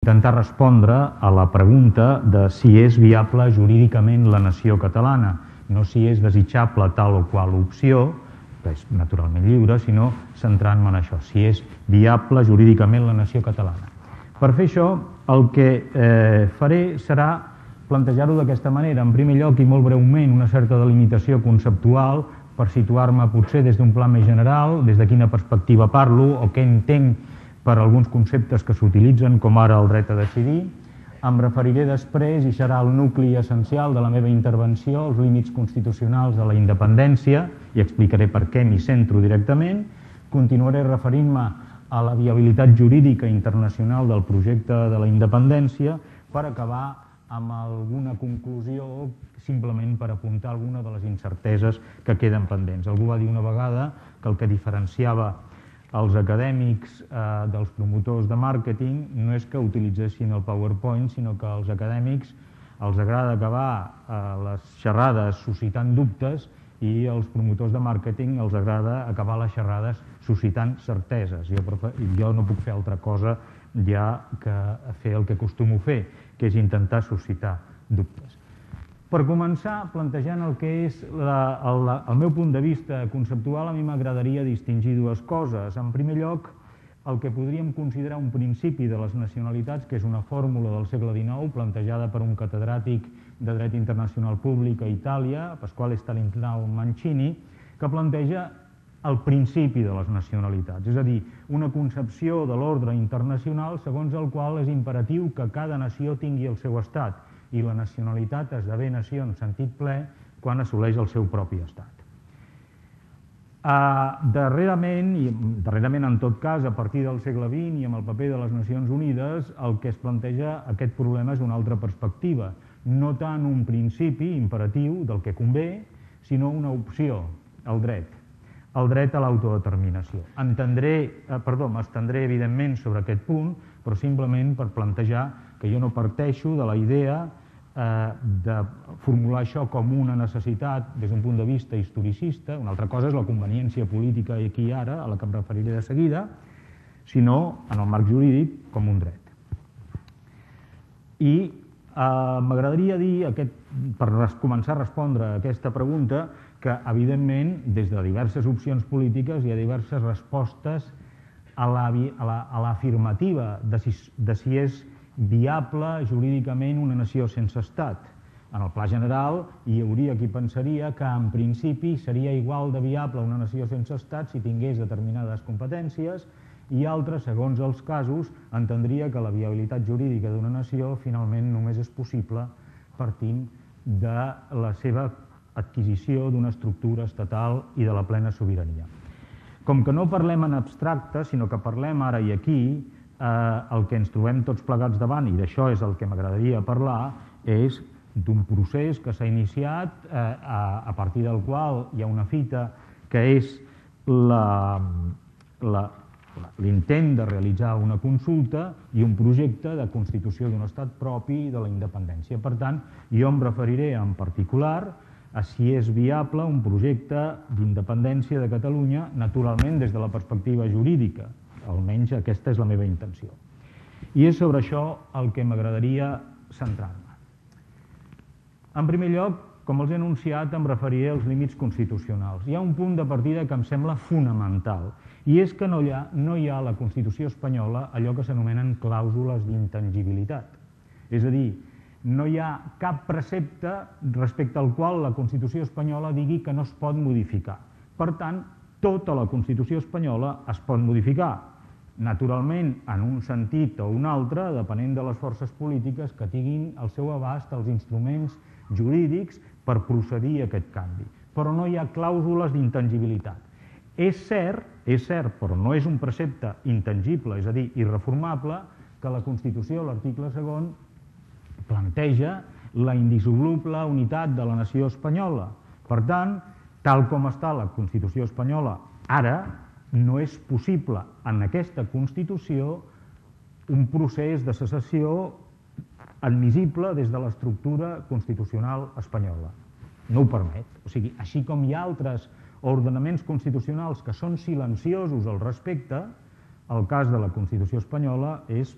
intentar respondre a la pregunta de si és viable jurídicament la nació catalana, no si és desitjable tal o qual opció, que és naturalment lliure, sinó centrant-me en això, si és viable jurídicament la nació catalana. Per fer això, el que faré serà plantejar-ho d'aquesta manera. En primer lloc, i molt breument, una certa delimitació conceptual per situar-me potser des d'un pla més general, des de quina perspectiva parlo o què entenc per alguns conceptes que s'utilitzen, com ara el dret a decidir. Em referiré després, i serà el nucli essencial de la meva intervenció, als límits constitucionals de la independència, i explicaré per què m'hi centro directament. Continuaré referint-me a la viabilitat jurídica internacional del projecte de la independència per acabar amb alguna conclusió, simplement per apuntar alguna de les incerteses que queden pendents. Algú va dir una vegada que el que diferenciava els acadèmics dels promotors de màrqueting no és que utilitzessin el PowerPoint, sinó que als acadèmics els agrada acabar les xerrades suscitant dubtes i als promotors de màrqueting els agrada acabar les xerrades suscitant certeses. Jo no puc fer altra cosa ja que fer el que acostumo a fer, que és intentar suscitar dubtes. Per començar, plantejant el que és el meu punt de vista conceptual, a mi m'agradaria distingir dues coses. En primer lloc, el que podríem considerar un principi de les nacionalitats, que és una fórmula del segle XIX plantejada per un catedràtic de dret internacional públic a Itàlia, Pasquale Stanislao Mancini, que planteja el principi de les nacionalitats, és a dir, una concepció de l'ordre internacional segons el qual és imperatiu que cada nació tingui el seu estat i la nacionalitat esdevé nació en sentit ple quan assoleix el seu propi estat. Darrerament, en tot cas, a partir del segle XX i amb el paper de les Nacions Unides, el que es planteja aquest problema és una altra perspectiva, no tant un principi imperatiu del que convé, sinó una opció, el dret a l'autodeterminació. M'estendré evidentment sobre aquest punt, però simplement per plantejar que jo no parteixo de la idea de formular això com una necessitat des d'un punt de vista historicista, una altra cosa és la conveniència política aquí i ara, a la que em referiré de seguida, sinó en el marc jurídic com un dret. I m'agradaria dir, per començar a respondre a aquesta pregunta, que evidentment des de diverses opcions polítiques hi ha diverses respostes a l'afirmativa de si és viable jurídicament una nació sense estat. En el pla general hi hauria qui pensaria que en principi seria igual de viable una nació sense estat si tingués determinades competències i altres, segons els casos, entendria que la viabilitat jurídica d'una nació finalment només és possible partint de la seva adquisició d'una estructura estatal i de la plena sobirania. Com que no parlem en abstracte, sinó que parlem ara i aquí, el que ens trobem tots plegats davant, i d'això és el que m'agradaria parlar, és d'un procés que s'ha iniciat a partir del qual hi ha una fita que és l'intent de realitzar una consulta i un projecte de constitució d'un estat propi de la independència. Per tant, jo em referiré en particular a si és viable un projecte d'independència de Catalunya, naturalment des de la perspectiva jurídica, almenys aquesta és la meva intenció. I és sobre això el que m'agradaria centrar-me. En primer lloc, com els he anunciat, em referiré als límits constitucionals. Hi ha un punt de partida que em sembla fonamental, i és que no hi ha a la Constitució espanyola allò que s'anomenen clàusules d'intangibilitat. És a dir, no hi ha cap precepte respecte al qual la Constitució espanyola digui que no es pot modificar. Per tant, tota la Constitució espanyola es pot modificar, naturalment en un sentit o un altre, depenent de les forces polítiques que tinguin al seu abast els instruments jurídics per procedir a aquest canvi. Però no hi ha clàusules d'intangibilitat. És cert, però no és un precepte intangible, és a dir, irreformable, que la Constitució, l'article 2, planteja la indissoluble unitat de la nació espanyola. Per tant, tal com està la Constitució espanyola ara, no és possible en aquesta Constitució un procés de secessió admissible des de l'estructura constitucional espanyola. No ho permet. O sigui, així com hi ha altres ordenaments constitucionals que són silenciosos al respecte, el cas de la Constitució espanyola és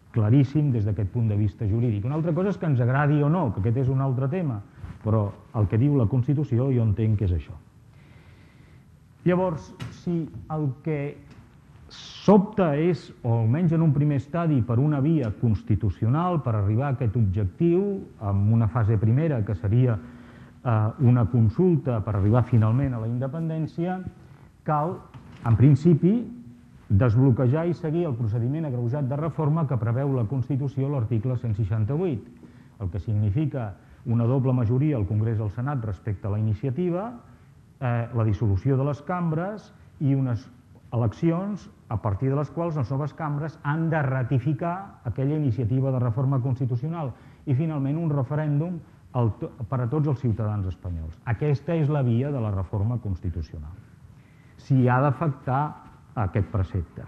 claríssim des d'aquest punt de vista jurídic. Una altra cosa és que ens agradi o no, que aquest és un altre tema, però el que diu la Constitució jo entenc que és això. Llavors, si el que s'opta és, o almenys en un primer estadi, per una via constitucional per arribar a aquest objectiu, amb una fase primera que seria una consulta per arribar finalment a la independència, cal, en principi, desbloquejar i seguir el procediment agreujat de reforma que preveu la Constitució a l'article 168, el que significa una doble majoria al Congrés i al Senat respecte a la iniciativa, la dissolució de les cambres i unes eleccions a partir de les quals les noves cambres han de ratificar aquella iniciativa de reforma constitucional i finalment un referèndum per a tots els ciutadans espanyols. Aquesta és la via de la reforma constitucional, si ha d'afectar aquest precepte.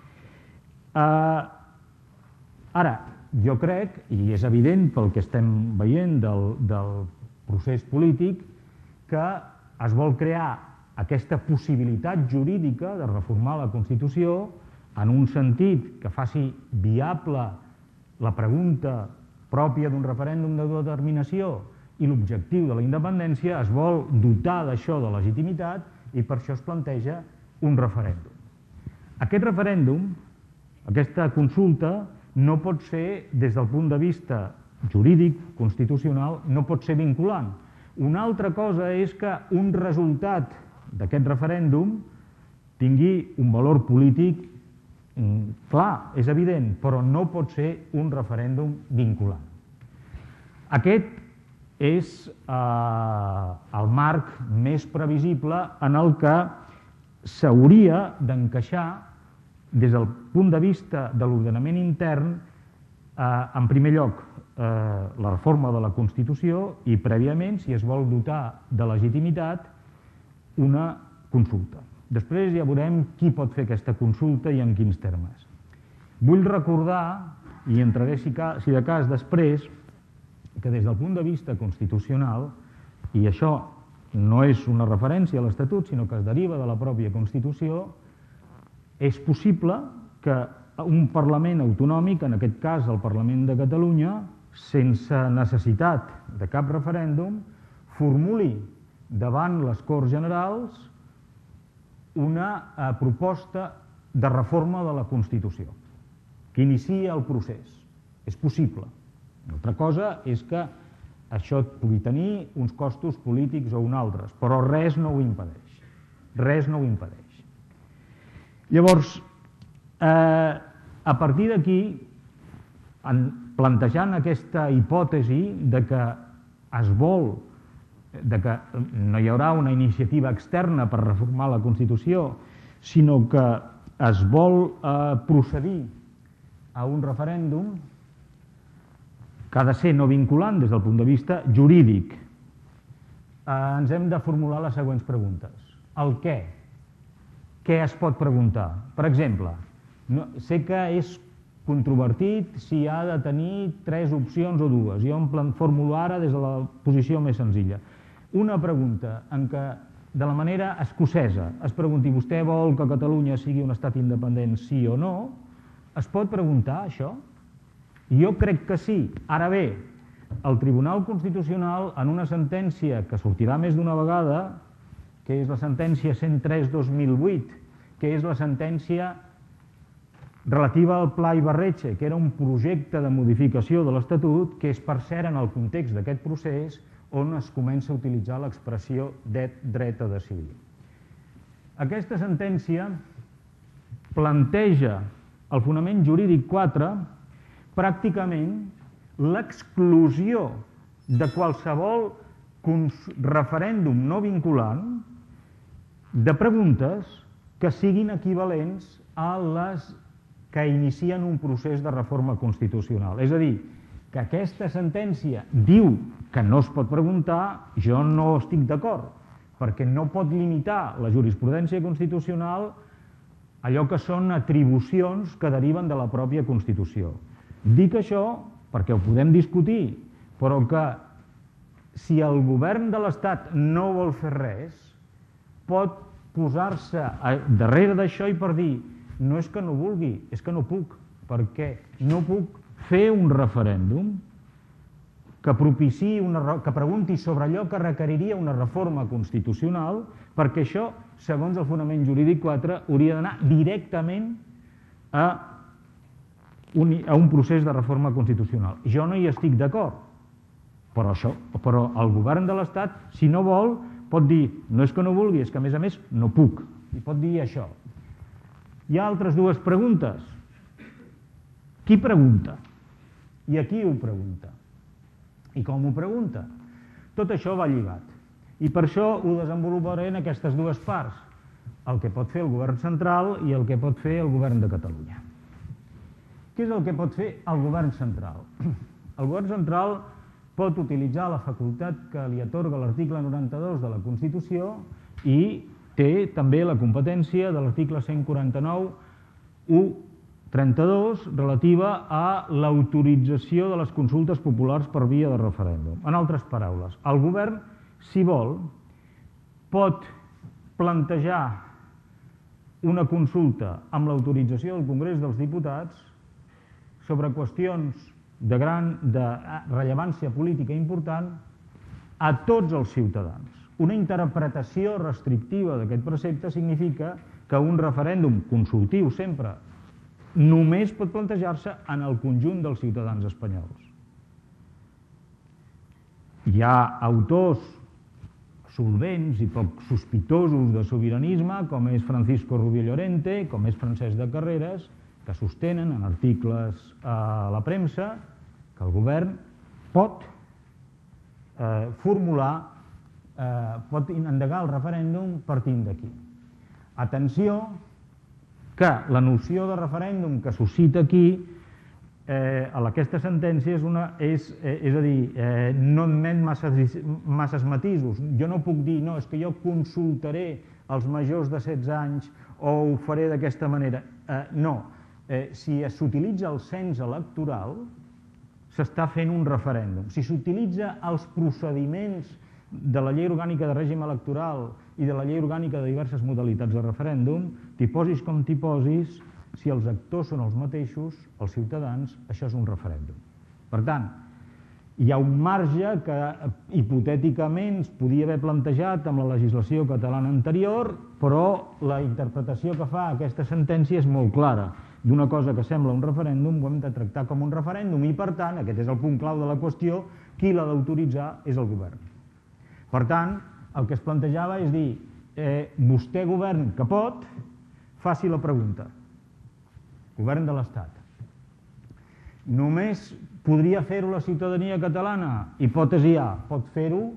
Ara, jo crec, i és evident pel que estem veient del procés polític, que es vol crear aquesta possibilitat jurídica de reformar la Constitució en un sentit que faci viable la pregunta pròpia d'un referèndum d'autodeterminació i l'objectiu de la independència, es vol dotar d'això de legitimitat i per això es planteja un referèndum. Aquest referèndum, aquesta consulta, no pot ser, des del punt de vista jurídic, constitucional, no pot ser vinculant. Una altra cosa és que un resultat d'aquest referèndum tingui un valor polític clar, és evident, però no pot ser un referèndum vinculant. Aquest és el marc més previsible en el que s'hauria d'encaixar des del punt de vista de l'ordenament intern, en primer lloc, la reforma de la Constitució i, prèviament, si es vol dotar de legitimitat, una consulta. Després ja veurem qui pot fer aquesta consulta i en quins termes. Vull recordar, i entraré si de cas després, que des del punt de vista constitucional, i això no és una referència a l'Estatut, sinó que es deriva de la pròpia Constitució, és possible que un Parlament autonòmic, en aquest cas el Parlament de Catalunya, sense necessitat de cap referèndum, formuli davant les Corts Generals una proposta de reforma de la Constitució, que inicia el procés. És possible. Una altra cosa és que això pugui tenir uns costos polítics o uns altres, però res no ho impedeix. Res no ho impedeix. Llavors, a partir d'aquí, plantejant aquesta hipòtesi de que es vol, de que no hi haurà una iniciativa externa per reformar la Constitució, sinó que es vol procedir a un referèndum que ha de ser no vinculant des del punt de vista jurídic, ens hem de formular les següents preguntes. El què? Què es pot preguntar? Per exemple, sé que és controvertit si ha de tenir 3 opcions o 2. Jo em formulo ara des de la posició més senzilla. Una pregunta en què, de la manera escocesa, es pregunti vostè vol que Catalunya sigui un estat independent, sí o no? Es pot preguntar això? Jo crec que sí. Ara bé, el Tribunal Constitucional, en una sentència que sortirà més d'una vegada, que és la sentència 103/2008, que és la sentència relativa al Pla Ibarretxe, que era un projecte de modificació de l'Estatut, que és, per cert, en el context d'aquest procés, on es comença a utilitzar l'expressió dret a decidir. Aquesta sentència planteja el fonament jurídic 4 pràcticament l'exclusió de qualsevol referèndum no vinculant de preguntes que siguin equivalents a les que inicien un procés de reforma constitucional. És a dir, que aquesta sentència diu que no es pot preguntar, jo no estic d'acord, perquè no pot limitar la jurisprudència constitucional allò que són atribucions que deriven de la pròpia Constitució. Dic això perquè ho podem discutir, però que si el govern de l'Estat no vol fer res, pot posar-se darrere d'això i per dir no és que no vulgui, és que no puc. perquè no puc fer un referèndum que propiciï, que pregunti sobre allò que requeriria una reforma constitucional, perquè això, segons el fonament jurídic 4, hauria d'anar directament a un procés de reforma constitucional. Jo no hi estic d'acord, però el govern de l'Estat, si no vol, pot dir, no és que no vulgui, és que a més no puc, i pot dir això. Hi ha altres dues preguntes. Qui pregunta? I a qui ho pregunta? I com ho pregunta? Tot això va lligat. I per això ho desenvoluparé en aquestes dues parts, el que pot fer el govern central i el que pot fer el govern de Catalunya. Què és el que pot fer el govern central? El govern central pot utilitzar la facultat que li atorga l'article 92 de la Constitució i té també la competència de l'article 149.1.32 relativa a l'autorització de les consultes populars per via de referèndum. En altres paraules, el govern, si vol, pot plantejar una consulta amb l'autorització del Congrés dels Diputats sobre qüestions de rellevància política important a tots els ciutadans. Una interpretació restrictiva d'aquest precepte significa que un referèndum consultiu sempre només pot plantejar-se en el conjunt dels ciutadans espanyols. Hi ha autors solvents i poc sospitosos de sobiranisme, com és Francisco Rubio Llorente, com és Francesc de Carreras, que sostenen en articles a la premsa que el govern pot pot endegar el referèndum partint d'aquí. Atenció, que la noció de referèndum que suscita aquí, aquesta sentència és a dir, no admet masses matisos. Jo no puc dir, no, és que jo consultaré els majors de 16 anys o ho faré d'aquesta manera. No. Si s'utilitza el cens electoral, s'està fent un referèndum. Si s'utilitza els procediments de la llei orgànica de règim electoral i de la llei orgànica de diverses modalitats de referèndum, t'hi posis com t'hi posis, si els actors són els mateixos, els ciutadans, això és un referèndum. Per tant, hi ha un marge que hipotèticament es podia haver plantejat amb la legislació catalana anterior, però la interpretació que fa aquesta sentència és molt clara. D'una cosa que sembla un referèndum ho hem de tractar com un referèndum i, per tant, aquest és el punt clau de la qüestió, qui l'ha d'autoritzar és el govern. Per tant, el que es plantejava és dir, vostè govern que pot, faci la pregunta. Govern de l'Estat. Només podria fer-ho la ciutadania catalana? Hipòtesi A, pot fer-ho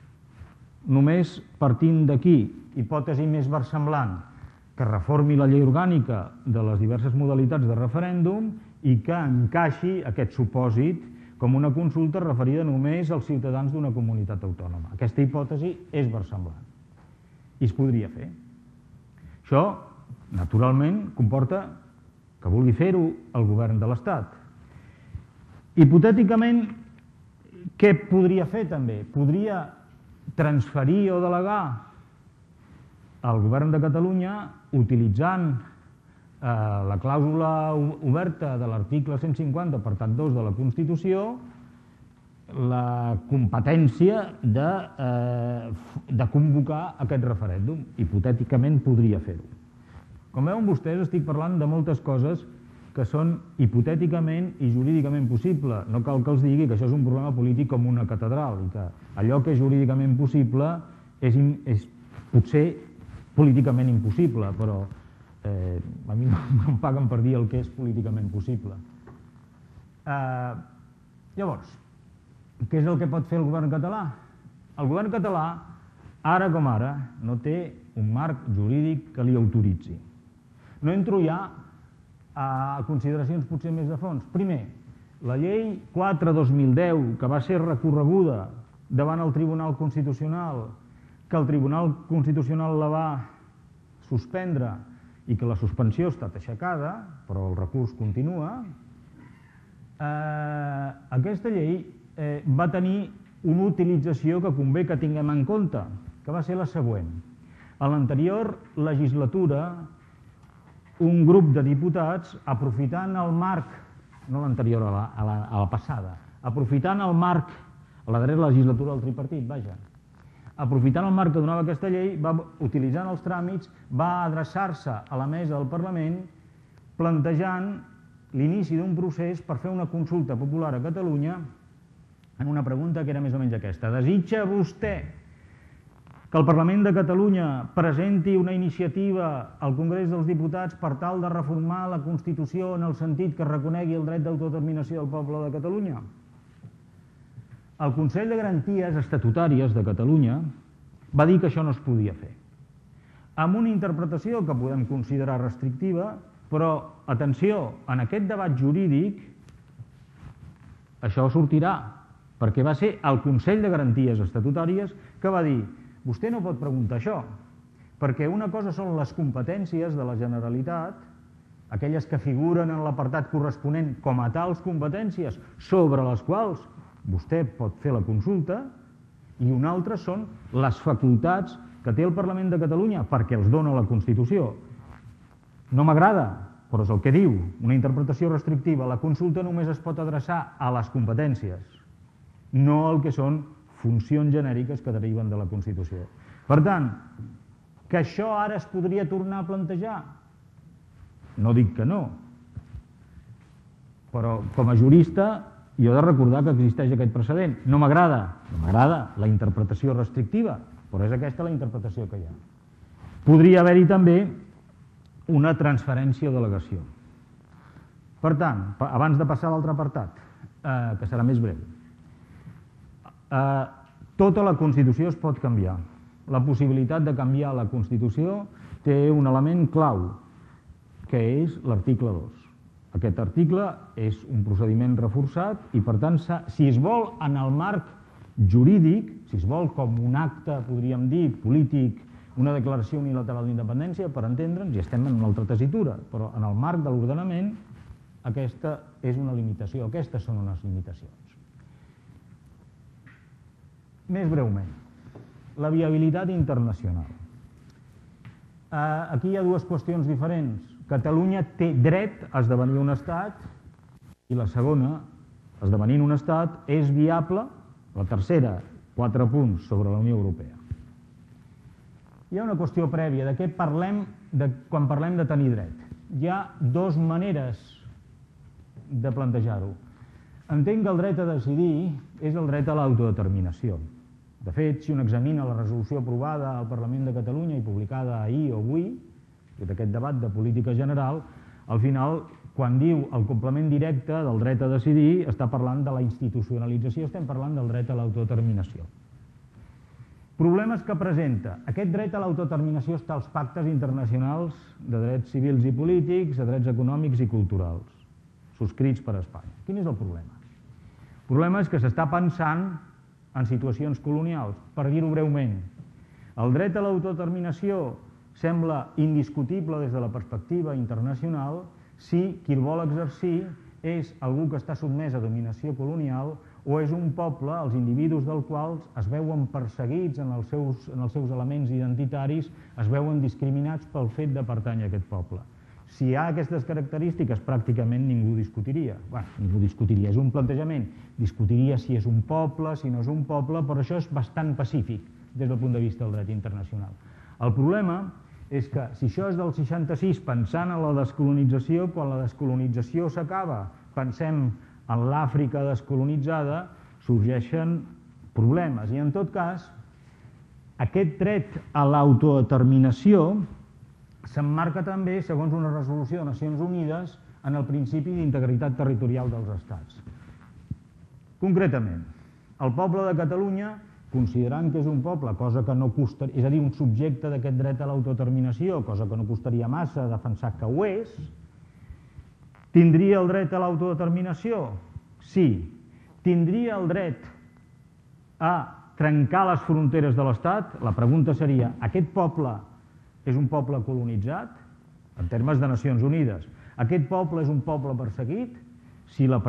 només partint d'aquí. Hipòtesi més versemblant, que reformi la llei orgànica de les diverses modalitats de referèndum i que encaixi aquest supòsit com una consulta referida només als ciutadans d'una comunitat autònoma. Aquesta hipòtesi és versemblant i es podria fer. Això, naturalment, comporta que vulgui fer-ho el govern de l'Estat. Hipotèticament, què podria fer també? Podria transferir o delegar al govern de Catalunya, utilitzant la clàusula oberta de l'article 150, apartat 2 de la Constitució, la competència de convocar aquest referèndum. Hipotèticament podria fer-ho. Com veuen vostès, estic parlant de moltes coses que són hipotèticament i jurídicament possible. No cal que els digui que això és un problema polític com una catedral i que allò que és jurídicament possible és potser políticament impossible, però a mi no em paguen per dir el que és políticament possible. Llavors, què és el que pot fer el govern català? El govern català, ara com ara, no té un marc jurídic que li autoritzi. No entro ja a consideracions potser més de fons. Primer, la llei 4/2010, que va ser recorreguda davant el Tribunal Constitucional, que el Tribunal Constitucional la va suspendre i que la suspensió ha estat aixecada, però el recurs continua, aquesta llei va tenir una utilització que convé que tinguem en compte, que va ser la següent. A l'anterior legislatura, un grup de diputats, aprofitant el marc, no l'anterior, a la passada, aprofitant el marc, a la darrera legislatura del tripartit, vaja, aprofitant el marc que donava aquesta llei, utilitzant els tràmits, va adreçar-se a la mesa del Parlament plantejant l'inici d'un procés per fer una consulta popular a Catalunya en una pregunta que era més o menys aquesta. Desitja vostè que el Parlament de Catalunya presenti una iniciativa al Congrés dels Diputats per tal de reformar la Constitució en el sentit que reconegui el dret d'autodeterminació del poble de Catalunya? El Consell de Garanties Estatutàries de Catalunya va dir que això no es podia fer, amb una interpretació que podem considerar restrictiva, però, atenció, en aquest debat jurídic això sortirà, perquè va ser el Consell de Garanties Estatutàries que va dir: vostè no pot preguntar això, perquè una cosa són les competències de la Generalitat, aquelles que figuren en l'apartat corresponent com a tals competències sobre les quals vostè pot fer la consulta, i una altra són les facultats que té el Parlament de Catalunya perquè els dona la Constitució. No m'agrada, però és el que diu, una interpretació restrictiva. La consulta només es pot adreçar a les competències, no al que són funcions genèriques que deriven de la Constitució. Per tant, que això ara es podria tornar a plantejar? No dic que no, però com a jurista jo he de recordar que existeix aquest precedent. No m'agrada la interpretació restrictiva, però és aquesta la interpretació que hi ha. Podria haver-hi també una transferència o delegació. Per tant, abans de passar a l'altre apartat, que serà més breu, tota la Constitució es pot canviar. La possibilitat de canviar la Constitució té un element clau, que és l'article 2. Aquest article és un procediment reforçat i, per tant, si es vol en el marc jurídic, si es vol com un acte, podríem dir, polític, una declaració unilateral d'independència, per entendre'ns, i estem en una altra tessitura, però en el marc de l'ordenament aquesta és una limitació, aquestes són unes limitacions. Més breument, la viabilitat internacional. Aquí hi ha dues qüestions diferents. Catalunya té dret a esdevenir un estat i la segona, esdevenint un estat, és viable, la tercera, 4 punts sobre la Unió Europea. Hi ha una qüestió prèvia de què parlem quan parlem de tenir dret. Hi ha dues maneres de plantejar-ho. Entenc que el dret a decidir és el dret a l'autodeterminació. De fet, si un examina la resolució aprovada al Parlament de Catalunya i publicada ahir o avui, d'aquest debat de política general, al final, quan diu el complement directe del dret a decidir, està parlant de la institucionalització, estem parlant del dret a l'autodeterminació. Problemes que presenta. Aquest dret a l'autodeterminació està als pactes internacionals de drets civils i polítics, de drets econòmics i culturals, subscrits per Espanya. Quin és el problema? El problema és que s'està pensant en situacions colonials. Per dir-ho breument, el dret a l'autodeterminació sembla indiscutible des de la perspectiva internacional si qui el vol exercir és algú que està sotmès a dominació colonial o és un poble, els individus del quals es veuen perseguits en els seus elements identitaris, es veuen discriminats pel fet de pertànyer a aquest poble. Si hi ha aquestes característiques, pràcticament ningú discutiria. Bé, ningú discutiria, és un plantejament. Discutiria si és un poble, si no és un poble, però això és bastant pacífic des del punt de vista del dret internacional. El problema és que si això és del 66 pensant en la descolonització, quan la descolonització s'acaba, pensem en l'Àfrica descolonitzada, sorgeixen problemes. I en tot cas, aquest dret a l'autodeterminació s'emmarca també, segons una resolució de Nacions Unides, en el principi d'integritat territorial dels estats. Concretament, el poble de Catalunya, considerant que és un poble, cosa que no costaria, és a dir, un subjecte d'aquest dret a l'autodeterminació, cosa que no costaria massa defensar que ho és, tindria el dret a l'autodeterminació? Sí. Tindria el dret a trencar les fronteres de l'Estat? La pregunta seria, aquest poble és un poble colonitzat? En termes de Nacions Unides. Aquest poble és un poble perseguit? Si la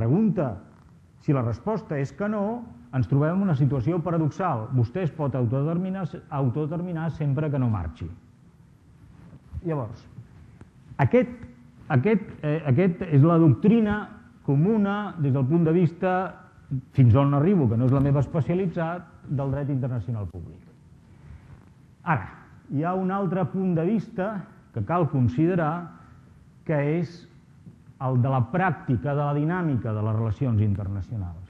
resposta és que no, ens trobem en una situació paradoxal. Vostè es pot autodeterminar sempre que no marxi. Llavors, Aquest és la doctrina comuna des del punt de vista, fins on arribo, que no és la meva especialitat, del dret internacional públic. Ara, hi ha un altre punt de vista que cal considerar, que és el de la pràctica, de la dinàmica de les relacions internacionals.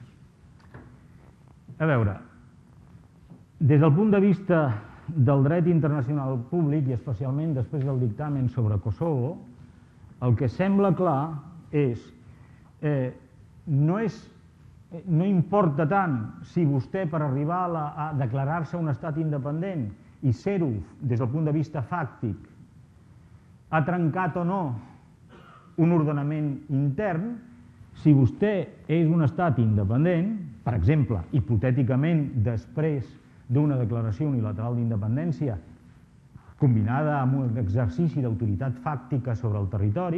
A veure, des del punt de vista del dret internacional públic, i especialment després del dictamen sobre Kosovo, el que sembla clar és no importa tant si vostè, per arribar a declarar-se un estat independent i ser-ho des del punt de vista fàctic, ha trencat o no un ordenament intern. Si vostè és un estat independent, per exemple, hipotèticament després d'una declaració unilateral d'independència combinada amb un exercici d'autoritat fàctica sobre el territori,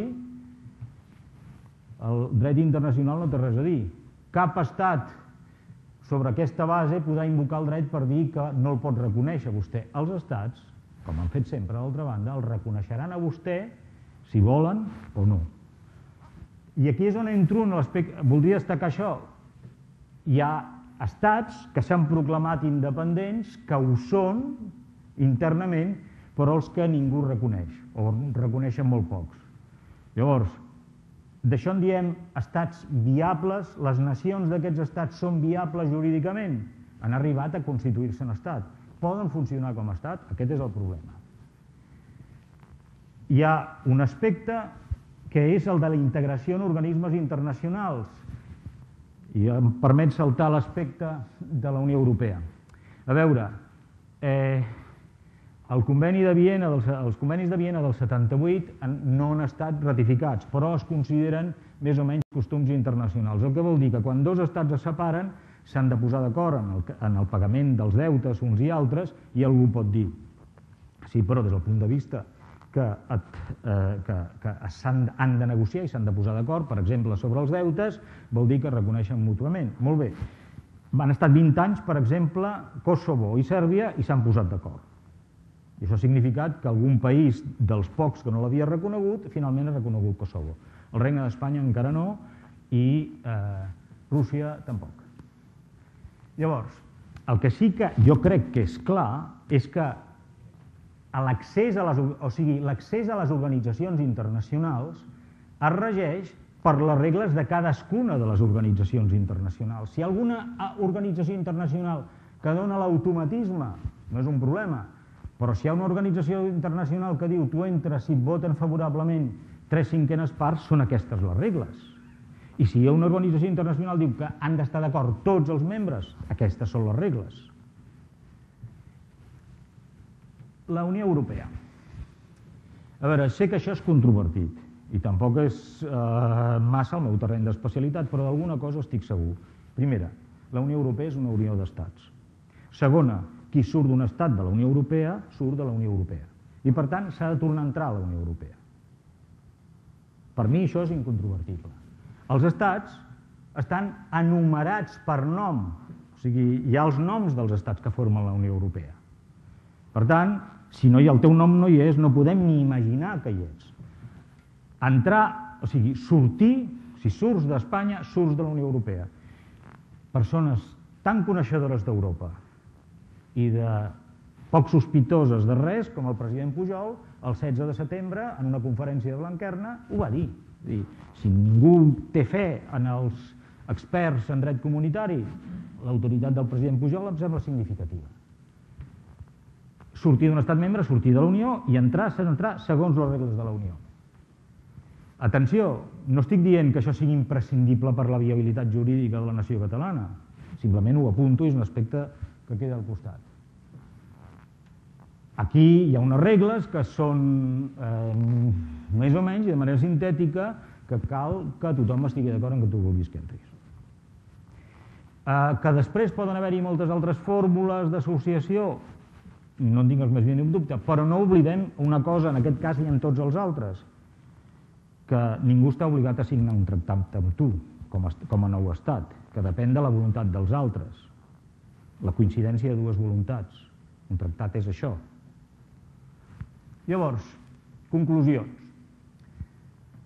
el dret internacional no té res a dir. Cap estat sobre aquesta base podrà invocar el dret per dir que no el pot reconèixer vostè. Els estats, com han fet sempre d'altra banda, el reconeixeran a vostè si volen o no. I aquí és on entro en l'aspecte. Voldria destacar això. Hi ha estats que s'han proclamat independents, que ho són internament, però els que ningú reconeix, o reconeixen molt pocs. Llavors, d'això en diem estats viables. Les nacions d'aquests estats són viables jurídicament? Han arribat a constituir-se en estat. Poden funcionar com a estat? Aquest és el problema. Hi ha un aspecte que és el de la integració en organismes internacionals, i em permet saltar l'aspecte de la Unió Europea. A veure, els convenis de Viena del 78 no han estat ratificats, però es consideren més o menys costums internacionals. El que vol dir que quan dos estats es separen s'han de posar d'acord en el pagament dels deutes uns i altres, i algú pot dir, sí, però des del punt de vista que han de negociar i s'han de posar d'acord, per exemple, sobre els deutes, vol dir que reconeixen mútuament. Molt bé. Han estat 20 anys, per exemple, Kosovo i Sèrbia, i s'han posat d'acord. I això ha significat que algun país dels pocs que no l'havia reconegut, finalment ha reconegut Kosovo. El Regne d'Espanya encara no, i Rússia tampoc. Llavors, el que sí que jo crec que és clar és que l'accés a les organitzacions internacionals es regeix per les regles de cadascuna de les organitzacions internacionals. Si hi ha alguna organització internacional que dona l'automatisme, no és un problema, però si hi ha una organització internacional que diu tu entres si et voten favorablement 3/5 parts, són aquestes les regles. I si hi ha una organització internacional que diu que han d'estar d'acord tots els membres, aquestes són les regles. La Unió Europea. A veure, sé que això és controvertit i tampoc és massa el meu terreny d'especialitat, però d'alguna cosa estic segur. Primera, la Unió Europea és una unió d'estats. Segona, qui surt d'un estat de la Unió Europea surt de la Unió Europea. I per tant s'ha de tornar a entrar a la Unió Europea. Per mi això és incontrovertible. Els estats estan enumerats per nom, o sigui, hi ha els noms dels estats que formen la Unió Europea. Per tant, si no hi ha el teu nom, no hi és, no podem ni imaginar que hi ets. Entrar, o sigui, sortir, si surts d'Espanya, surts de la Unió Europea. Persones tan coneixedores d'Europa i de poc sospitoses de res, com el president Pujol, el 16 de setembre, en una conferència de Blanquerna, ho va dir. Si ningú té fe en els experts en dret comunitari, l'autoritat del president Pujol em sembla significativa. Sortir d'un estat membre, sortir de la Unió i entrar segons les regles de la Unió. Atenció, no estic dient que això sigui imprescindible per la viabilitat jurídica de la nació catalana, simplement ho apunto i és un aspecte que queda al costat. Aquí hi ha unes regles que són més o menys i de manera sintètica que cal que tothom estigui d'acord en que tu vulguis que entris. Que després poden haver-hi moltes altres fórmules d'associació, no en tinc el més mínim dubte, però no oblidem una cosa, en aquest cas i en tots els altres, que ningú està obligat a signar un tractat amb tu, com a nou estat, que depèn de la voluntat dels altres, la coincidència de dues voluntats. Un tractat és això. Llavors, conclusions.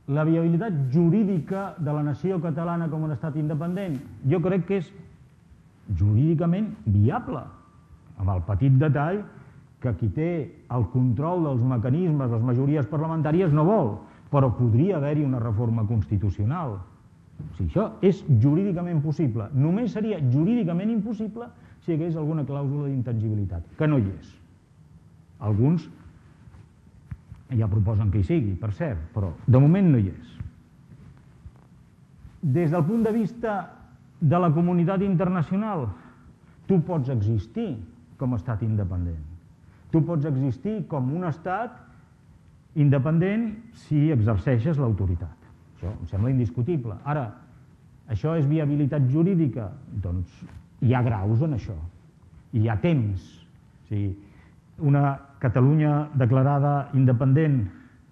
la viabilitat jurídica de la nació catalana com un estat independent, jo crec que és jurídicament viable, amb el petit detall que qui té el control dels mecanismes, les majories parlamentàries, no vol, però podria haver-hi una reforma constitucional. O sigui, això és jurídicament possible. Només seria jurídicament impossible si hi hagués alguna clàusula d'intangibilitat, que no hi és. Alguns ja proposen que hi sigui, per cert, però de moment no hi és. Des del punt de vista de la comunitat internacional, tu pots existir com a estat independent. Tu pots existir com un estat independent si exerceixes l'autoritat. Això em sembla indiscutible. Ara, això és viabilitat jurídica? Doncs hi ha graus en això. I hi ha temps. O sigui, una Catalunya declarada independent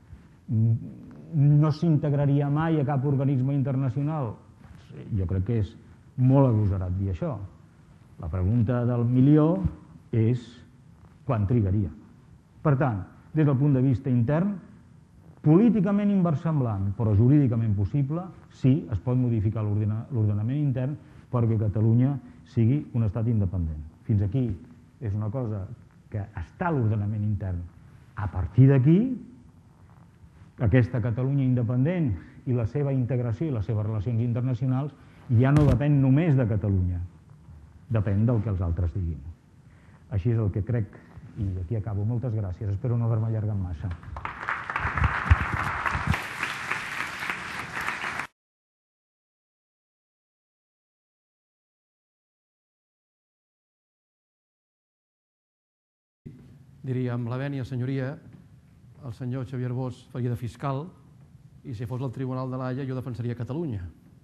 no s'integraria mai a cap organisme internacional? Jo crec que és molt agosarat dir això. La pregunta del milió és quan trigaria. Per tant, des del punt de vista intern, políticament inversemblant, però jurídicament possible, sí, es pot modificar l'ordenament intern perquè Catalunya sigui un estat independent. Fins aquí és una cosa que està a l'ordenament intern. A partir d'aquí, aquesta Catalunya independent i la seva integració i les seves relacions internacionals ja no depèn només de Catalunya, depèn del que els altres diguin. Així és el que crec, i aquí acabo. Moltes gràcies, espero no haver-me allargat massa. Diria, amb la vènia, senyoria, el senyor Xavier Bosch faria de fiscal i si fos el Tribunal de l'Haia jo defensaria Catalunya.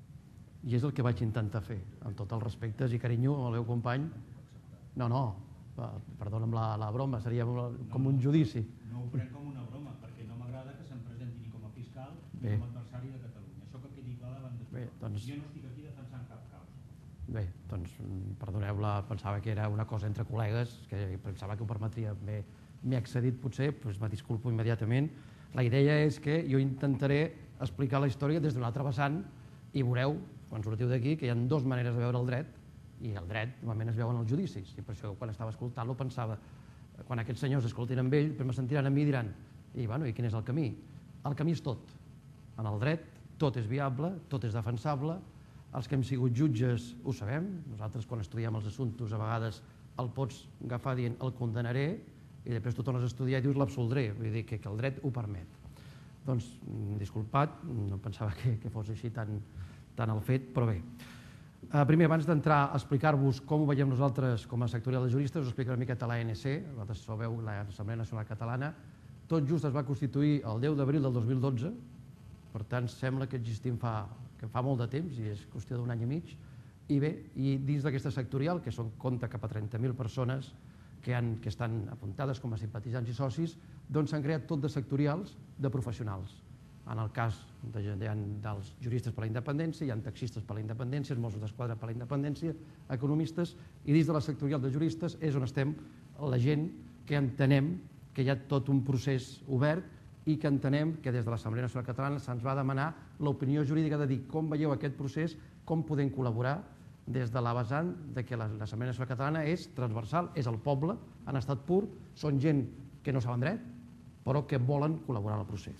I és el que vaig intentar fer, amb tots els respectes i carinyo al meu company. No, perdona'm la broma, seria com un judici. No ho prenc com una broma, perquè no m'agrada que se'm presenti ni com a fiscal ni com a adversari de Catalunya. Això que quedi clar davant de tothom. Jo no estic aquí defensant cap causa. Bé, doncs perdoneu-la, pensava que era una cosa entre col·legues, que pensava que ho permetria. M'he excedit potser, doncs me disculpo immediatament. La idea és que jo intentaré explicar la història des d'un altre vessant i veureu, quan sortiu d'aquí, que hi ha dues maneres de veure el dret i el dret normalment es veu en els judicis. I per això quan estava escoltant-lo pensava, quan aquests senyors escoltin amb ell, me sentiran a mi i diran, i quin és el camí? El camí és tot. En el dret tot és viable, tot és defensable. Els que hem sigut jutges ho sabem. Nosaltres quan estudiem els assumptes a vegades el pots agafar dient el condemnaré i després tu tornes a estudiar i dius l'absoldré. Vull dir que el dret ho permet. Doncs, disculpat, no pensava que fos així tan al fet, però bé. Primer, abans d'entrar a explicar-vos com ho veiem nosaltres com a sectorial de juristes, us explicaré una miqueta l'ANC, vosaltres sabeu l'Assemblea Nacional Catalana. Tot just es va constituir el 10 d'abril del 2012, per tant, sembla que existim que fa molt de temps, i és qüestió d'un any i mig, i bé, i dins d'aquesta sectorial, que compta cap a 30.000 persones que estan apuntades com a simpatitzants i socis, doncs s'han creat tot de sectorials de professionals. En el cas dels juristes per la independència, hi ha taxistes per la independència, Mossos d'Esquadra per la independència, economistes, i dins de la sectorial de juristes és on estem la gent que entenem que hi ha tot un procés obert i que entenem que des de l'Assemblea Nacional Catalana se'ns va demanar l'opinió jurídica de dir com veieu aquest procés, com podem col·laborar des de la vessant que l'Assemblea Nacional Catalana és transversal, és el poble, en estat pur, són gent que no saben dret, però que volen col·laborar en el procés.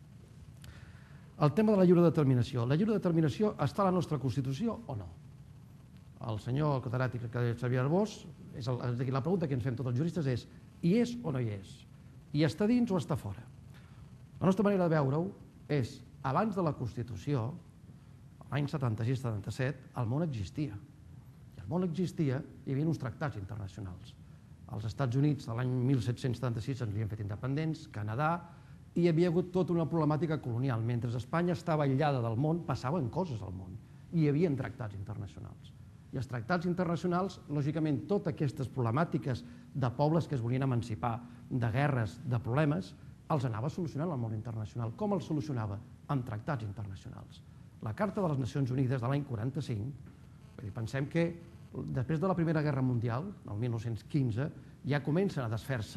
El tema de la lliure determinació. La lliure determinació està a la nostra Constitució o no? El senyor catedràtic Xavier Bosch, la pregunta que ens fem tots els juristes és hi és o no hi és? I està dins o està fora? La nostra manera de veure-ho és, abans de la Constitució, l'any 76-77, el món existia. I el món existia, hi havia uns tractats internacionals. Els Estats Units, l'any 1776, ens havien fet independents, Canadà, i hi havia hagut tota una problemàtica colonial. Mentre Espanya estava aïllada del món, passaven coses al món. I hi havia tractats internacionals. I els tractats internacionals, lògicament, totes aquestes problemàtiques de pobles que es volien emancipar, de guerres, de problemes, els anava solucionant el món internacional. Com els solucionava? Amb tractats internacionals. La Carta de les Nacions Unides de l'any 45, pensem que després de la Primera Guerra Mundial, el 1915, ja comencen a desfer-se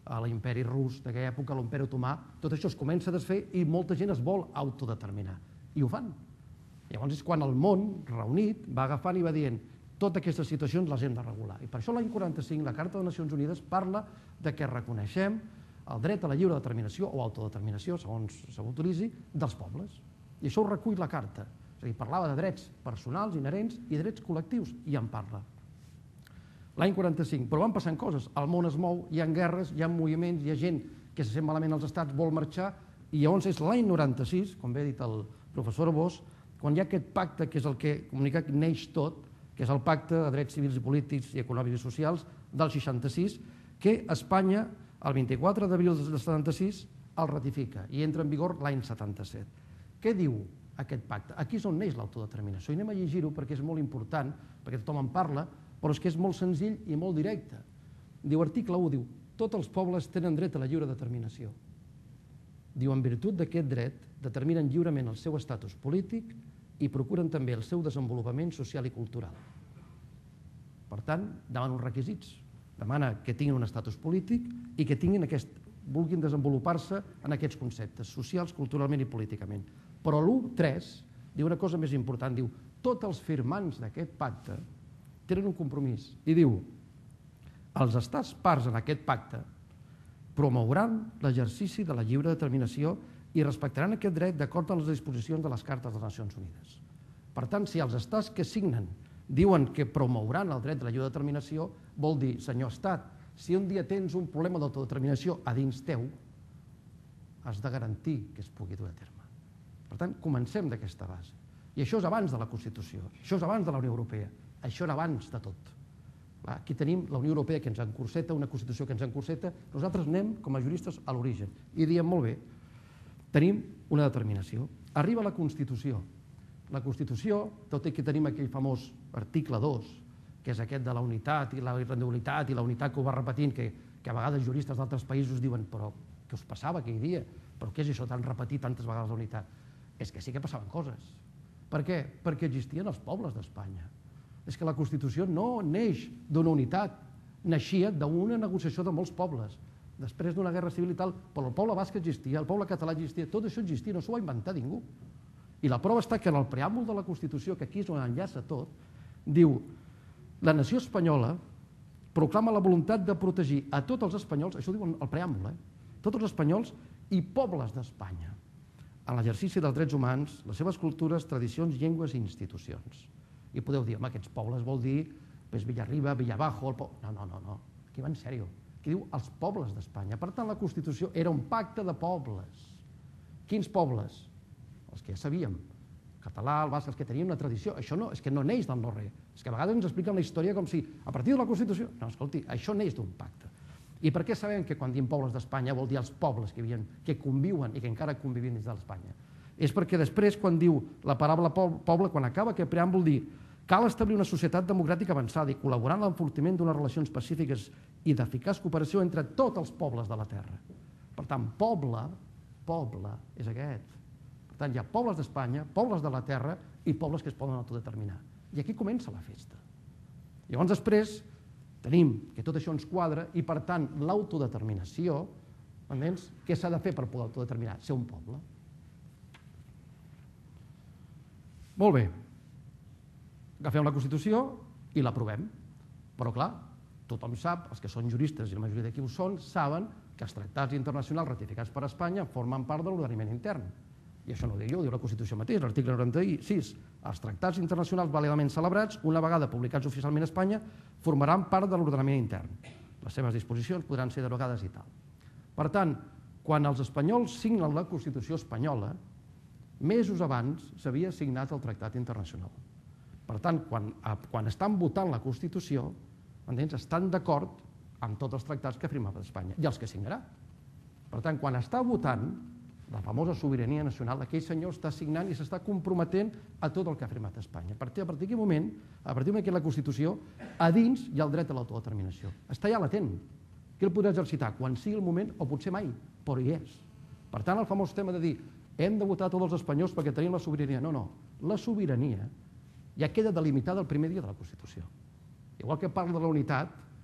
a l'imperi rus d'aquella època, a l'imperi otomà, tot això es comença a desfer i molta gent es vol autodeterminar. I ho fan. Llavors és quan el món reunit va agafant i va dient totes aquestes situacions les hem de regular. I per això l'any 45 la Carta de les Nacions Unides parla de que reconeixem el dret a la lliure determinació o autodeterminació, segons s'utilitzi, dels pobles. I això ho recull la Carta. És a dir, parlava de drets personals, inherents i drets col·lectius, i en parla. L'any 45, però van passant coses, el món es mou, hi ha guerres, hi ha moviments, hi ha gent que se sent malament als estats, vol marxar, i llavors és l'any 96, com bé ha dit el professor Bosch, quan hi ha aquest pacte que és el que comunica que neix tot, que és el pacte de drets civils i polítics i econòmics i socials del 66, que Espanya, el 24 d'abril del 76, el ratifica i entra en vigor l'any 77. Què diu aquest pacte? Aquí és on neix l'autodeterminació. I anem a llegir-ho perquè és molt important, perquè tothom en parla, però és que és molt senzill i molt directe. Diu, article 1, diu, tots els pobles tenen dret a la lliure determinació. Diu, en virtut d'aquest dret, determinen lliurement el seu estatus polític i procuren també el seu desenvolupament social i cultural. Per tant, demana uns requisits. Demana que tinguin un estatus polític i que vulguin desenvolupar-se en aquests conceptes, socials, culturalment i políticament. Però l'1.3 diu una cosa més important, diu, tots els firmants d'aquest pacte tenen un compromís i diu, els estats parts en aquest pacte promouran l'exercici de la lliure determinació i respectaran aquest dret d'acord amb les disposicions de les Cartes de les Nacions Unides. Per tant, si els estats que signen diuen que promouran el dret de la lliure determinació, vol dir, senyor estat, si un dia tens un problema d'autodeterminació a dins teu, has de garantir que es pugui dur a terme. Per tant, comencem d'aquesta base. I això és abans de la Constitució, això és abans de la Unió Europea, això era abans de tot. Aquí tenim la Unió Europea que ens encorseta, una Constitució que ens encorseta, nosaltres anem com a juristes a l'origen i diem molt bé, tenim una determinació. Arriba la Constitució. La Constitució, tot i que tenim aquell famós article 2, que és aquest de la unitat i la irredundabilitat i la unitat que ho va repetint, que a vegades juristes d'altres països diuen però què us passava aquell dia? Però què és això tan repetit tantes vegades la unitat? És que sí que passaven coses. Per què? Perquè existien els pobles d'Espanya. És que la Constitució no neix d'una unitat, naixia d'una negociació de molts pobles, després d'una guerra civil i tal, però el poble basc existia, el poble català existia, tot això existia, no s'ho va inventar ningú. I la prova està que en el preàmbul de la Constitució, que aquí és on enllaça tot, diu, la nació espanyola proclama la voluntat de protegir a tots els espanyols, això ho diu el preàmbul, tots els espanyols i pobles d'Espanya, en l'exercici dels drets humans, les seves cultures, tradicions, llengües i institucions. I podeu dir, home, aquests pobles vol dir Villarriba, Villabajo... No, aquí va en sèrio. Aquí diu els pobles d'Espanya. Per tant, la Constitució era un pacte de pobles. Quins pobles? Els que ja sabíem. Català, el basc, els que tenien una tradició. Això no, és que no neix del no-res. És que a vegades ens expliquen la història com si, a partir de la Constitució... No, escolti, això neix d'un pacte. I per què sabem que quan diem pobles d'Espanya vol dir els pobles que conviuen i que encara convivim dins d'Espanya? És perquè després, quan diu la paraula poble, quan acaba aquest preàmbul, dir cal establir una societat democràtica avançada i col·laborar en l'enfortiment d'unes relacions pacífiques i d'eficaç cooperació entre tots els pobles de la terra. Per tant, poble és aquest. Per tant, hi ha pobles d'Espanya, pobles de la terra i pobles que es poden autodeterminar. I aquí comença la festa. Llavors després tenim que tot això ens quadra i per tant l'autodeterminació, entens? Què s'ha de fer per poder autodeterminar? Ser un poble. Molt bé. Agafem la Constitució i l'aprovem. Però clar, tothom sap, els que són juristes i la majoria d'aquí ho són, saben que els tractats internacionals ratificats per Espanya formen part de l'ordenament intern. I això no ho dic jo, ho diu la Constitució mateix, l'article 96. Els tractats internacionals vàlidament celebrats, una vegada publicats oficialment a Espanya, formaran part de l'ordenament intern. Les seves disposicions podran ser derogades i tal. Per tant, quan els espanyols signen la Constitució espanyola, mesos abans s'havia signat el Tractat Internacional. Per tant, quan estan votant la Constitució, estan d'acord amb tots els tractats que ha firmat Espanya i els que signarà. Per tant, quan està votant la famosa sobirania nacional, aquell senyor està signant i s'està comprometent a tot el que ha firmat Espanya. A partir d'aquell moment, a partir d'aquí la Constitució, a dins hi ha el dret a l'autodeterminació. Està ja latent. Qui el podrà exercitar? Quan sigui el moment o potser mai, però hi és. Per tant, el famós tema de dir hem de votar tots els espanyols perquè tenim la sobirania. No. La sobirania ja queda delimitada el primer dia de la Constitució. Igual que parla de la unitat,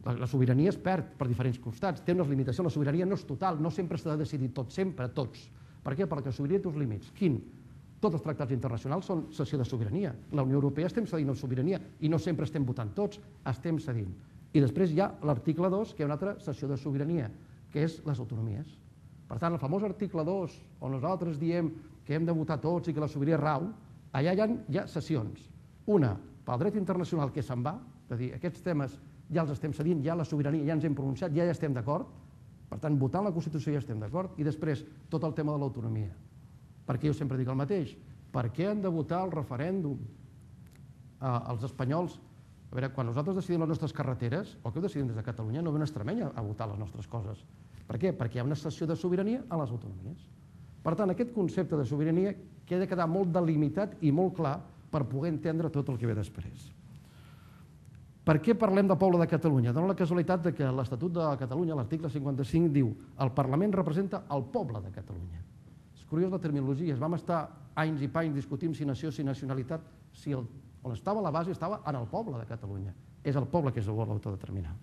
La sobirania es perd per diferents costats, té unes limitacions, la sobirania no és total, no sempre s'ha de decidir tot, sempre, tots. Per què? Perquè la sobirania té uns límits. Quin? Tots els tractats internacionals són cessió de sobirania. La Unió Europea estem cedint en sobirania i no sempre estem votant tots, estem cedint. I després hi ha l'article 2, que hi ha una altra cessió de sobirania, que és les autonomies. Per tant, el famós article 2, on nosaltres diem que hem de votar tots i que la sobirania rau, allà hi ha cessions. Una, pel dret internacional que se'n va, és a dir, aquests temes ja els estem cedint, ja la sobirania ja ens hem pronunciat, ja estem d'acord, per tant, votant la Constitució ja estem d'acord, i després tot el tema de l'autonomia. Perquè jo sempre dic el mateix, per què han de votar el referèndum els espanyols? A veure, quan nosaltres decidim les nostres carreteres, o que ho decidim des de Catalunya, no ve un extremeny a votar les nostres coses. Per què? Perquè hi ha una cessió de sobirania a les autonomies. Per tant, aquest concepte de sobirania que ha de quedar molt delimitat i molt clar per poder entendre tot el que ve després. Per què parlem del poble de Catalunya? Dóna la casualitat que l'Estatut de Catalunya, l'article 55, diu el Parlament representa el poble de Catalunya. És curiós la terminologia, vam estar anys i panys discutint si nació, si nacionalitat, si on estava la base estava en el poble de Catalunya. És el poble que es vol autodeterminar.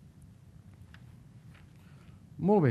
Molt bé.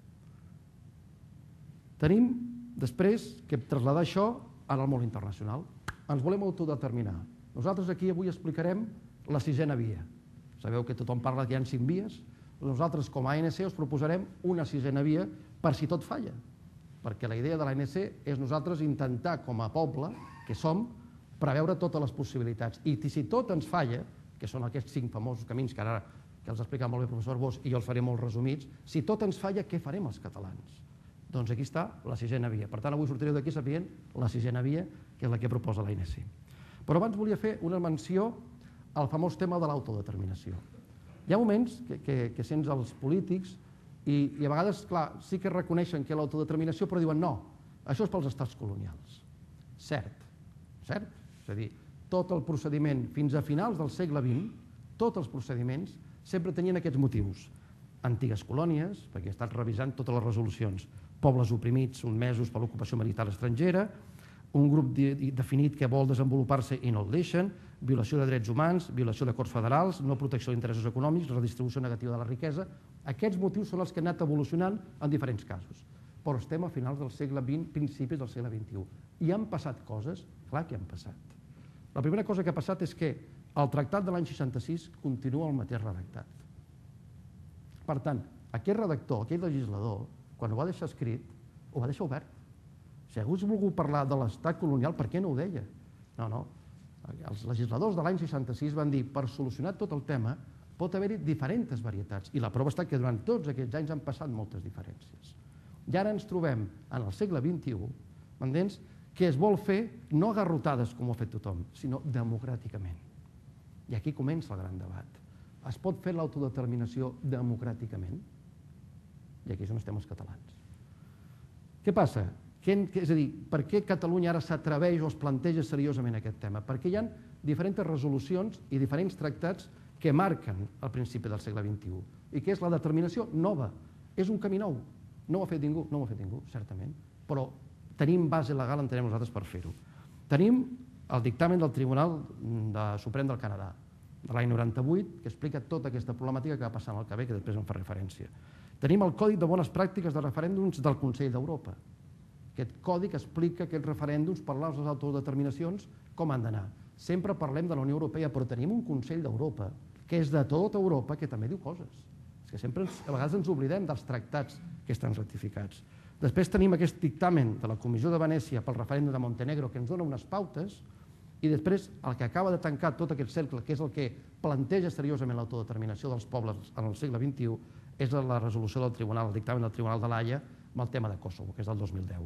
Tenim després que traslladar això al món internacional. Ens volem autodeterminar. Nosaltres aquí avui explicarem la sisena via. Sabeu que tothom parla que hi ha 5 vies? Nosaltres, com a ANC, us proposarem una sisena via per si tot falla. Perquè la idea de l'ANC és nosaltres intentar, com a poble que som, preveure totes les possibilitats. I si tot ens falla, que són aquests 5 famosos camins que ara que els ha explicat molt bé el professor Bosch i jo els faré molt resumits, si tot ens falla, què farem els catalans? Doncs aquí està la sisena via. Per tant, avui sortireu d'aquí sabent la sisena via, que és la que proposa l'ANC. Però abans volia fer una menció al famós tema de l'autodeterminació. Hi ha moments que sents els polítics i a vegades, clar, sí que reconeixen que l'autodeterminació, però diuen no, això és pels estats colonials. Cert, cert? És a dir, tot el procediment fins a finals del segle XX, tots els procediments sempre tenien aquests motius. Antigues colònies, perquè he estat revisant totes les resolucions, pobles oprimits, sotmesos per l'ocupació militar estrangera, un grup definit que vol desenvolupar-se i no el deixen, violació de drets humans, violació de corts federals, no protecció d'interessos econòmics, redistribució negativa de la riquesa. Aquests motius són els que han anat evolucionant en diferents casos. Però estem a finals del segle XX, principis del segle XXI. I han passat coses? Clar que han passat. La primera cosa que ha passat és que el tractat de l'any 66 continua el mateix redactat. Per tant, aquest redactor, aquell legislador, quan ho va deixar escrit, ho va deixar obert. Si hagués volgut parlar de l'estat colonial, per què no ho deia? No. Els legisladors de l'any 66 van dir per solucionar tot el tema pot haver-hi diferents varietats i la prova està que durant tots aquests anys han passat moltes diferències. I ara ens trobem en el segle XXI, m'entens, que es vol fer no a garrotades com ho ha fet tothom, sinó democràticament. I aquí comença el gran debat. Es pot fer l'autodeterminació democràticament? I aquí és on estem els catalans. Què passa? És a dir, per què Catalunya ara s'atreveix o es planteja seriosament aquest tema? Perquè hi ha diferents resolucions i diferents tractats que marquen el principi del segle XXI i que és la determinació nova. És un camí nou. No ho ha fet ningú, certament, però tenim base legal, entenem nosaltres, per fer-ho. Tenim el dictamen del Tribunal Suprem del Canadà, de l'any 98, que explica tota aquesta problemàtica que va passar en el Quebec, que després en fa referència. Tenim el Codi de Bones Pràctiques de Referèndums del Consell d'Europa. Aquest codi que explica aquests referèndums per les autodeterminacions, com han d'anar. Sempre parlem de la Unió Europea, però tenim un Consell d'Europa, que és de tota Europa, que també diu coses. És que sempre a vegades ens oblidem dels tractats que estan ratificats. Després tenim aquest dictamen de la Comissió de Venècia pel referèndum de Montenegro, que ens dona unes pautes, i després el que acaba de tancar tot aquest cercle, que és el que planteja seriosament l'autodeterminació dels pobles en el segle XXI, és la resolució del Tribunal, el dictamen del Tribunal de l'Haia, amb el tema de Kosovo, que és del 2010.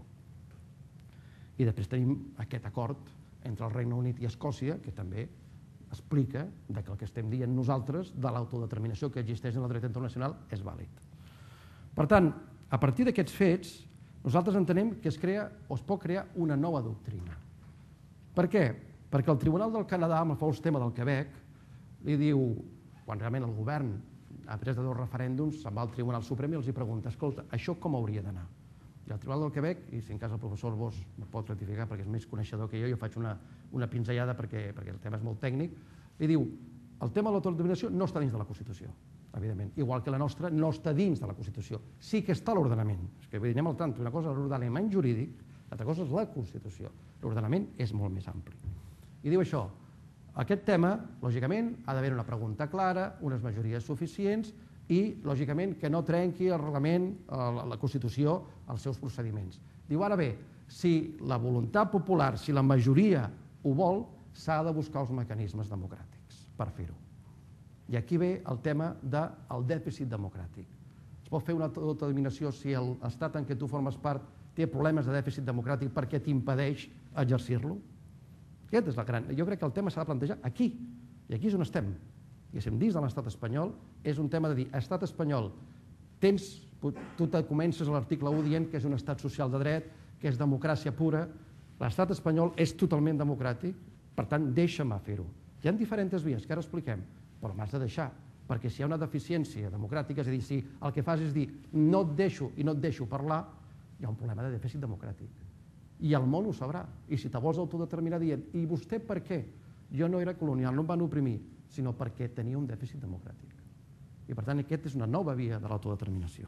I després tenim aquest acord entre el Regne Unit i Escòcia, que també explica que el que estem dient nosaltres de l'autodeterminació que existeix en el dret internacional és vàlid. Per tant, a partir d'aquests fets, nosaltres entenem que es crea o es pot crear una nova doctrina. Per què? Perquè el Tribunal del Canadà, amb el famós tema del Quebec, li diu, quan realment el govern ha pres de 2 referèndums, se'n va al Tribunal Suprem i els pregunta, escolta, això com hauria d'anar? I el Tribunal del Quebec, i si en cas el professor Bosch me pot ratificar perquè és més coneixedor que jo faig una pinzellada perquè el tema és molt tècnic, li diu, el tema de l'autodeterminació no està dins de la Constitució. evidentment. Igual que la nostra no està dins de la Constitució. Sí que està a l'ordenament. És que anem al tanto. Una cosa és l'ordenament jurídic, l'altra cosa és la Constitució. L'ordenament és molt més ampli. I diu això, aquest tema, lògicament, ha d'haver una pregunta clara, unes majories suficients i, lògicament, que no trenqui el reglament, la Constitució, els seus procediments. Diu, ara bé, si la voluntat popular, si la majoria ho vol, s'ha de buscar els mecanismes democràtics per fer-ho. I aquí ve el tema del dèficit democràtic. Es pot fer una autodeterminació si l'estat en què tu formes part té problemes de dèficit democràtic perquè t'impedeix exercir-lo? Aquest és la gran... Jo crec que el tema s'ha de plantejar aquí, i aquí és on estem. I estem dins de l'estat espanyol, és un tema de dir, estat espanyol, tu comences a l'article 1 dient que és un estat social de dret, que és democràcia pura, l'estat espanyol és totalment democràtic, per tant, deixa'm fer-ho. Hi ha diferents vies, que ara expliquem, però m'has de deixar, perquè si hi ha una deficiència democràtica, és a dir, si el que fas és dir no et deixo i no et deixo parlar, hi ha un problema de dèficit democràtic. I el món ho sabrà. I si te vols autodeterminar dient, i vostè per què? Jo no era colonial, no em van oprimir, sinó perquè tenia un dèficit democràtic. I per tant, aquesta és una nova via de l'autodeterminació.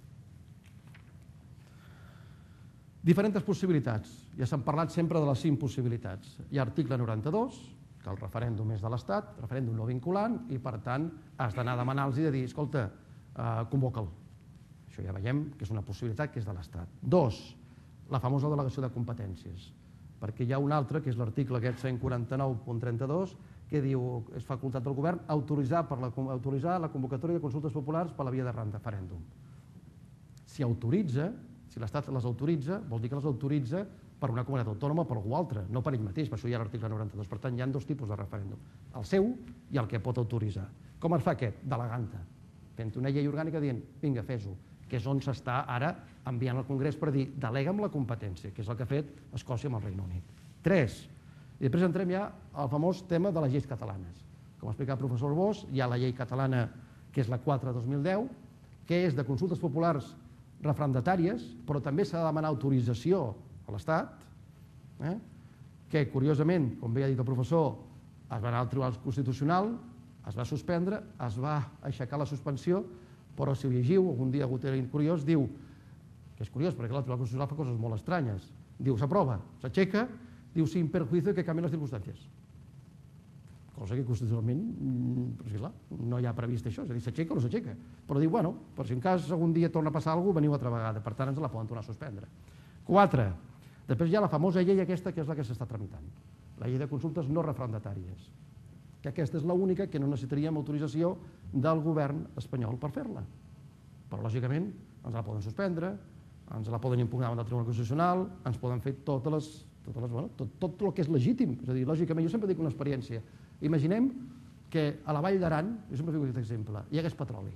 Diferents possibilitats. Ja s'han parlat sempre de les 5 possibilitats. Hi ha article 92, que el referèndum és de l'Estat, referèndum no vinculant, i per tant has d'anar a demanar-los i de dir, escolta, convoca'l. Això ja veiem que és una possibilitat que és de l'Estat. 2, la famosa delegació de competències, perquè hi ha un altre, que és l'article aquest 149.32, que diu, és facultat del govern, autoritzar la convocatòria de consultes populars per la via de referèndum. Si autoritza, si l'Estat les autoritza, vol dir que les autoritza per una comunitat autònoma o per algú altre, no per ell mateix, per això hi ha l'article 92. Per tant, hi ha 2 tipus de referèndum, el seu i el que pot autoritzar. Com es fa aquest? Delegant-te, fent una llei orgànica dient, vinga, fes-ho, que és on s'està ara enviant al Congrés per dir, delega'm la competència, que és el que ha fet Escòcia amb el Regne Unit. 3. I després entrem ja al famós tema de les lleis catalanes. Com ha explicat el professor Bosch, hi ha la llei catalana, que és la 4/2010, que és de consultes populars referendatàries, però també s'ha de demanar autorització a l'Estat, que curiosament, com bé ha dit el professor, es va anar al Tribunal Constitucional, es va suspendre, es va aixecar la suspensió, però si ho llegiu, algun dia algú té curiós, diu, que és curiós perquè el Tribunal Constitucional fa coses molt estranyes, diu, s'aprova, s'aixeca, diu, sin perjuicio que canvien les circumstàncies. Cosa que constitucionalment, clar, no hi ha previst això, és a dir, s'aixeca o no s'aixeca. Però diu, bueno, per si en cas algun dia torna a passar alguna cosa, veniu altra vegada, per tant ens la poden tornar a suspendre. 4. Després hi ha la famosa llei aquesta, que és la que s'està tramitant, la llei de consultes no referendatàries, que aquesta és l'única que no necessitaríem autorització del govern espanyol per fer-la. Però, lògicament, ens la poden suspendre, ens la poden impugnar davant del Tribunal Constitucional, ens poden fer tot el que és legítim. És a dir, lògicament, jo sempre dic una experiència. Imaginem que a la Vall d'Aran, jo sempre fico aquest exemple, hi hagués petroli.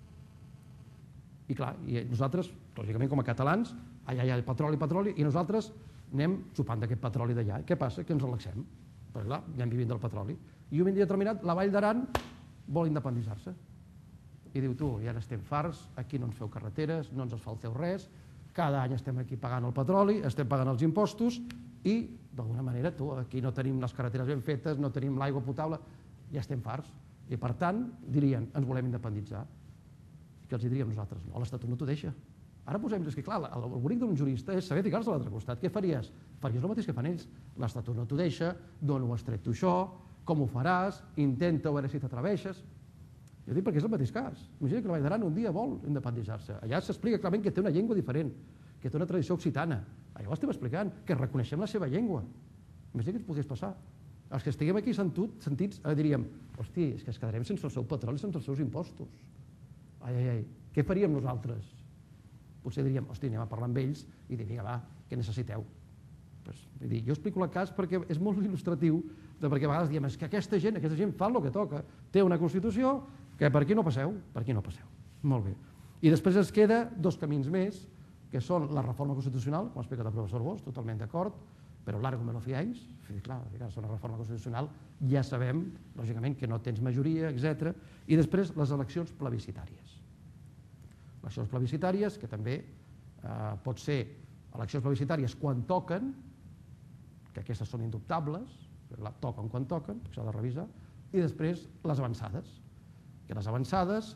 I clar, nosaltres, lògicament, com a catalans, allà hi ha petroli, i nosaltres anem xupant d'aquest petroli d'allà. Què passa? Que ens relaxem. Perquè, clar, anem vivint del petroli. I un dia determinat, la Vall d'Aran vol independitzar-se. I diu, tu, ja n'estem farts, aquí no ens feu carreteres, no ens asfalteu res, cada any estem aquí pagant el petroli, estem pagant els impostos i, d'alguna manera, tu, aquí no tenim les carreteres ben fetes, no tenim l'aigua potable, ja estem farts. I, per tant, dirien, ens volem independitzar. Què els diríem nosaltres? No, l'Estatut no t'ho deixa. Ara posem, és que clar, el bonic d'un jurista és saber ficar-se a l'altre costat. Què faries? Faries el mateix que fan ells. L'Estatut no t'ho deixa, d'on ho has tret tu això, com ho faràs, intenta-ho, a veure si t'atreveixes. Jo dic perquè és el mateix cas. Imagina que la Vall d'Aran un dia vol independitzar-se. Allà s'explica clarament que té una llengua diferent, que té una tradició occitana. Allà ho estem explicant, que reconeixem la seva llengua. Imagina que ens pogués passar. Els que estiguem aquí sentits diríem, hosti, és que ens quedarem sense el seu petroli, sense els seus impostos. Ai, què faríem nosaltres? Potser diríem, hosti, anem a parlar amb ells i dir, vinga, va, què necessiteu? Jo explico el cas perquè és molt il·lustratiu, perquè a vegades diem, és que aquesta gent fa el que toca, té una Constitució, que per aquí no passeu, per aquí no passeu. Molt bé. I després ens queda 2 camins més, que són la reforma constitucional, com ha explicat el professor Bosch, totalment d'acord, però largo me lo fiáis, clar, és una reforma constitucional, ja sabem, lògicament, que no tens majoria, etc. I després les eleccions plebiscitàries. Eleccions plebiscitàries, que també pot ser eleccions plebiscitàries quan toquen, que aquestes són indubtables, toquen quan toquen, s'ha de revisar, i després les avançades, que les avançades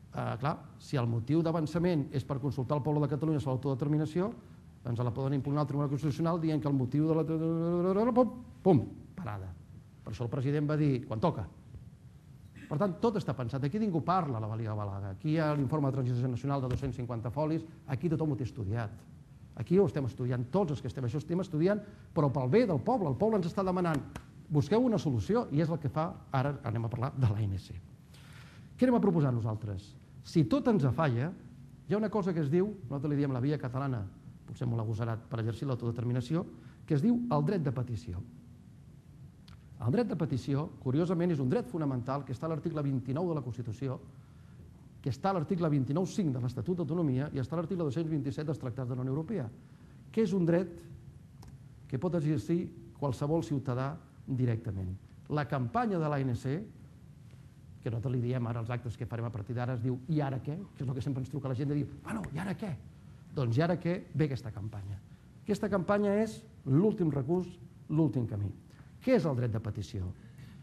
Clar, si el motiu d'avançament és per consultar el poble de Catalunya sobre l'autodeterminació, ens la poden impugnar al Tribunal Constitucional dient que el motiu de la... Pum, parada. Per això el president va dir, quan toca. Per tant, tot està pensat. Aquí ningú parla a la Liga Balaga. Aquí hi ha l'informe de transició nacional de 250 folis, aquí tothom ho té estudiat. Aquí ho estem estudiant, tots els que estem, això estem estudiant, però pel bé del poble. El poble ens està demanant, busqueu una solució, i és el que fa, ara anem a parlar de l'ANC. Què anem a proposar nosaltres? Si tot ens afalla, hi ha una cosa que es diu, nosaltres li diem la via catalana, potser molt agosarat per exercir l'autodeterminació, que es diu el dret de petició. El dret de petició, curiosament, és un dret fonamental que està a l'article 29 de la Constitució, que està a l'article 29.5 de l'Estatut d'Autonomia i està a l'article 227 dels Tractats de la Unió Europea, que és un dret que pot exercir qualsevol ciutadà directament. La campanya de l'ANC, que nosaltres li diem ara als actes que farem a partir d'ara, es diu i ara què? Que és el que sempre ens truca la gent de dir, bueno, i ara què? Doncs i ara què ve aquesta campanya? Aquesta campanya és l'últim recurs, l'últim camí. Què és el dret de petició?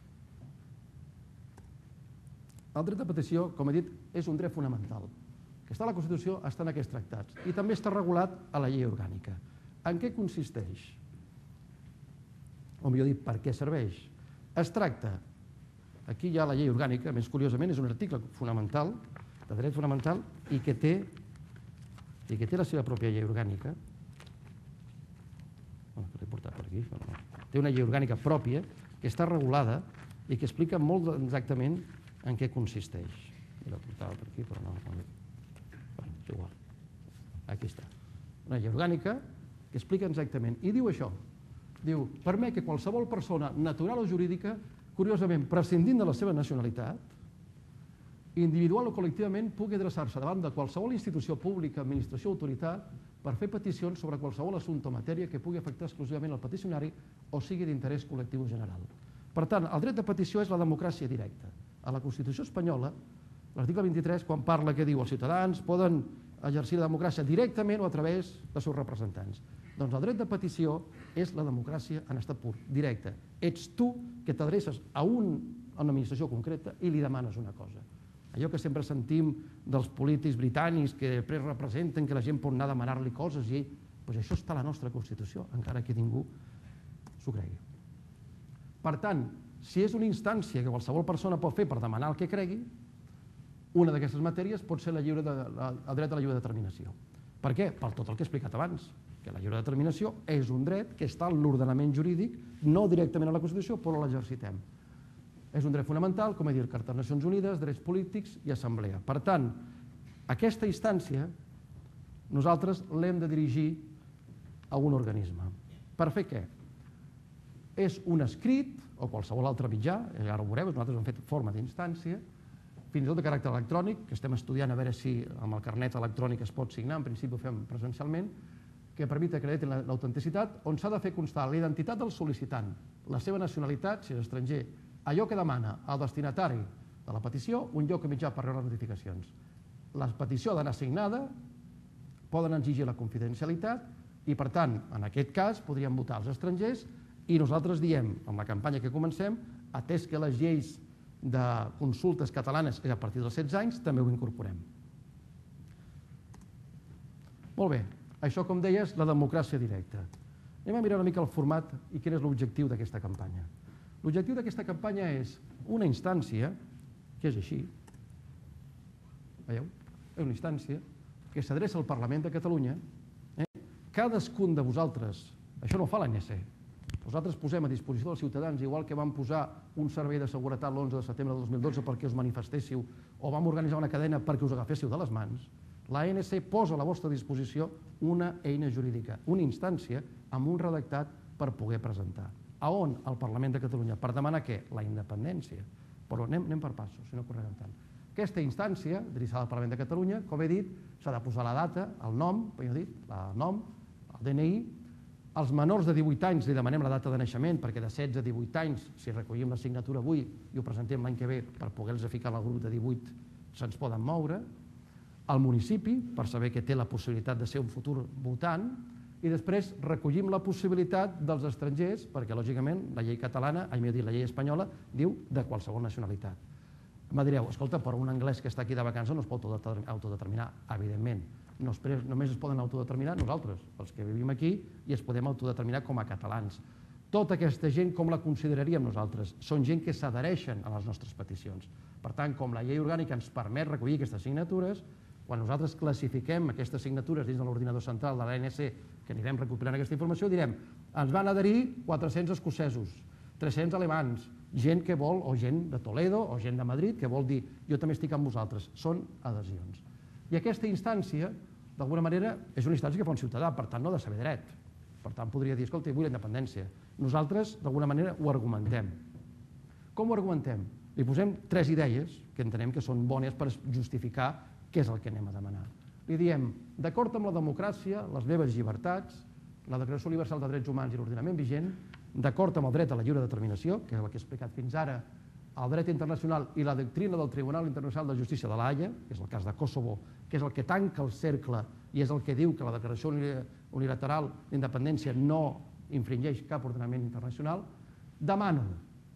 El dret de petició, com he dit, és un dret fonamental, que està a la Constitució, està en aquests tractats, i també està regulat a la llei orgànica. En què consisteix? O millor dit, per què serveix? Es tracta, aquí hi ha la llei orgànica, més curiosament és un article fonamental, de dret fonamental, i que té la seva pròpia llei orgànica. L'he portat per aquí. Té una llei orgànica pròpia que està regulada i que explica molt exactament en què consisteix. La portava per aquí, però no. És igual. Aquí està. Una llei orgànica que explica exactament. I diu això. Diu, permet que qualsevol persona natural o jurídica, curiosament, prescindint de la seva nacionalitat, individual o col·lectivament, pugui adreçar-se davant de qualsevol institució pública, administració o autoritat per fer peticions sobre qualsevol assumpte o matèria que pugui afectar exclusivament el peticionari o sigui d'interès col·lectiu general. Per tant, el dret de petició és la democràcia directa. A la Constitució espanyola, l'article 23, quan parla que diu els ciutadans poden exercir la democràcia directament o a través dels seus representants. Doncs el dret de petició és la democràcia en estat pur, directe. Ets tu que t'adreces a una administració concreta i li demanes una cosa. Allò que sempre sentim dels polítics britànics que després representen que la gent pot anar a demanar-li coses i doncs això està a la nostra Constitució, encara que ningú s'ho cregui. Per tant, si és una instància que qualsevol persona pot fer per demanar el que cregui, una d'aquestes matèries pot ser el dret a la lliure determinació. Per què? Per tot el que he explicat abans, que la lliure determinació és un dret que està en l'ordenament jurídic, no directament a la Constitució, però l'exercitem. És un dret fonamental, com he dit, Carta de Nacions Unides, drets polítics i assemblea. Per tant, aquesta instància nosaltres l'hem de dirigir a un organisme. Per fer què? És un escrit, o qualsevol altre mitjà, ara ho veureu, nosaltres hem fet forma d'instància, fins i tot de caràcter electrònic, que estem estudiant a veure si amb el carnet electrònic es pot signar, en principi ho fem presencialment, que permet acreditar l'autenticitat, on s'ha de fer constar la identitat del sol·licitant, la seva nacionalitat, si és estranger, allò que demana al destinatari de la petició, un lloc i mitjà per rebre les notificacions. La petició ha d'anar signada, poden exigir la confidencialitat i, per tant, en aquest cas, podrien votar els estrangers i nosaltres diem, amb la campanya que comencem, atès que les lleis de consultes catalanes és a partir dels 16 anys, també ho incorporem. Molt bé, això, com deia, és la democràcia directa. Anem a mirar una mica el format i quin és l'objectiu d'aquesta campanya. L'objectiu d'aquesta campanya és una instància, que és així, veieu? És una instància que s'adreça al Parlament de Catalunya. Cadascun de vosaltres, això no ho fa l'ANC, nosaltres posem a disposició dels ciutadans, igual que vam posar un servei de seguretat l'11 de setembre de 2012 perquè us manifestéssiu o vam organitzar una cadena perquè us agaféssiu de les mans, l'ANC posa a la vostra disposició una eina jurídica, una instància amb un redactat per poder presentar. A on? Al Parlament de Catalunya. Per demanar què? La independència. Però anem per passos, si no correm tant. Aquesta instància, adreçada al Parlament de Catalunya, com he dit, s'ha de posar la data, el nom, el DNI. Als menors de 18 anys li demanem la data de naixement, perquè de 16 a 18 anys, si recollim la signatura avui i ho presentem l'any que ve per poder-los ficar en el grup de 18, se'ns poden moure. Al municipi, per saber que té la possibilitat de ser un futur votant, i després recollim la possibilitat dels estrangers, perquè lògicament la llei catalana, la llei espanyola, diu de qualsevol nacionalitat. Em direu, escolta, però un anglès que està aquí de vacances no es pot autodeterminar, evidentment. Només es poden autodeterminar nosaltres, els que vivim aquí, i es podem autodeterminar com a catalans. Tota aquesta gent, com la consideraríem nosaltres? Són gent que s'adhereixen a les nostres peticions. Per tant, com la llei orgànica ens permet recollir aquestes signatures, quan nosaltres classifiquem aquestes signatures dins de l'ordinador central de l'ANC, que anirem recuperant aquesta informació, direm, ens van adherir 400 escocesos, 300 alemans, gent que vol, o gent de Toledo, o gent de Madrid, que vol dir, jo també estic amb vosaltres. Són adhesions. I aquesta instància, d'alguna manera, és una instància que fa un ciutadà, per tant, no ha de saber dret. Per tant, podria dir, escolta, vull la independència. Nosaltres, d'alguna manera, ho argumentem. Com ho argumentem? Li posem 3 idees que entenem que són bones per justificar què és el que anem a demanar. Li diem, d'acord amb la democràcia, les meves llibertats, la Declaració Universal de Drets Humans i l'ordenament vigent, d'acord amb el dret a la lliure determinació, que és el que he explicat fins ara, el dret internacional i la doctrina del Tribunal Internacional de Justícia de l'Haia, que és el cas de Kosovo, que és el que tanca el cercle i és el que diu que la Declaració Unilateral d'Independència no infringeix cap ordenament internacional, demano,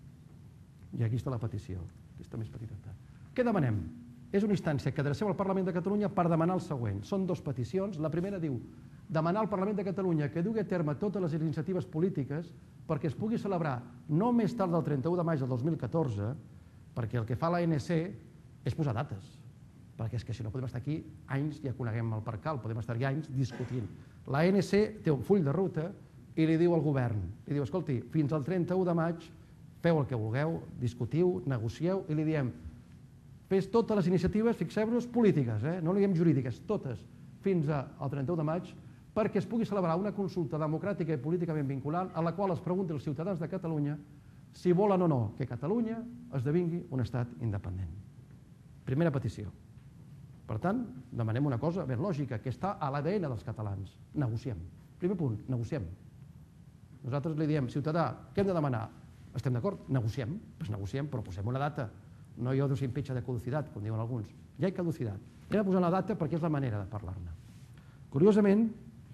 i aquí està la petició, aquesta més petita. Què demanem? És una instància que adreceu al Parlament de Catalunya per demanar el següent. Són 2 peticions. La primera diu demanar al Parlament de Catalunya que dugui a terme totes les iniciatives polítiques perquè es pugui celebrar no més tard del 31 de maig del 2014, perquè el que fa l'ANC és posar dates, perquè és que si no podem estar aquí anys, ja coneguem el percal, podem estar aquí anys discutint. L'ANC té un full de ruta i li diu al govern, li diu, escolti, fins al 31 de maig feu el que vulgueu, discutiu, negocieu, i li diem, fes totes les iniciatives, fixeu-vos, polítiques, no li diem jurídiques, totes, fins al 31 de maig, perquè es pugui celebrar una consulta democràtica i políticament vinculant a la qual es pregunti als ciutadans de Catalunya si volen o no que Catalunya esdevingui un estat independent. Primera petició. Per tant, demanem una cosa ben lògica, que està a l'ADN dels catalans. Negociem. Primer punt, negociem. Nosaltres li diem, ciutadà, què hem de demanar? Estem d'acord? Negociem. Doncs negociem, però posem una data. No hi ha sin fecha de caducitat, com diuen alguns. Ja hi ha caducitat. Anem a posar la data perquè és la manera de parlar-ne. Curiosament,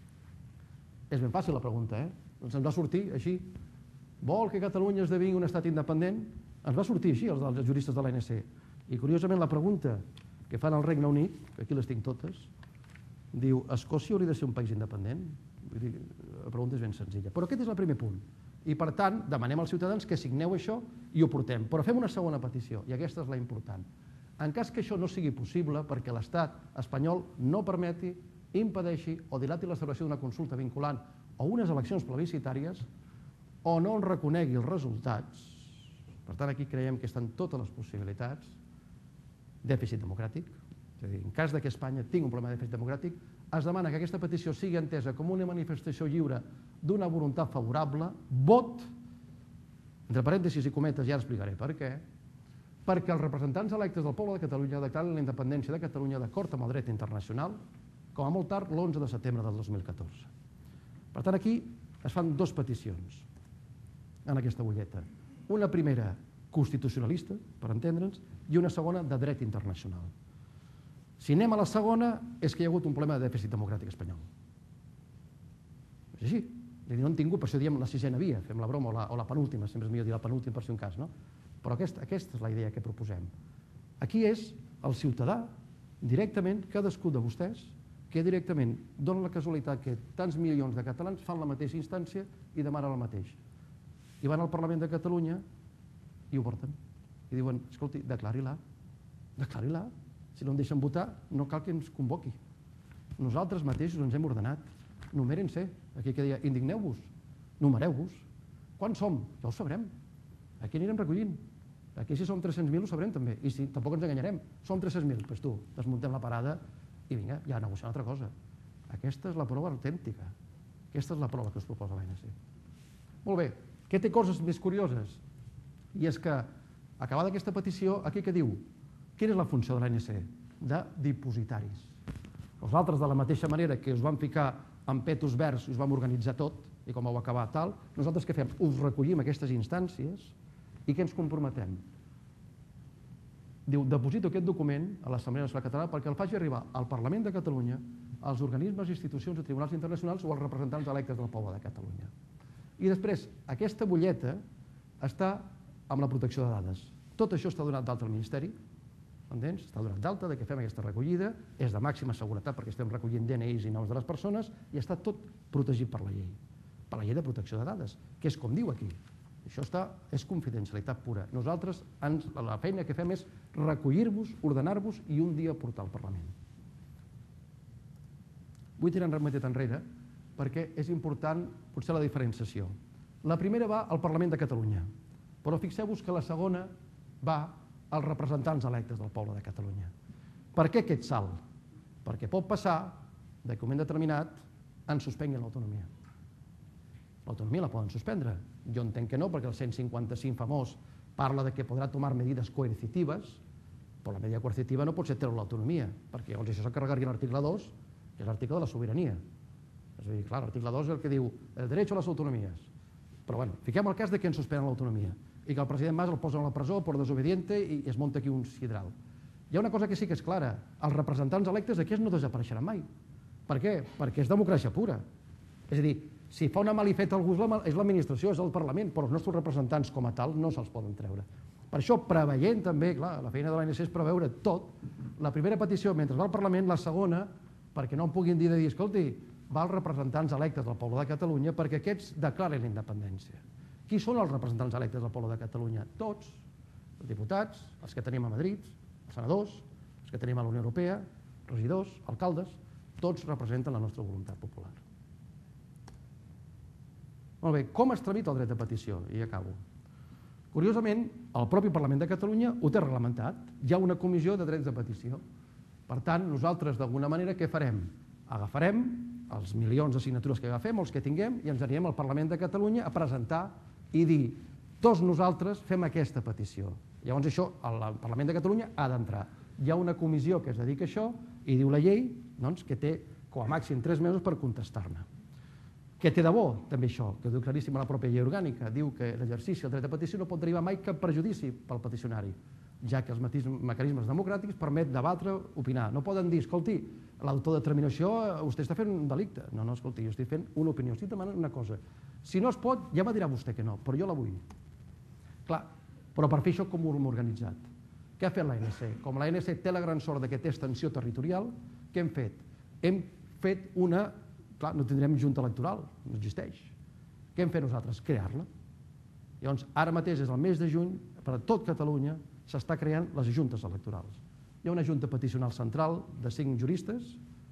és ben fàcil la pregunta, Ens va sortir així. Vol que Catalunya esdevingui un estat independent? Ens va sortir així, els juristes de l'ANC. I curiosament la pregunta que fan al Regne Unit, que aquí les tinc totes, diu, Escòcia hauria de ser un país independent? Vull dir, la pregunta és ben senzilla. Però aquest és el primer punt. I per tant, demanem als ciutadans que signeu això i ho portem. Però fem una segona petició, i aquesta és la important. En cas que això no sigui possible perquè l'estat espanyol no permeti, impedeixi o dilati la celebració d'una consulta vinculant o unes eleccions plebiscitàries o no en reconegui els resultats, per tant aquí creiem que estan totes les possibilitats, dèficit democràtic, és a dir, en cas que Espanya tingui un problema de dèficit democràtic, es demana que aquesta petició sigui entesa com una manifestació lliure d'una voluntat favorable, vot, entre parèntesis i cometes, ja explicaré per què, perquè els representants electes del poble de Catalunya declaren la independència de Catalunya d'acord amb el dret internacional, com a molt tard l'11 de setembre del 2014. Per tant, aquí es fan 2 peticions en aquesta butlleta. Una primera constitucionalista, per entendre'ns, i una segona de dret internacional. Si anem a la segona, és que hi ha hagut un problema de dèficit democràtic espanyol. És així. No han tingut, per això diem la 6ena via, fem la broma, o la penúltima, sempre és millor dir la penúltima per si un cas, no? Però aquesta és la idea que proposem. Aquí és el ciutadà, directament, cadascú de vostès, que directament dona la casualitat que tants milions de catalans fan la mateixa instància i demanen el mateix. I van al Parlament de Catalunya i ho porten. I diuen, escolti, declari-la. Declari-la. Si no em deixen votar, no cal que ens convoqui. Nosaltres mateixos ens hem ordenat. Numérense. Aquí que deia, indigneu-vos, numereu-vos. Quants som? Ja ho sabrem. Aquí anirem recollint. Aquí si som 300.000 ho sabrem també. I si tampoc ens enganyarem. Som 300.000. Doncs tu, desmuntem la parada i vinga, ja negociar una altra cosa. Aquesta és la prova autèntica. Aquesta és la prova que us proposa l'ANC. Molt bé, què té coses més curioses? I és que, acabada aquesta petició, aquí que diu? Quina és la funció de l'ANC? De dipositaris. Els altres, de la mateixa manera que us van ficar en petos verds i us vam organitzar tot, i com vau acabar tal, nosaltres què fem? Us recollim aquestes instàncies i què ens comprometem? Diu, deposito aquest document a l'Assemblea Nacional Catalana perquè el faci arribar al Parlament de Catalunya, als organismes, institucions i tribunals internacionals o als representants electes del poble de Catalunya. I després, aquesta butlleta està amb la protecció de dades. Tot això està donat d'alta al Ministeri, entens? Està donat d'alta que fem aquesta recollida, és de màxima seguretat perquè estem recollint DNIs i noms de les persones i està tot protegit per la llei de protecció de dades, que és com diu aquí. Això és confidencialitat pura. Nosaltres, la feina que fem és recollir-vos, ordenar-vos i un dia portar al Parlament. Vull tirar un remetet enrere perquè és important potser la diferenciació. La primera va al Parlament de Catalunya, però fixeu-vos que la segona va als representants electes del poble de Catalunya. Per què aquest salt? Perquè pot passar que en un moment determinat ens suspenguin l'autonomia. L'autonomia la poden suspendre. Jo entenc que no, perquè el 155 famós parla de que podrà tomar medidas coercitivas, però la medida coercitiva no pot ser treure l'autonomia, perquè llavors això s'encarregaria l'article 2, que és l'article de la sobirania. És a dir, clar, l'article 2 és el que diu el derecho a les autonomies. Però bueno, fiquem el cas de que ens suspenen l'autonomia i que el president Mas el posa a la presó per desobediente i es munta aquí un sidral. Hi ha una cosa que sí que és clara, els representants electes aquests no desapareixeran mai. Per què? Perquè és democràcia pura. És a dir, si fa una malifeta algú és l'administració, és el Parlament, però els nostres representants com a tal no se'ls poden treure. Per això, preveient també, clar, la feina de l'ANC és preveure tot, la primera petició mentre va al Parlament, la segona, perquè no em puguin dir escolti, va als representants electes del poble de Catalunya perquè aquests declaren la independència. Qui són els representants electes del poble de Catalunya? Tots, els diputats, els que tenim a Madrid, els senadors, els que tenim a la Unió Europea, regidors, alcaldes, tots representen la nostra voluntat popular. Molt bé, com es tramita el dret de petició? I acabo. Curiosament, el propi Parlament de Catalunya ho té reglamentat. Hi ha una comissió de drets de petició. Per tant, nosaltres, d'alguna manera, què farem? Agafarem els milions de signatures que agafem, els que tinguem, i ens anirem al Parlament de Catalunya a presentar i dir tots nosaltres fem aquesta petició. Llavors això, el Parlament de Catalunya ha d'entrar. Hi ha una comissió que es dedica a això i diu la llei que té com a màxim 3 mesos per contestar-ne. Què té de bo, també això, que ho diu claríssim a la pròpia llei orgànica, diu que l'exercici del dret de petició no pot derivar mai cap perjudici pel peticionari, ja que els mecanismes democràtics permet debatre, opinar. No poden dir, escolti, l'autodeterminació, vostè està fent un delicte. No, escolti, jo estic fent una opinió, estic demanant una cosa. Si no es pot, ja me dirà vostè que no, però jo la vull. Clar, però per fer això com ho hem organitzat? Què ha fet l'ANC? Com l'ANC té la gran sort que té extensió territorial, què hem fet? Hem fet una... Clar, no tindrem junta electoral, no existeix. Què hem fet nosaltres? Crear-la. Llavors, ara mateix, és el mes de juny, per a tot Catalunya, s'està creant les juntes electorals. Hi ha una junta peticional central de 5 juristes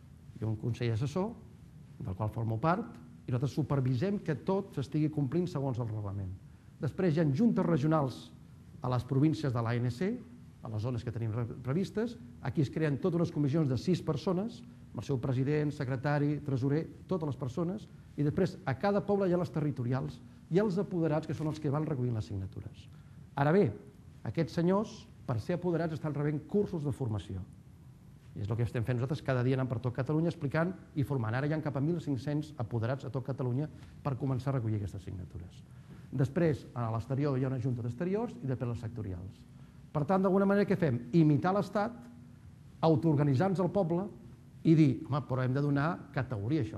i un consell assessor, del qual formo part, i nosaltres supervisem que tot s'estigui complint segons el reglament. Després hi ha juntes regionals a les províncies de l'ANC, a les zones que tenim previstes. Aquí es creen totes unes comissions de 6 persones, amb el seu president, secretari, tresorer, totes les persones, i després a cada poble hi ha les territorials i els apoderats, que són els que van recollint les signatures. Ara bé, aquests senyors, per ser apoderats, estan rebent cursos de formació. I és el que estem fent nosaltres, cada dia anant per tot Catalunya explicant i formant. Ara hi ha cap a 1.500 apoderats a tot Catalunya per començar a recollir aquestes signatures. Després, a l'exterior hi ha una junta d'exteriors i després les sectorials. Per tant, d'alguna manera, què fem? Imitar l'Estat, autoorganitzar-nos el poble i dir, home, però hem de donar categoria a això.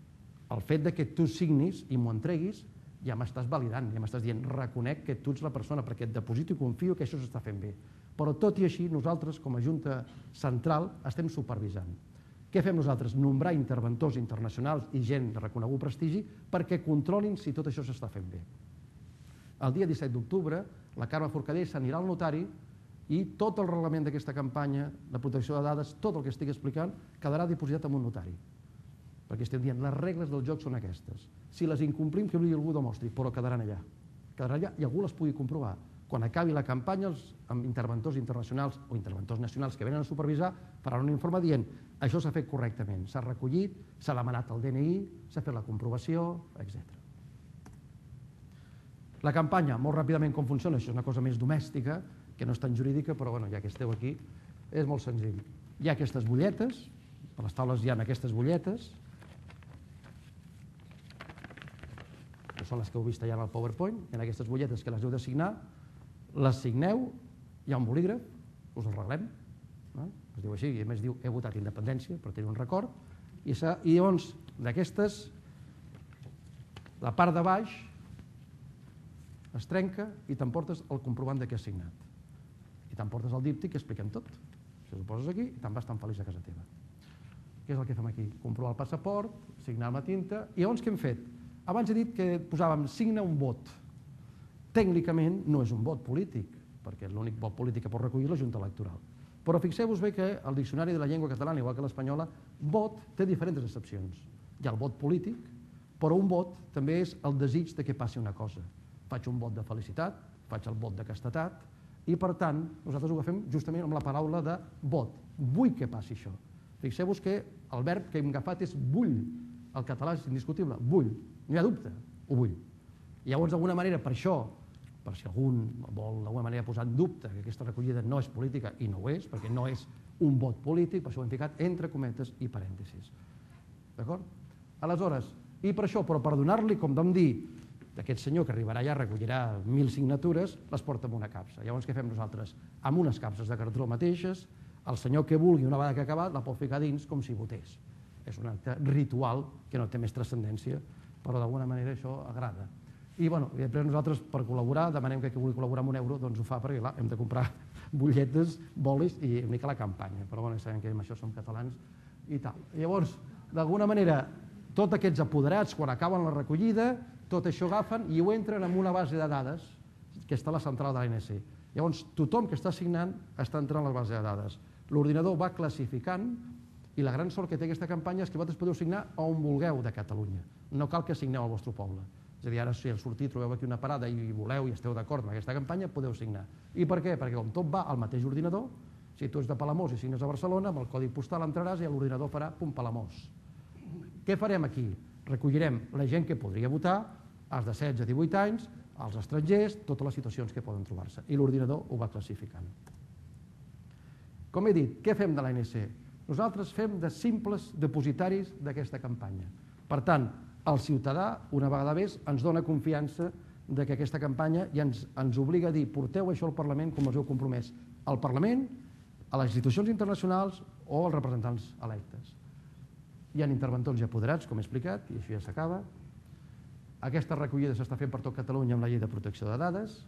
El fet que tu signis i m'ho entreguis ja m'estàs validant, ja m'estàs dient, reconec que tu ets la persona perquè et deposito i confio que això s'està fent bé. Però tot i així, nosaltres, com a Junta Central, estem supervisant. Què fem nosaltres? Nombrar interventors internacionals i gent de reconegut prestigi perquè controlin si tot això s'està fent bé. El dia 17 d'octubre, la Carme Forcadell s'anirà al notari i tot el reglament d'aquesta campanya de protecció de dades, tot el que estic explicant, quedarà dipositat en un notari. Perquè estem dient, les regles del joc són aquestes. Si les incomplim, que algú demostri, però quedaran allà. Quedaran allà i algú les pugui comprovar. Quan acabi la campanya, amb interventors internacionals o interventors nacionals que venen a supervisar, faran un informe dient això s'ha fet correctament, s'ha recollit, s'ha demanat el DNI, s'ha fet la comprovació, etc. La campanya, molt ràpidament com funciona, això és una cosa més domèstica, que no és tan jurídica, però bueno, ja que esteu aquí, és molt senzill. Hi ha aquestes butlletes, per les taules hi ha aquestes butlletes, que són les que heu vist allà en el PowerPoint, hi ha aquestes butlletes que les heu de signar, les signeu, hi ha un bolígraf, us el reglem, es diu així, i a més diu he votat independència, per tenir un record, i llavors d'aquestes, la part de baix es trenca i t'emportes el comprovant de què has signat. I te'n portes el díptic i expliquem tot. Si ho poses aquí, te'n vas tan feliç a casa teva. Què és el que fem aquí? Comprovar el passaport, signar amb la tinta, i llavors què hem fet? Abans he dit que posàvem signa un vot. Tècnicament no és un vot polític, perquè l'únic vot polític que pot recollir la Junta Electoral. Però fixeu-vos bé que el Diccionari de la Llengua Catalana, igual que l'espanyola, vot té diferents accepcions. Hi ha el vot polític, però un vot també és el desig de que passi una cosa. Faig un vot de felicitat, faig el vot de castetat, i per tant nosaltres ho agafem justament amb la paraula de vot. Vull que passi això. Fixeu-vos que el verb que hem agafat és vull. El català és indiscutible, vull. No hi ha dubte, ho vull. I llavors, d'alguna manera, per això, per si algú vol d'alguna manera posar en dubte que aquesta recollida no és política, i no ho és, perquè no és un vot polític, per això ho hem ficat entre cometes i parèntesis. D'acord? Aleshores, i per això, però per donar-li, com vam dir, d'aquest senyor que arribarà allà, recollirà 1.000 signatures, les porta en una capsa. Llavors, què fem nosaltres? Amb unes capses de cartró mateixes, el senyor que vulgui, una vegada que ha acabat, la pot ficar dins com si votés. És un acte ritual que no té més transcendència, però d'alguna manera això agrada. I després nosaltres, per col·laborar, demanem que qui vulgui col·laborar amb €1, doncs ho fa, perquè clar, hem de comprar butlletes, bolis i una mica la campanya. Però sabem que amb això som catalans i tal. Llavors, d'alguna manera, tots aquests apoderats, quan acaben la recollida, tot això agafen i ho entren en una base de dades, que està a la central de l'ANC. Llavors, tothom que està signant està entrant a la base de dades. L'ordinador va classificant i la gran sort que té aquesta campanya és que vosaltres podeu signar on vulgueu de Catalunya. No cal que signeu al vostre poble. És a dir, ara si al sortir trobeu aquí una parada i voleu i esteu d'acord amb aquesta campanya, podeu signar. I per què? Perquè com tot va al mateix ordinador, si tu ets de Palamós i signes a Barcelona, amb el codi postal entraràs i l'ordinador farà pum Palamós. Què farem aquí? Recollirem la gent que podria votar, els de 16 a 18 anys, els estrangers, totes les situacions que poden trobar-se. I l'ordinador ho va classificant. Com he dit, què fem de l'ANC? Nosaltres fem de simples depositaris d'aquesta campanya. Per tant, el ciutadà, una vegada més, ens dona confiança que aquesta campanya i ens obliga a dir porteu això al Parlament com us heu compromès. Al Parlament, a les institucions internacionals o als representants electes. Hi ha interventors i apoderats, com he explicat, i això ja s'acaba. Aquesta recollida s'està fent per tot Catalunya amb la llei de protecció de dades.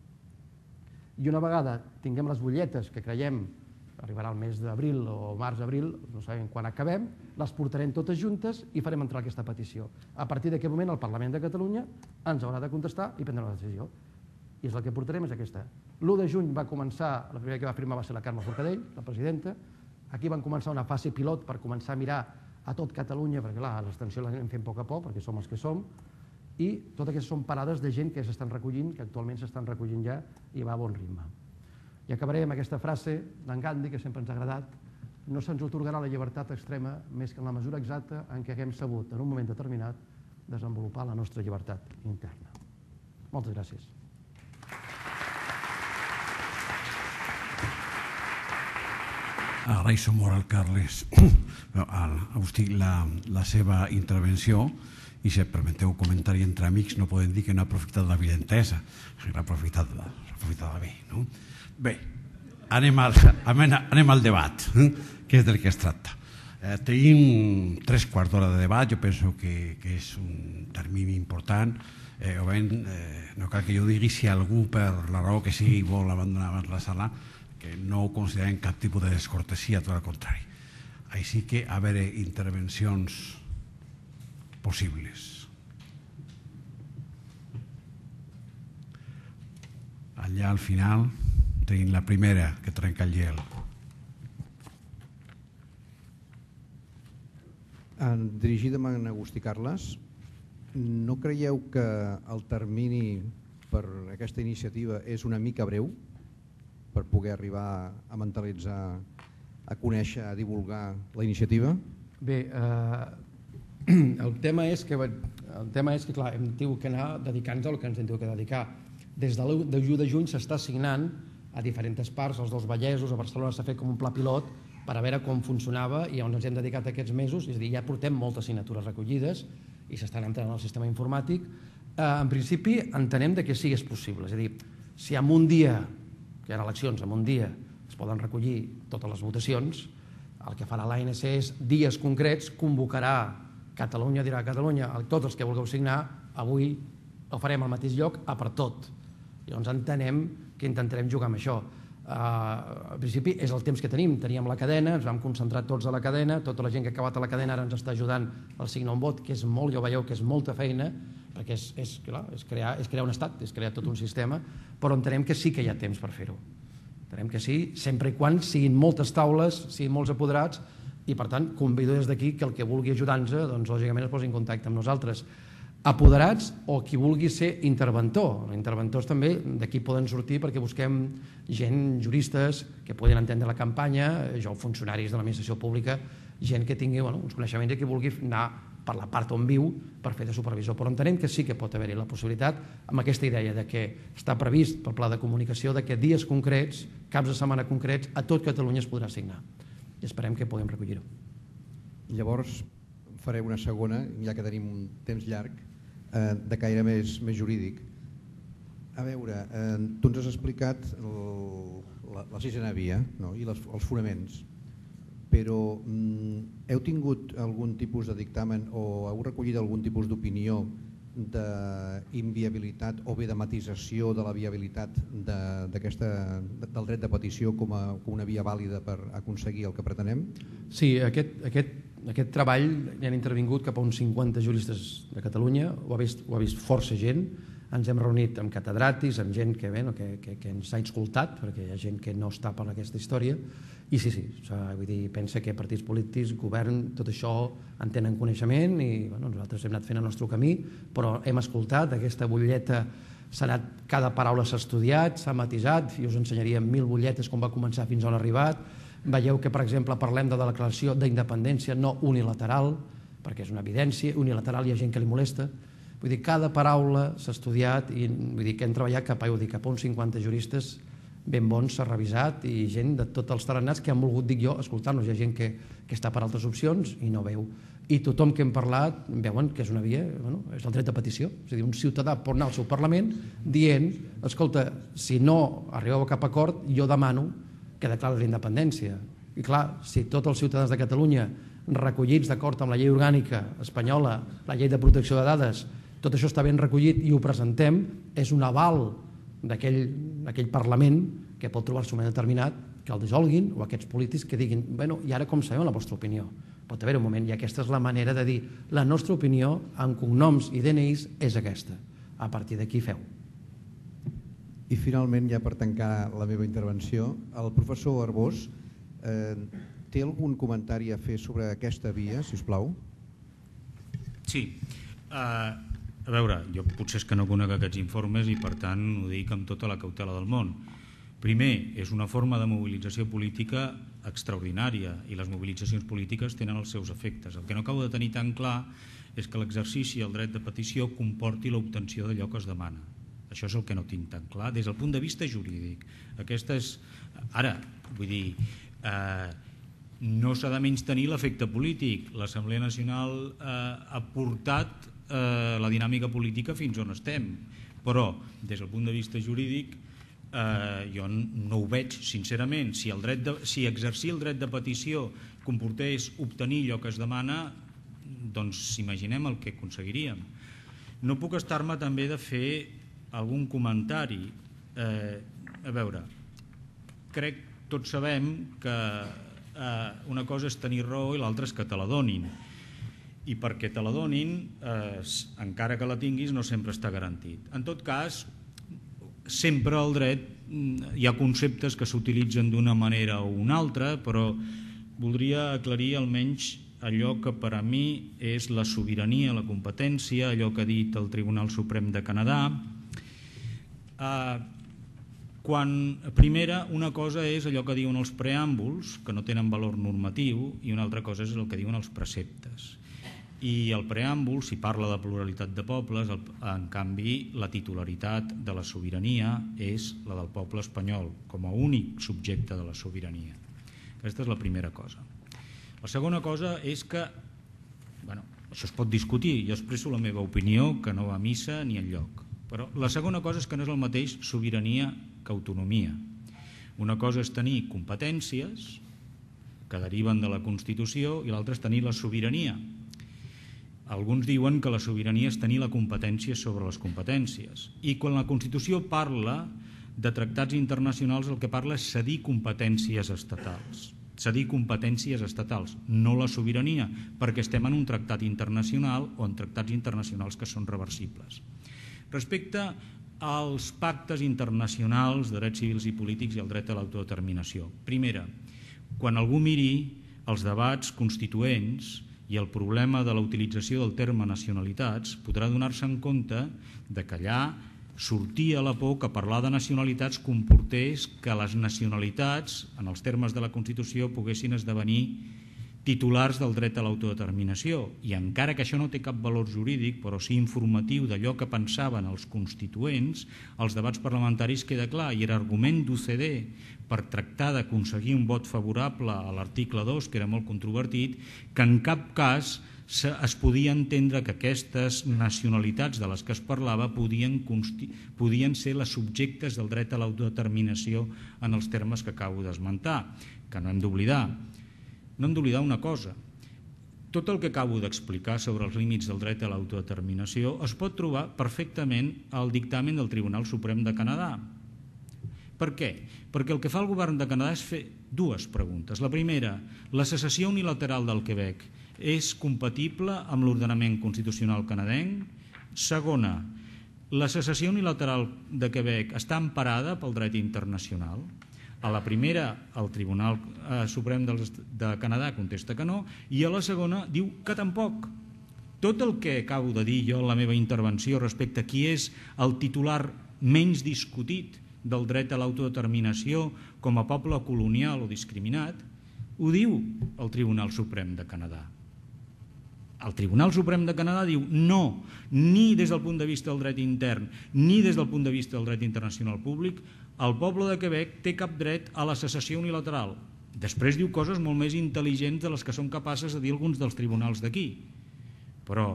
I una vegada tinguem les butlletes, que creiem arribarà al mes d'abril o març-abril, no sabem quan acabem, les portarem totes juntes i farem entrar aquesta petició. A partir d'aquest moment el Parlament de Catalunya ens haurà de contestar i prendre una decisió. I el que portarem és aquesta. L'1 de juny va començar, la primera que va firmar va ser la Carme Forcadell, la presidenta. Aquí van començar una fase pilot per començar a mirar a tot Catalunya, perquè clar, l'extensió l'anem fent a poc a poc, perquè som els que som, i totes aquestes són parades de gent que s'estan recollint, que actualment s'estan recollint ja i va a bon ritme. I acabaré amb aquesta frase d'en Gandhi, que sempre ens ha agradat: no se'ns atorgarà la llibertat extrema més que en la mesura exacta en què haguem sabut, en un moment determinat, desenvolupar la nostra llibertat interna. Moltes gràcies. Agraeixo molt al Carles, a Agustí, la seva intervenció, i si em permeteu comentari entre amics, no podem dir que no ha aprofitat la videntesa, l'ha aprofitat bé. Bé, anem al debat, que és del que es tracta. Tenim 3/4 d'hora de debat, jo penso que és un termini important. No cal que jo digui si algú, per la raó que sigui, vol abandonar abans la sala, que no ho considerem cap tipus de descortesia, tot al contrari. Així que, a veure, intervencions possibles. Allà al final tenim la primera que trenca el gel. Dirigida a en Agustí Carles, no creieu que el termini per aquesta iniciativa és una mica breu per poder arribar a mentalitzar, a conèixer, a divulgar la iniciativa? Bé, el tema és que clar, hem tingut que anar dedicant-nos al que ens hem tingut que dedicar. Des de l'1 de juny s'està signant a diferents parts, als dos Vallesos, a Barcelona s'ha fet com un pla pilot per a veure com funcionava i on ens hem dedicat aquests mesos, és a dir, ja portem moltes signatures recollides i s'estan entrant al sistema informàtic. En principi entenem que sí que és possible, és a dir, si en un dia, que hi ha eleccions, en un dia es poden recollir totes les votacions, el que farà l'ANC és dies concrets, convocarà Catalunya, dirà a Catalunya, tots els que vulgueu signar, avui ho farem al mateix lloc, a per tot. Llavors entenem que intentarem jugar amb això. Al principi és el temps que teníem la cadena, ens vam concentrar tots a la cadena, tota la gent que ha acabat a la cadena ara ens està ajudant al Signa un Vot, que és molt, ja ho veieu, que és molta feina, perquè és crear un estat, és crear tot un sistema, però entenem que sí que hi ha temps per fer-ho. Entenem que sí, sempre i quan siguin moltes taules, siguin molts apoderats, i per tant convido des d'aquí que el que vulgui ajudar-nos, doncs lògicament es posi en contacte amb nosaltres. Apoderats o qui vulgui ser interventor. Interventors també d'aquí poden sortir perquè busquem gent, juristes, que poden entendre la campanya, funcionaris de l'administració pública, gent que tingui uns coneixements i que vulgui anar per la part on viu per fer de supervisor. Però entenem que sí que pot haver-hi la possibilitat amb aquesta idea de que està previst pel pla de comunicació de que dies concrets, caps de setmana concrets, a tot Catalunya es podrà assignar. I esperem que puguem recollir-ho. Llavors faré una segona, ja que tenim un temps llarg, de caire més jurídic. A veure, tu ens has explicat la sisena via i els fonaments, però heu tingut algun tipus de dictamen o heu recollit algun tipus d'opinió d'inviabilitat o bé de matisació de la viabilitat del dret de petició com una via vàlida per aconseguir el que pretenem? Sí, aquest treball hi han intervingut cap a uns 50 juristes de Catalunya, ho ha vist força gent, ens hem reunit amb catedràtics, amb gent que ens ha escoltat, perquè hi ha gent que no està per aquesta història, i sí, vull dir, pensa que partits polítics, govern, tot això en tenen coneixement i nosaltres hem anat fent el nostre camí, però hem escoltat aquesta butlleta, cada paraula s'ha estudiat, s'ha matisat, i us ensenyaríem 1000 butlletes com va començar fins on ha arribat. Veieu que, per exemple, parlem de la declaració d'independència no unilateral, perquè és una evidència, unilateral hi ha gent que li molesta. Vull dir, cada paraula s'ha estudiat i vull dir que hem treballat cap a uns 50 juristes ben bons, s'ha revisat, i gent de tots els tarannats que han volgut, dic jo, escoltar-nos. Hi ha gent que està per altres opcions i no veu. I tothom que hem parlat veuen que és una via, és el dret de petició. És a dir, un ciutadà pot anar al seu Parlament dient, escolta, si no arribeu a cap acord, jo demano que declares la independència. I clar, si tots els ciutadans de Catalunya recollits d'acord amb la llei orgànica espanyola, la llei de protecció de dades, tot això està ben recollit i ho presentem, és un aval d'aquell Parlament que pot trobar-se un moment determinat que el dissolguin, o aquests polítics que diguin, bueno, i ara com sabeu la vostra opinió? Pot haver un moment, i aquesta és la manera de dir, la nostra opinió amb cognoms i DNIs és aquesta. A partir d'aquí feu. I finalment, ja per tancar la meva intervenció, el professor Arbós té algun comentari a fer sobre aquesta via, si us plau? Sí. A veure, jo potser és que no conec aquests informes i per tant ho dic amb tota la cautela del món. Primer, és una forma de mobilització política extraordinària i les mobilitzacions polítiques tenen els seus efectes. El que no acabo de tenir tan clar és que l'exercici del dret de petició comporti l'obtenció d'allò que es demana. Això és el que no tinc tan clar des del punt de vista jurídic. Aquesta és... Ara, vull dir, no s'ha de menystenir l'efecte polític. L'Assemblea Nacional ha portat la dinàmica política fins on estem, però des del punt de vista jurídic jo no ho veig, sincerament. Si exercir el dret de petició comportés obtenir allò que es demana, doncs imaginem el que aconseguiríem. No puc estar-me també de fer algun comentari. A veure, crec tots sabem que una cosa és tenir raó i l'altra és que te la donin. I perquè te la donin, encara que la tinguis, no sempre està garantit. En tot cas, sempre al dret hi ha conceptes que s'utilitzen d'una manera o una altra, però voldria aclarir almenys allò que per a mi és la sobirania, la competència, allò que ha dit el Tribunal Suprem de Canadà. Primera, una cosa és allò que diuen els preàmbuls, que no tenen valor normatiu, i una altra cosa és el que diuen els preceptes. I el preàmbul, si parla de pluralitat de pobles, en canvi la titularitat de la sobirania és la del poble espanyol, com a únic subjecte de la sobirania. Aquesta és la primera cosa. La segona cosa és que, això es pot discutir, jo expresso la meva opinió, que no va a missa ni enlloc, però la segona cosa és que no és el mateix sobirania que autonomia. Una cosa és tenir competències que deriven de la Constitució i l'altra és tenir la sobirania. Alguns diuen que la sobirania és tenir la competència sobre les competències. I quan la Constitució parla de tractats internacionals el que parla és cedir competències estatals. Cedir competències estatals, no la sobirania, perquè estem en un tractat internacional o en tractats internacionals que són reversibles. Respecte als pactes internacionals de drets civils i polítics i el dret a l'autodeterminació. Primera, quan algú miri els debats constituents i el problema de la utilització del terme nacionalitats, podrà donar-se en compte que allà sortia la por que parlar de nacionalitats comportés que les nacionalitats, en els termes de la Constitució, poguessin esdevenir titulars del dret a l'autodeterminació. I encara que això no té cap valor jurídic, però sí informatiu d'allò que pensaven els constituents, als debats parlamentaris queda clar, i era argument d'UCD per tractar d'aconseguir un vot favorable a l'article 2, que era molt controvertit, que en cap cas es podia entendre que aquestes nacionalitats de les que es parlava podien ser les subjectes del dret a l'autodeterminació en els termes que acabo d'esmentar, que no hem d'oblidar. No hem d'oblidar una cosa. Tot el que acabo d'explicar sobre els límits del dret a l'autodeterminació es pot trobar perfectament al dictamen del Tribunal Suprem de Canadà. Per què? Perquè el que fa el govern de Canadà és fer dues preguntes. La primera, la secessió unilateral del Quebec és compatible amb l'ordenament constitucional canadenc? Segona, la secessió unilateral de Quebec està emparada pel dret internacional? A la primera, el Tribunal Suprem de Canadà contesta que no, i a la segona diu que tampoc. Tot el que acabo de dir jo en la meva intervenció respecte a qui és el titular menys discutit del dret a l'autodeterminació com a poble colonial o discriminat, ho diu el Tribunal Suprem de Canadà. El Tribunal Suprem de Canadà diu no, ni des del punt de vista del dret intern ni des del punt de vista del dret internacional públic, el poble de Quebec té cap dret a la secessió unilateral. Després diu coses molt més intel·ligents de les que són capaces de dir alguns dels tribunals d'aquí. Però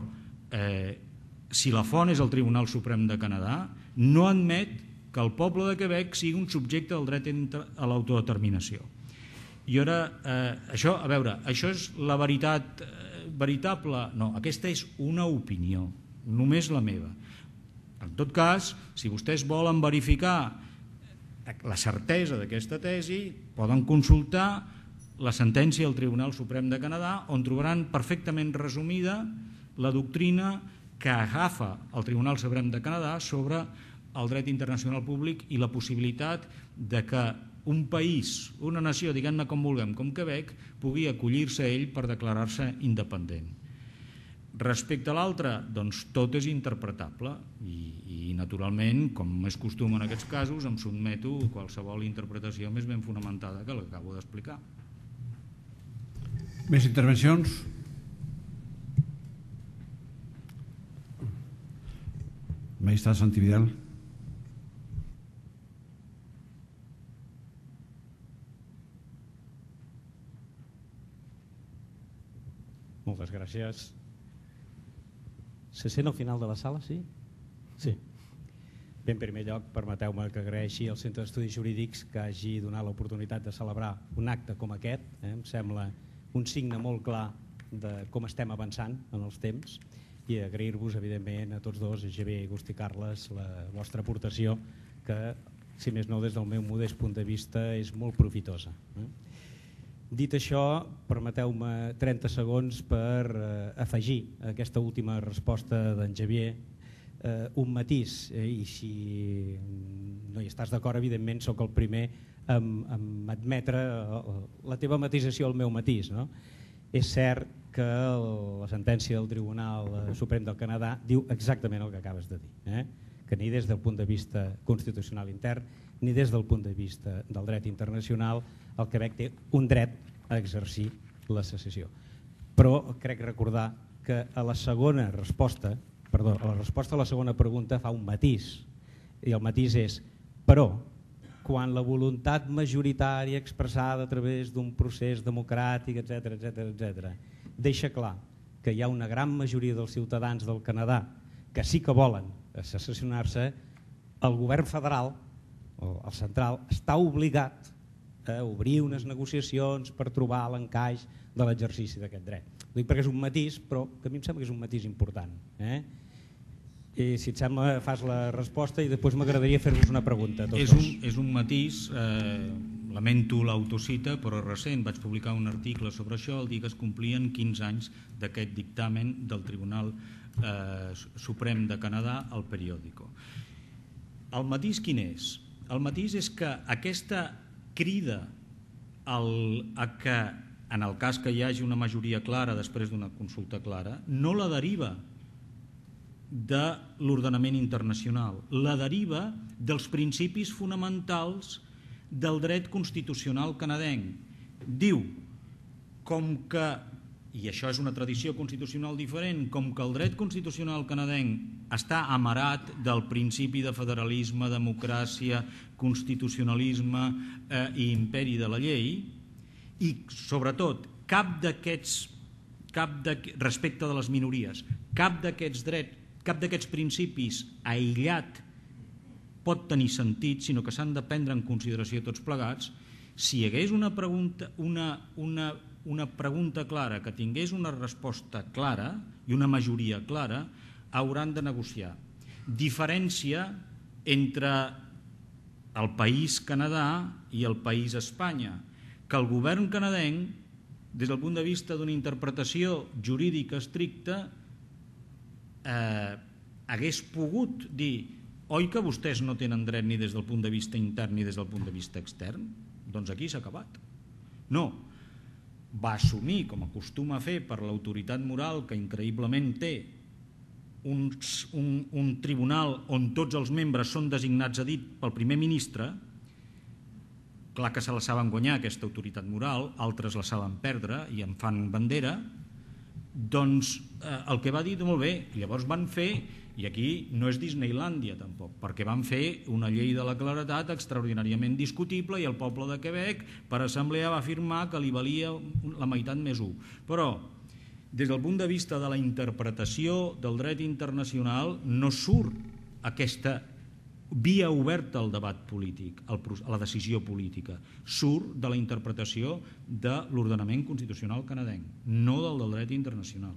si la font és el Tribunal Suprem de Canadà, no admet que el poble de Quebec sigui un subjecte del dret a l'autodeterminació. I ara, això és la veritat veritable? No, aquesta és una opinió, només la meva. En tot cas, si vostès volen verificar la certesa d'aquesta tesi, poden consultar la sentència del Tribunal Suprem de Canadà, on trobaran perfectament resumida la doctrina que agafa el Tribunal Suprem de Canadà sobre el dret internacional públic i la possibilitat de que un país, una nació, diguem-ne com vulguem, com Quebec, pugui acollir-se a ell per declarar-se independent. Respecte a l'altre, doncs tot és interpretable i naturalment, com és costum en aquests casos, em sotmeto a qualsevol interpretació més ben fonamentada que la que acabo d'explicar. Més intervencions? Magistrat Santi Vidal. Moltes gràcies. Se sent al final de la sala, sí? Sí. Bé, en primer lloc, permeteu-me que agraeixi al Centre d'Estudis Jurídics que hagi donat l'oportunitat de celebrar un acte com aquest. Em sembla un signe molt clar de com estem avançant en els temps i agrair-vos, evidentment, a tots dos, Xavier i Agustí Carles, la vostra aportació que, si més no, des del meu modest punt de vista, és molt profitosa. Dit això, permeteu-me 30 segons per afegir a aquesta última resposta d'en Xavier un matís, i si no hi estàs d'acord, evidentment, sóc el primer en admetre la teva matisació al meu matís. És cert que la sentència del Tribunal Suprem del Canadà diu exactament el que acabes de dir, que ni des del punt de vista constitucional intern ni des del punt de vista del dret internacional el Quebec té un dret a exercir la secessió. Però crec recordar que a la resposta a la segona pregunta fa un matís, i el matís és però quan la voluntat majoritària expressada a través d'un procés democràtic, etc., deixa clar que hi ha una gran majoria dels ciutadans del Canadà que sí que volen secessionar-se, el govern federal, el central, està obligat a obrir unes negociacions per trobar l'encaix de l'exercici d'aquest dret. Ho dic perquè és un matís, però que a mi em sembla que és un matís important. I si et sembla fas la resposta i després m'agradaria fer-vos una pregunta. És un matís, lamento l'autocita, però recent vaig publicar un article sobre això el dia que es complien 15 anys d'aquest dictamen del Tribunal Suprem de Canadà al periòdico. El matís quin és? El matís és que aquesta crida a que, en el cas que hi hagi una majoria clara després d'una consulta clara, no la deriva de l'ordenament internacional, la deriva dels principis fonamentals del dret constitucional canadenc. Diu, com que, i això és una tradició constitucional diferent, com que el dret constitucional canadenc està amarat del principi de federalisme, democràcia, constitucionalisme i imperi de la llei, i sobretot respecte de les minories, cap d'aquests principis aïllat pot tenir sentit, sinó que s'han de prendre en consideració tots plegats. Si hi hagués una pregunta clara, que tingués una resposta clara i una majoria clara, hauran de negociar. Diferència entre el país Canadà i el país Espanya, que el govern canadenc, des del punt de vista d'una interpretació jurídica estricta, hagués pogut dir: oi que vostès no tenen dret ni des del punt de vista intern ni des del punt de vista extern? Doncs aquí s'ha acabat. No, va assumir, com acostuma a fer per l'autoritat moral que increïblement té, un tribunal on tots els membres són designats a dit pel primer ministre. Clar que se la saben guanyar, aquesta autoritat moral, altres la saben perdre i en fan bandera. Doncs el que va dir, molt bé, llavors van fer, i aquí no és Disneylàndia tampoc, perquè van fer una llei de la claredat extraordinàriament discutible i el poble de Quebec per assemblea va afirmar que li valia la meitat més 1. Però des del punt de vista de la interpretació del dret internacional no surt aquesta via oberta al debat polític, a la decisió política, surt de la interpretació de l'ordenament constitucional canadenc, no del dret internacional.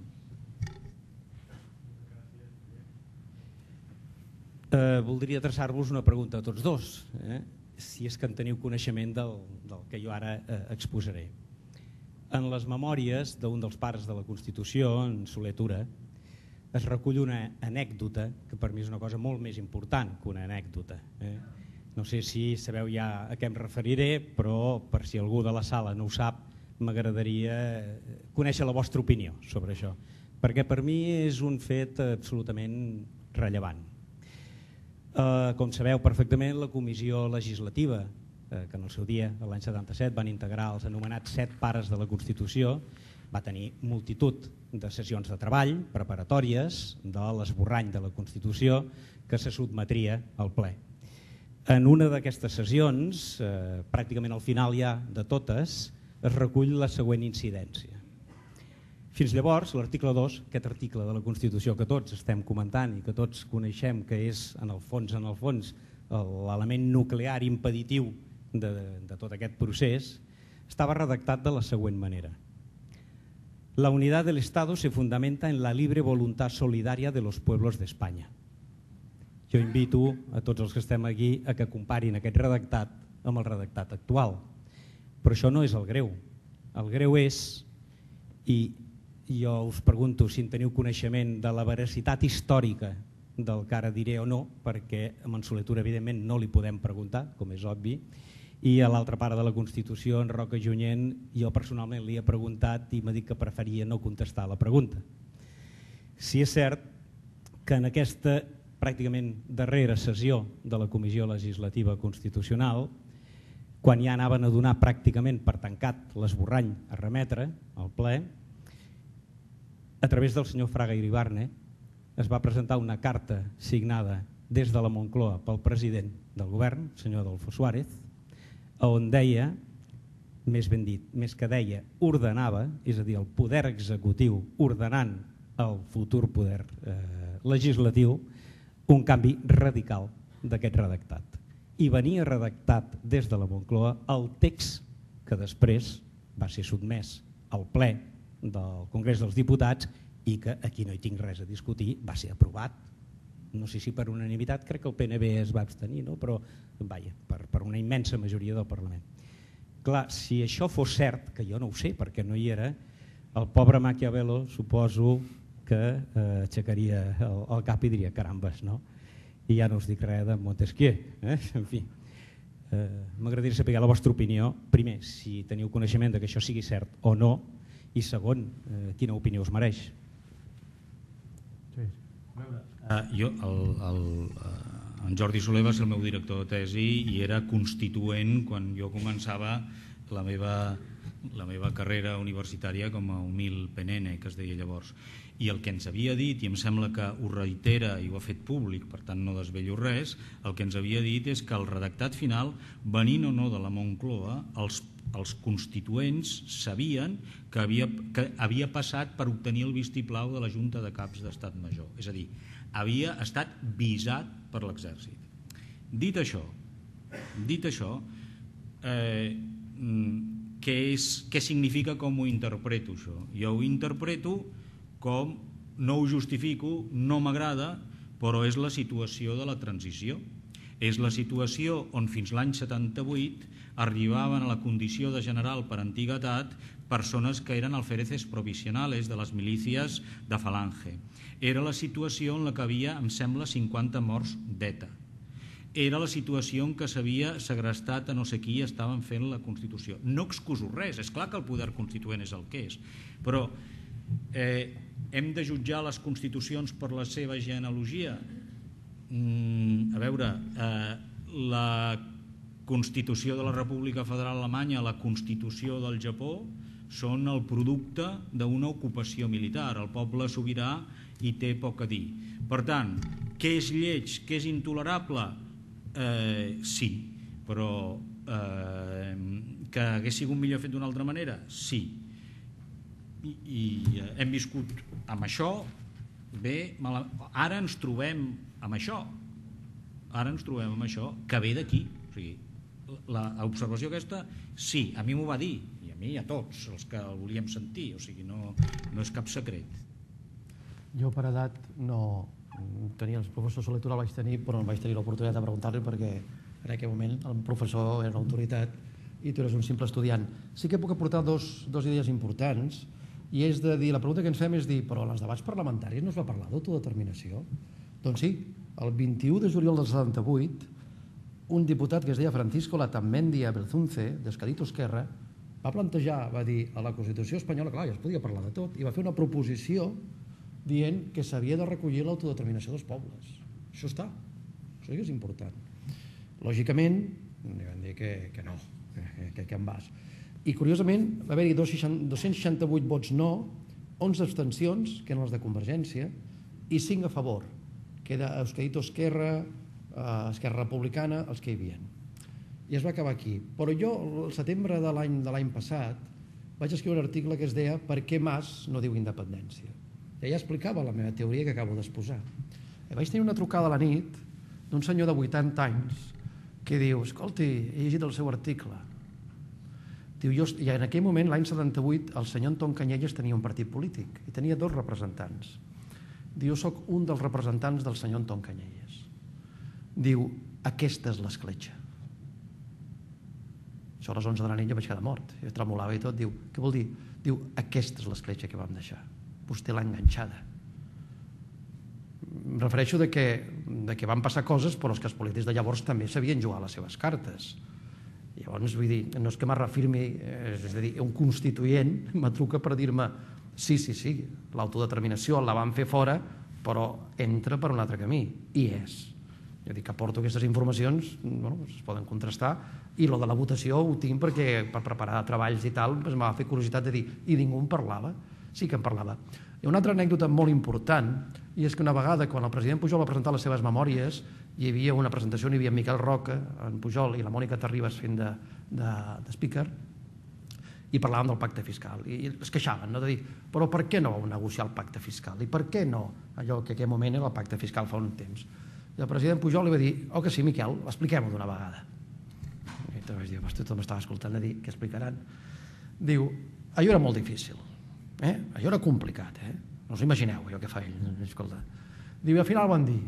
Voldria adreçar-vos una pregunta a tots dos, si és que en teniu coneixement del que jo ara exposaré. En les memòries d'un dels pares de la Constitució, en Soler Tura, es recull una anècdota que per mi és una cosa molt més important que una anècdota. No sé si sabeu ja a què em referiré, però per si algú de la sala no ho sap, m'agradaria conèixer la vostra opinió sobre això, perquè per mi és un fet absolutament rellevant. Com sabeu perfectament, la Comissió Legislativa, que en el seu dia, l'any 77, van integrar els anomenats 7 pares de la Constitució, va tenir multitud de sessions de treball preparatòries de l'esborrany de la Constitució que se sotmetria al ple. En una d'aquestes sessions, pràcticament al final ja de totes, es recull la següent incidència. Fins llavors, l'article 2, aquest article de la Constitució que tots estem comentant i que tots coneixem que és, en el fons, l'element nuclear impeditiu de tot aquest procés, estava redactat de la següent manera. La unidad del Estado se fundamenta en la libre voluntad solidaria de los pueblos de España. Jo invito a tots els que estem aquí a que comparin aquest redactat amb el redactat actual. Però això no és el greu. El greu és, i jo us pregunto si en teniu coneixement de la veracitat històrica del que ara diré o no, perquè a en Soler Tura evidentment no li podem preguntar, com és obvi, i a l'altra part de la Constitució, en Roca Junyent, jo personalment li he preguntat i m'ha dit que preferia no contestar la pregunta. Si és cert que en aquesta pràcticament darrera sessió de la Comissió Legislativa Constitucional, quan ja anaven a donar pràcticament per tancat l'esborrany a remetre al ple, a través del senyor Fraga Iribarne es va presentar una carta signada des de la Moncloa pel president del govern, el senyor Adolfo Suárez, on deia, més ben dit, més que deia, ordenava, és a dir, el poder executiu ordenant el futur poder legislatiu, un canvi radical d'aquest redactat. I venia redactat des de la Moncloa el text que després va ser sotmès al ple del Congrés dels Diputats i que aquí no hi tinc res a discutir, va ser aprovat no sé si per unanimitat, crec que el PNB es va abstenir, no? Però vaja, per una immensa majoria del Parlament. Clar, si això fos cert, que jo no ho sé perquè no hi era, el pobre Maquiavelo suposo que aixecaria el cap i diria carambes, no? I ja no us dic res de Montesquieu, en fi. M'agradaria saber la vostra opinió, primer, si teniu coneixement de que això sigui cert o no, i segon, quina opinió us mereix. En Jordi Soler va ser el meu director de tesi i era constituent quan jo començava la meva carrera universitària com a humil penene, que es deia llavors. I el que ens havia dit, i em sembla que ho reitera i ho ha fet públic, per tant no desvello res, el que ens havia dit és que el redactat final, venint o no de la Moncloa, els constituents sabien que havia passat per obtenir el vistiplau de la Junta de Caps d'Estat Major. És a dir, havia estat visat per l'exèrcit. Dit això, què significa, com ho interpreto això? Jo ho interpreto com, no ho justifico, no m'agrada, però és la situació de la transició. És la situació on fins l'any 78 arribaven a la condició de general per antiguitat persones que eren alféreces provisionales de les milícies de Falange. Era la situació en la que havia, em sembla, 50 morts d'ETA. Era la situació en què s'havia segrestat a no sé qui i estaven fent la Constitució. No excuso res, és clar que el poder constituent és el que és, però hem de jutjar les constitucions per la seva genealogia? A veure, la Constitució de la República Federal Alemanya, la Constitució del Japó, són el producte d'una ocupació militar. El poble sobirà hi té poc a dir. Per tant, què és lleig, què és intolerable? Sí, però que hagués sigut millor fet d'una altra manera? Sí. I hem viscut amb això, bé, ara ens trobem amb això, que ve d'aquí. O sigui, l'observació aquesta, sí, a mi m'ho va dir, i a mi i a tots els que el volíem sentir, o sigui, no és cap secret. Jo per edat no tenia, el professor Soler el vaig tenir, però no vaig tenir l'oportunitat de preguntar-li perquè en aquell moment el professor era una autoritat i tu eres un simple estudiant. Sí que puc aportar dos idees importants, i és de dir, la pregunta que ens fem és dir, però en els debats parlamentaris no es va parlar d'autodeterminació? Doncs sí, el 21 de juliol del 78, un diputat que es deia Francisco Latamendi Belzunce, d'Escadito Esquerra, va plantejar, va dir, a la Constitució espanyola, clar, ja es podia parlar de tot, i va fer una proposició dient que s'havia de recollir l'autodeterminació dels pobles. Això està, això és important. Lògicament, vam dir que no, que en vas. I curiosament va haver-hi 268 vots no, 11 abstencions, que eren les de Convergència, i 5 a favor, que era Euskadito Esquerra, Esquerra Republicana, els que hi havia. I es va acabar aquí. Però jo, al setembre de l'any passat, vaig escriure un article que es deia «Per què Mas no diu independència?». I ja explicava la meva teoria que acabo d'exposar. Vaig tenir una trucada a la nit d'un senyor de 80 anys que diu «Escolti, he llegit el seu article». I en aquell moment, l'any 78, el senyor Anton Canyelles tenia un partit polític i tenia 2 representants. Diu, jo soc un dels representants del senyor Anton Canyelles. Diu, aquesta és l'escletxa. Això a les 11 de la nit ja vaig quedar mort. Jo tremolava i tot. Diu, què vol dir? Diu, aquesta és l'escletxa que vam deixar. Vostè l'ha enganxada. Em refereixo que van passar coses, però els polítics de llavors també sabien jugar les seves cartes. Llavors, vull dir, no és que me reafirmi, és a dir, un constituent me truca per dir-me sí, l'autodeterminació la van fer fora, però entra per un altre camí, i és. Jo dic que aporto aquestes informacions, es poden contrastar, i lo de la votació ho tinc perquè per preparar treballs i tal m'ha fet curiositat de dir, i ningú en parlava? Sí que en parlava. Hi ha una altra anècdota molt important, i és que una vegada, quan el president Pujol va presentar les seves memòries, hi havia una presentació on hi havia Miquel Roca, en Pujol i la Mònica Terribas fent de speaker, i parlàvem del pacte fiscal, i es queixaven, de dir, però per què no vau negociar el pacte fiscal? I per què no allò que en aquell moment era el pacte fiscal fa un temps? I el president Pujol li va dir, oh que sí, Miquel, expliquem-ho d'una vegada. I vaig dir, tothom m'estava escoltant a dir, què explicaran? Diu, allò era molt difícil, allò era complicat, no us imagineu allò que fa ell. Escolta. Diu, al final van dir,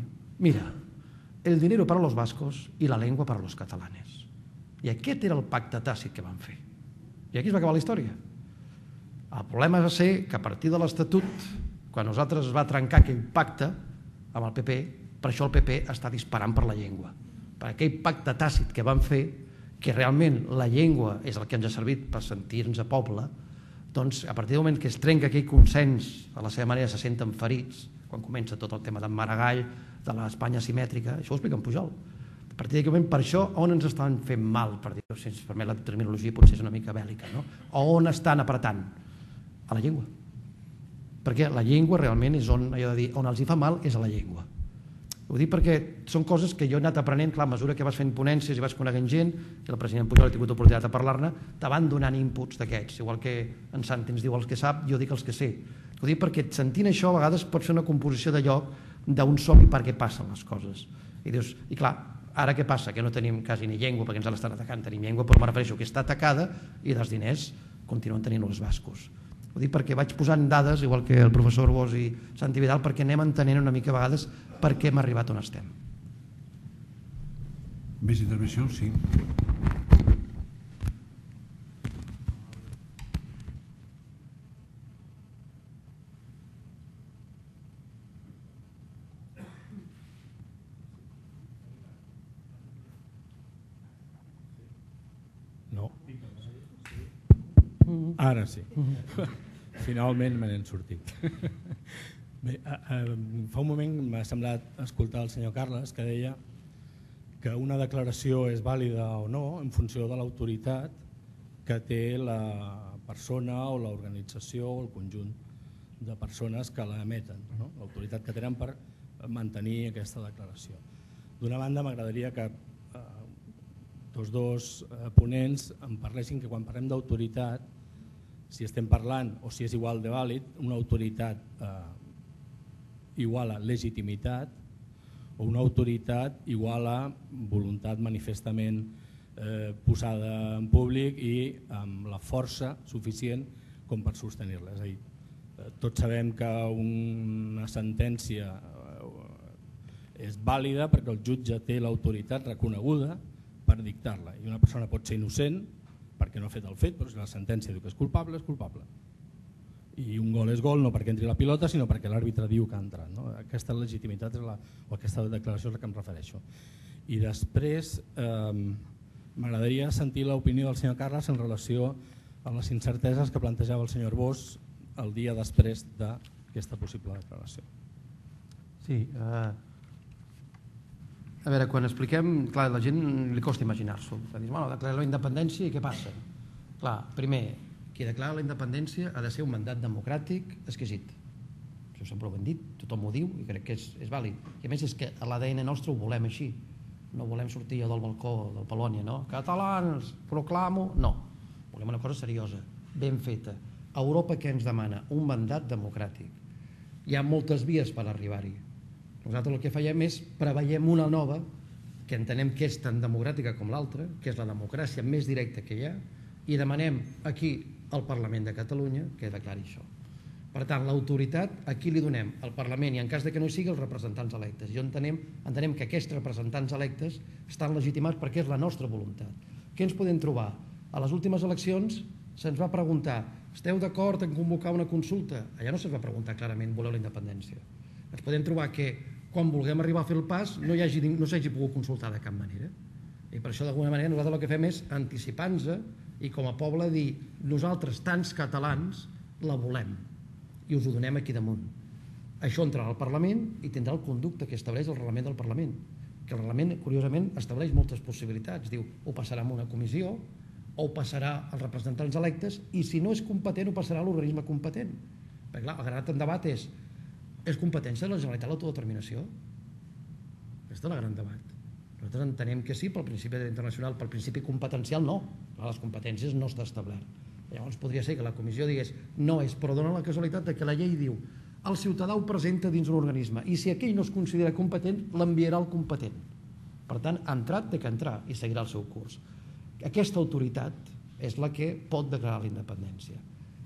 mira, el dinero para los vascos i la llengua para los catalanes. I aquest era el pacte tàcit que van fer. I aquí es va acabar la història. El problema va ser que a partir de l'Estatut, quan nosaltres es va trencar aquell pacte amb el PP, per això el PP està disparant per la llengua. Per aquell pacte tàcit que van fer, que realment la llengua és el que ens ha servit per sentir-nos a poble, doncs a partir del moment que es trenca aquell consens, a la seva manera se senten ferits, quan comença tot el tema d'en Maragall, de l'Espanya simètrica, això ho explica en Pujol. A partir d'aquell moment, per això, on ens estan fent mal, per dir-ho, si ens permet la terminologia potser és una mica bèl·lica, no? On estan apretant? A la llengua. Perquè la llengua realment és on, allò de dir, on els hi fa mal és a la llengua. Ho dic perquè són coses que jo he anat aprenent, clar, a mesura que vas fent ponències i vas coneixent gent, i el president Pujol ha tingut oportunitat de parlar-ne, te van donant inputs d'aquests, igual que en Santi ens diu els que sap, jo dic els que sé. Ho dic perquè sentint això a vegades pot ser una composició de lloc d'un som i per què passen les coses. I dius, i clar, ara què passa? Que no tenim quasi ni llengua perquè ens l'estan atacant, tenim llengua, però me refereixo que està atacada i dels diners continuen tenint els bascos. Ho dic perquè vaig posant dades, igual que el professor Bosch i Santi Vidal, perquè anem entenent una mica a vegades per què hem arribat on estem. Més intervencions? Sí. No. Ara sí. Finalment me n'he sortit. Bé, fa un moment m'ha semblat escoltar el senyor Carles que deia que una declaració és vàlida o no en funció de l'autoritat que té la persona o l'organització o el conjunt de persones que l'emeten, no? L'autoritat que tenen per mantenir aquesta declaració. D'una banda, m'agradaria que tots dos ponents em parlessin que quan parlem d'autoritat, si estem parlant o si és igual de vàlid, una autoritat igual a legitimitat o una autoritat igual a voluntat manifestament posada en públic i amb la força suficient com per sostenir-la. És a dir, tots sabem que una sentència és vàlida perquè el jutge té l'autoritat reconeguda per dictar-la. I una persona pot ser innocent perquè no ha fet el fet, però si la sentència diu que és culpable, és culpable. I un gol és gol no perquè entri la pilota, sinó perquè l'àrbitre diu que ha entrat. No? Aquesta legitimitat o aquesta declaració és la que em refereixo. I després m'agradaria sentir l'opinió del senyor Carles en relació a les incerteses que plantejava el senyor Bosch el dia després d'aquesta possible declaració. Sí, a veure, quan expliquem, clar, la gent li costa imaginar-s'ho. Bueno, declarar la independència i què passa? Clar, primer, qui declara la independència ha de ser un mandat democràtic exquisit. Això sempre ho hem dit, tothom ho diu i crec que és vàlid. I a més és que a l'ADN nostre ho volem així. No volem sortir del balcó del Polònia, no? Catalans, proclamo... No, volem una cosa seriosa, ben feta. Europa què ens demana? Un mandat democràtic. Hi ha moltes vies per arribar-hi. Nosaltres el que fèiem és preveiem una nova que entenem que és tan democràtica com l'altra, que és la democràcia més directa que hi ha, i demanem aquí al Parlament de Catalunya que declari això. Per tant, l'autoritat aquí li donem al Parlament i en cas que no hi sigui els representants electes. I entenem que aquests representants electes estan legitimats perquè és la nostra voluntat. Què ens podem trobar? A les últimes eleccions se'ns va preguntar esteu d'acord en convocar una consulta? Allà no se'ns va preguntar clarament voleu la independència. Ens podem trobar que quan vulguem arribar a fer el pas no s'hagi pogut consultar de cap manera. I per això d'alguna manera nosaltres el que fem és anticipar-nos i com a poble dir nosaltres tants catalans la volem i us ho donem aquí damunt. Això entrarà al Parlament i tindrà el conducte que estableix el reglament del Parlament, que el reglament curiosament estableix moltes possibilitats. Diu ho passarà a una comissió o ho passarà als representants electes i si no és competent ho passarà a l'organisme competent. Perquè clar, el gran debat és competència de la Generalitat l'autodeterminació? Aquest és el gran debat. Nosaltres entenem que sí pel principi internacional, pel principi competencial no. Les competències no està establert. Llavors podria ser que la comissió digués no és, però dona la casualitat que la llei diu el ciutadà ho presenta dins un organisme i si aquell no es considera competent l'enviarà al competent. Per tant, ha entrat, té que entrar i seguirà el seu curs. Aquesta autoritat és la que pot declarar la independència.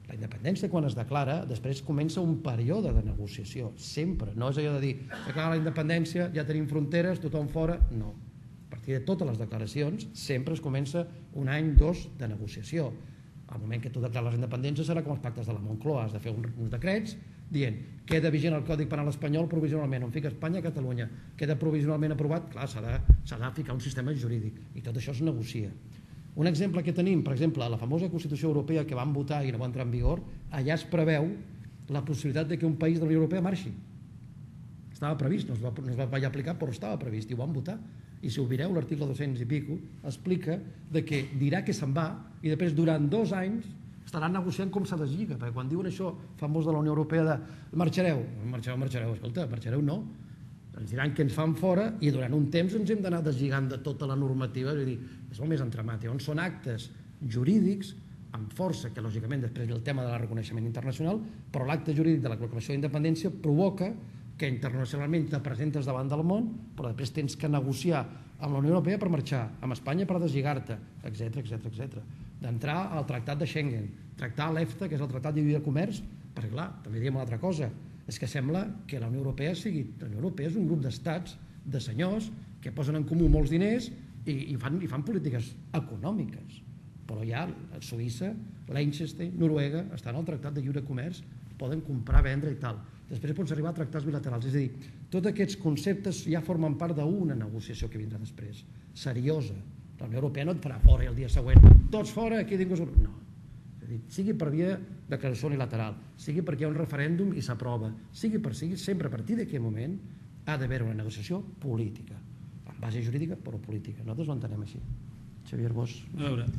La independència, quan es declara, després comença un període de negociació, sempre. No és allò de dir, s'acaba la independència, ja tenim fronteres, tothom fora. No. A partir de totes les declaracions, sempre es comença un any, dos de negociació. Al moment que tu declares la independència serà com els pactes de la Moncloa, has de fer uns decrets dient queda vigent el Codi Penal espanyol provisionalment, on fica Espanya, Catalunya, queda provisionalment aprovat, clar, s'ha de ficar un sistema jurídic i tot això es negocia. Un exemple que tenim, per exemple, a la famosa Constitució Europea que van votar i no va entrar en vigor, allà es preveu la possibilitat de que un país de la Unió Europea marxi. Estava previst, no es va aplicar, però estava previst i ho van votar. I si ho mireu, l'article 200 i pico explica que dirà que se'n va i després durant 2 anys estaran negociant com se deslliga, perquè quan diuen això famós de la Unió Europea de marxareu, escolta, marxareu no, ens diran que ens fan fora i durant un temps ens hem d'anar deslligant de tota la normativa, és a dir, és molt més entramat, on són actes jurídics amb força, que lògicament després ve el tema del reconeixement internacional, però l'acte jurídic de la proclamació d'independència provoca que internacionalment te presentes davant del món, però després tens que negociar amb la Unió Europea per marxar, amb Espanya per deslligar-te, etc. D'entrar al Tractat de Schengen, tractar l'EFTA, que és el Tractat de Lliure Comerç, perquè clar, també diem una altra cosa, és que sembla que la Unió Europea és un grup d'estats, de senyors, que posen en comú molts diners i fan polítiques econòmiques. Però ja Suïssa, Liechtenstein, Noruega, estan al Tractat de Lliure Comerç, poden comprar, vendre i tal. Després pots arribar a tractats bilaterals. És a dir, tots aquests conceptes ja formen part d'una negociació que vindrà després, seriosa. La Unió Europea no et farà fora i el dia següent, tots fora, aquí ningú... No. És a dir, sigui per via de declaració unilateral, sigui perquè hi ha un referèndum i s'aprova, sigui sempre a partir d'aquell moment ha d'haver una negociació política, amb base jurídica però política. Nosaltres ho entenem així. Xavier Bosch. A veure,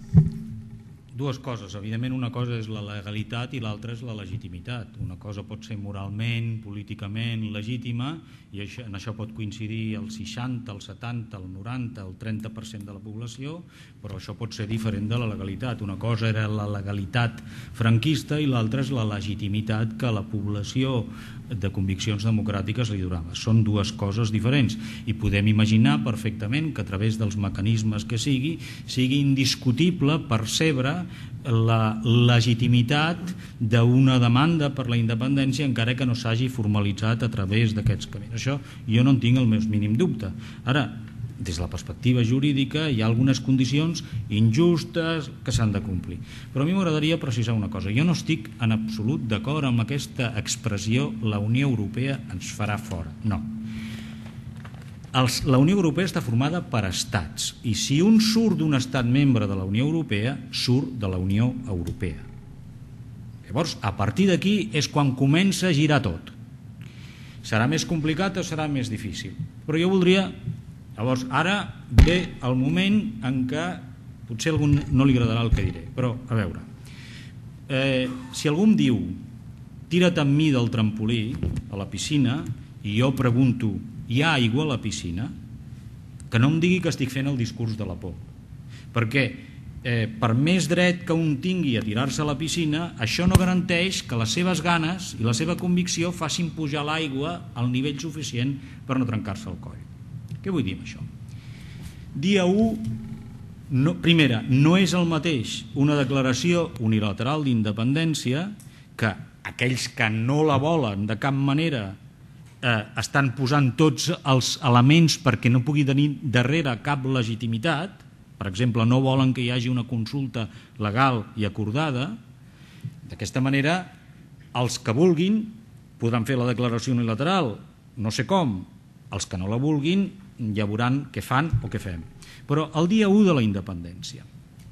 dues coses. Evidentment, una cosa és la legalitat i l'altra és la legitimitat. Una cosa pot ser moralment, políticament legítima i en això pot coincidir el 60, el 70, el 90, el 30% de la població, però això pot ser diferent de la legalitat. Una cosa era la legalitat franquista i l'altra és la legitimitat que la població de conviccions democràtiques li donava. Són dues coses diferents i podem imaginar perfectament que a través dels mecanismes que sigui indiscutible percebre la legitimitat d'una demanda per la independència encara que no s'hagi formalitzat a través d'aquests camins. Això jo no en tinc el més mínim dubte. Ara, des de la perspectiva jurídica hi ha algunes condicions injustes que s'han de complir. Però a mi m'agradaria precisar una cosa. Jo no estic en absolut d'acord amb aquesta expressió la Unió Europea ens farà fora. No. La Unió Europea està formada per estats i si un surt d'un estat membre de la Unió Europea, surt de la Unió Europea. Llavors, a partir d'aquí és quan comença a girar tot. Serà més complicat o serà més difícil? Però jo voldria... Llavors, ara ve el moment en què potser a algú no li agradarà el que diré, però a veure, si algú em diu tira't amb mi del trampolí a la piscina i jo pregunto hi ha aigua a la piscina, que no em digui que estic fent el discurs de la por, perquè per més dret que un tingui a tirar-se a la piscina, això no garanteix que les seves ganes i la seva convicció facin pujar l'aigua al nivell suficient per no trencar-se el coll. Què vull dir amb això? Dia 1, primera, no és el mateix una declaració unilateral d'independència que aquells que no la volen de cap manera estan posant tots els elements perquè no pugui tenir darrere cap legitimitat. Per exemple, no volen que hi hagi una consulta legal i acordada. D'aquesta manera, els que vulguin podran fer la declaració unilateral, no sé com. Els que no la vulguin ja veuran què fan o què fem. Però el dia 1 de la independència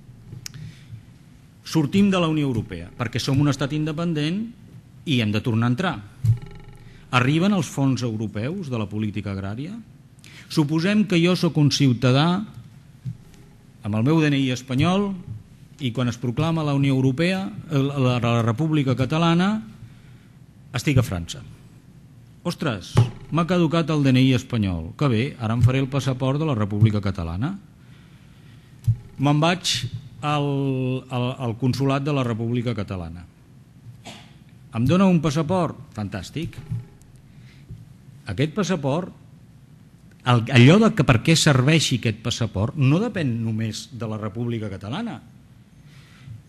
sortim de la Unió Europea perquè som un estat independent i hem de tornar a entrar. Arriben els fons europeus de la política agrària. Suposem que jo sóc un ciutadà amb el meu DNI espanyol i quan es proclama la Unió Europea, la República Catalana, estic a França. Ostres, m'ha caducat el DNI espanyol. Que bé, ara em faré el passaport de la República Catalana. Me'n vaig al consolat de la República Catalana. Em dona un passaport? Fantàstic. Aquest passaport, allò de per què serveixi aquest passaport, no depèn només de la República Catalana.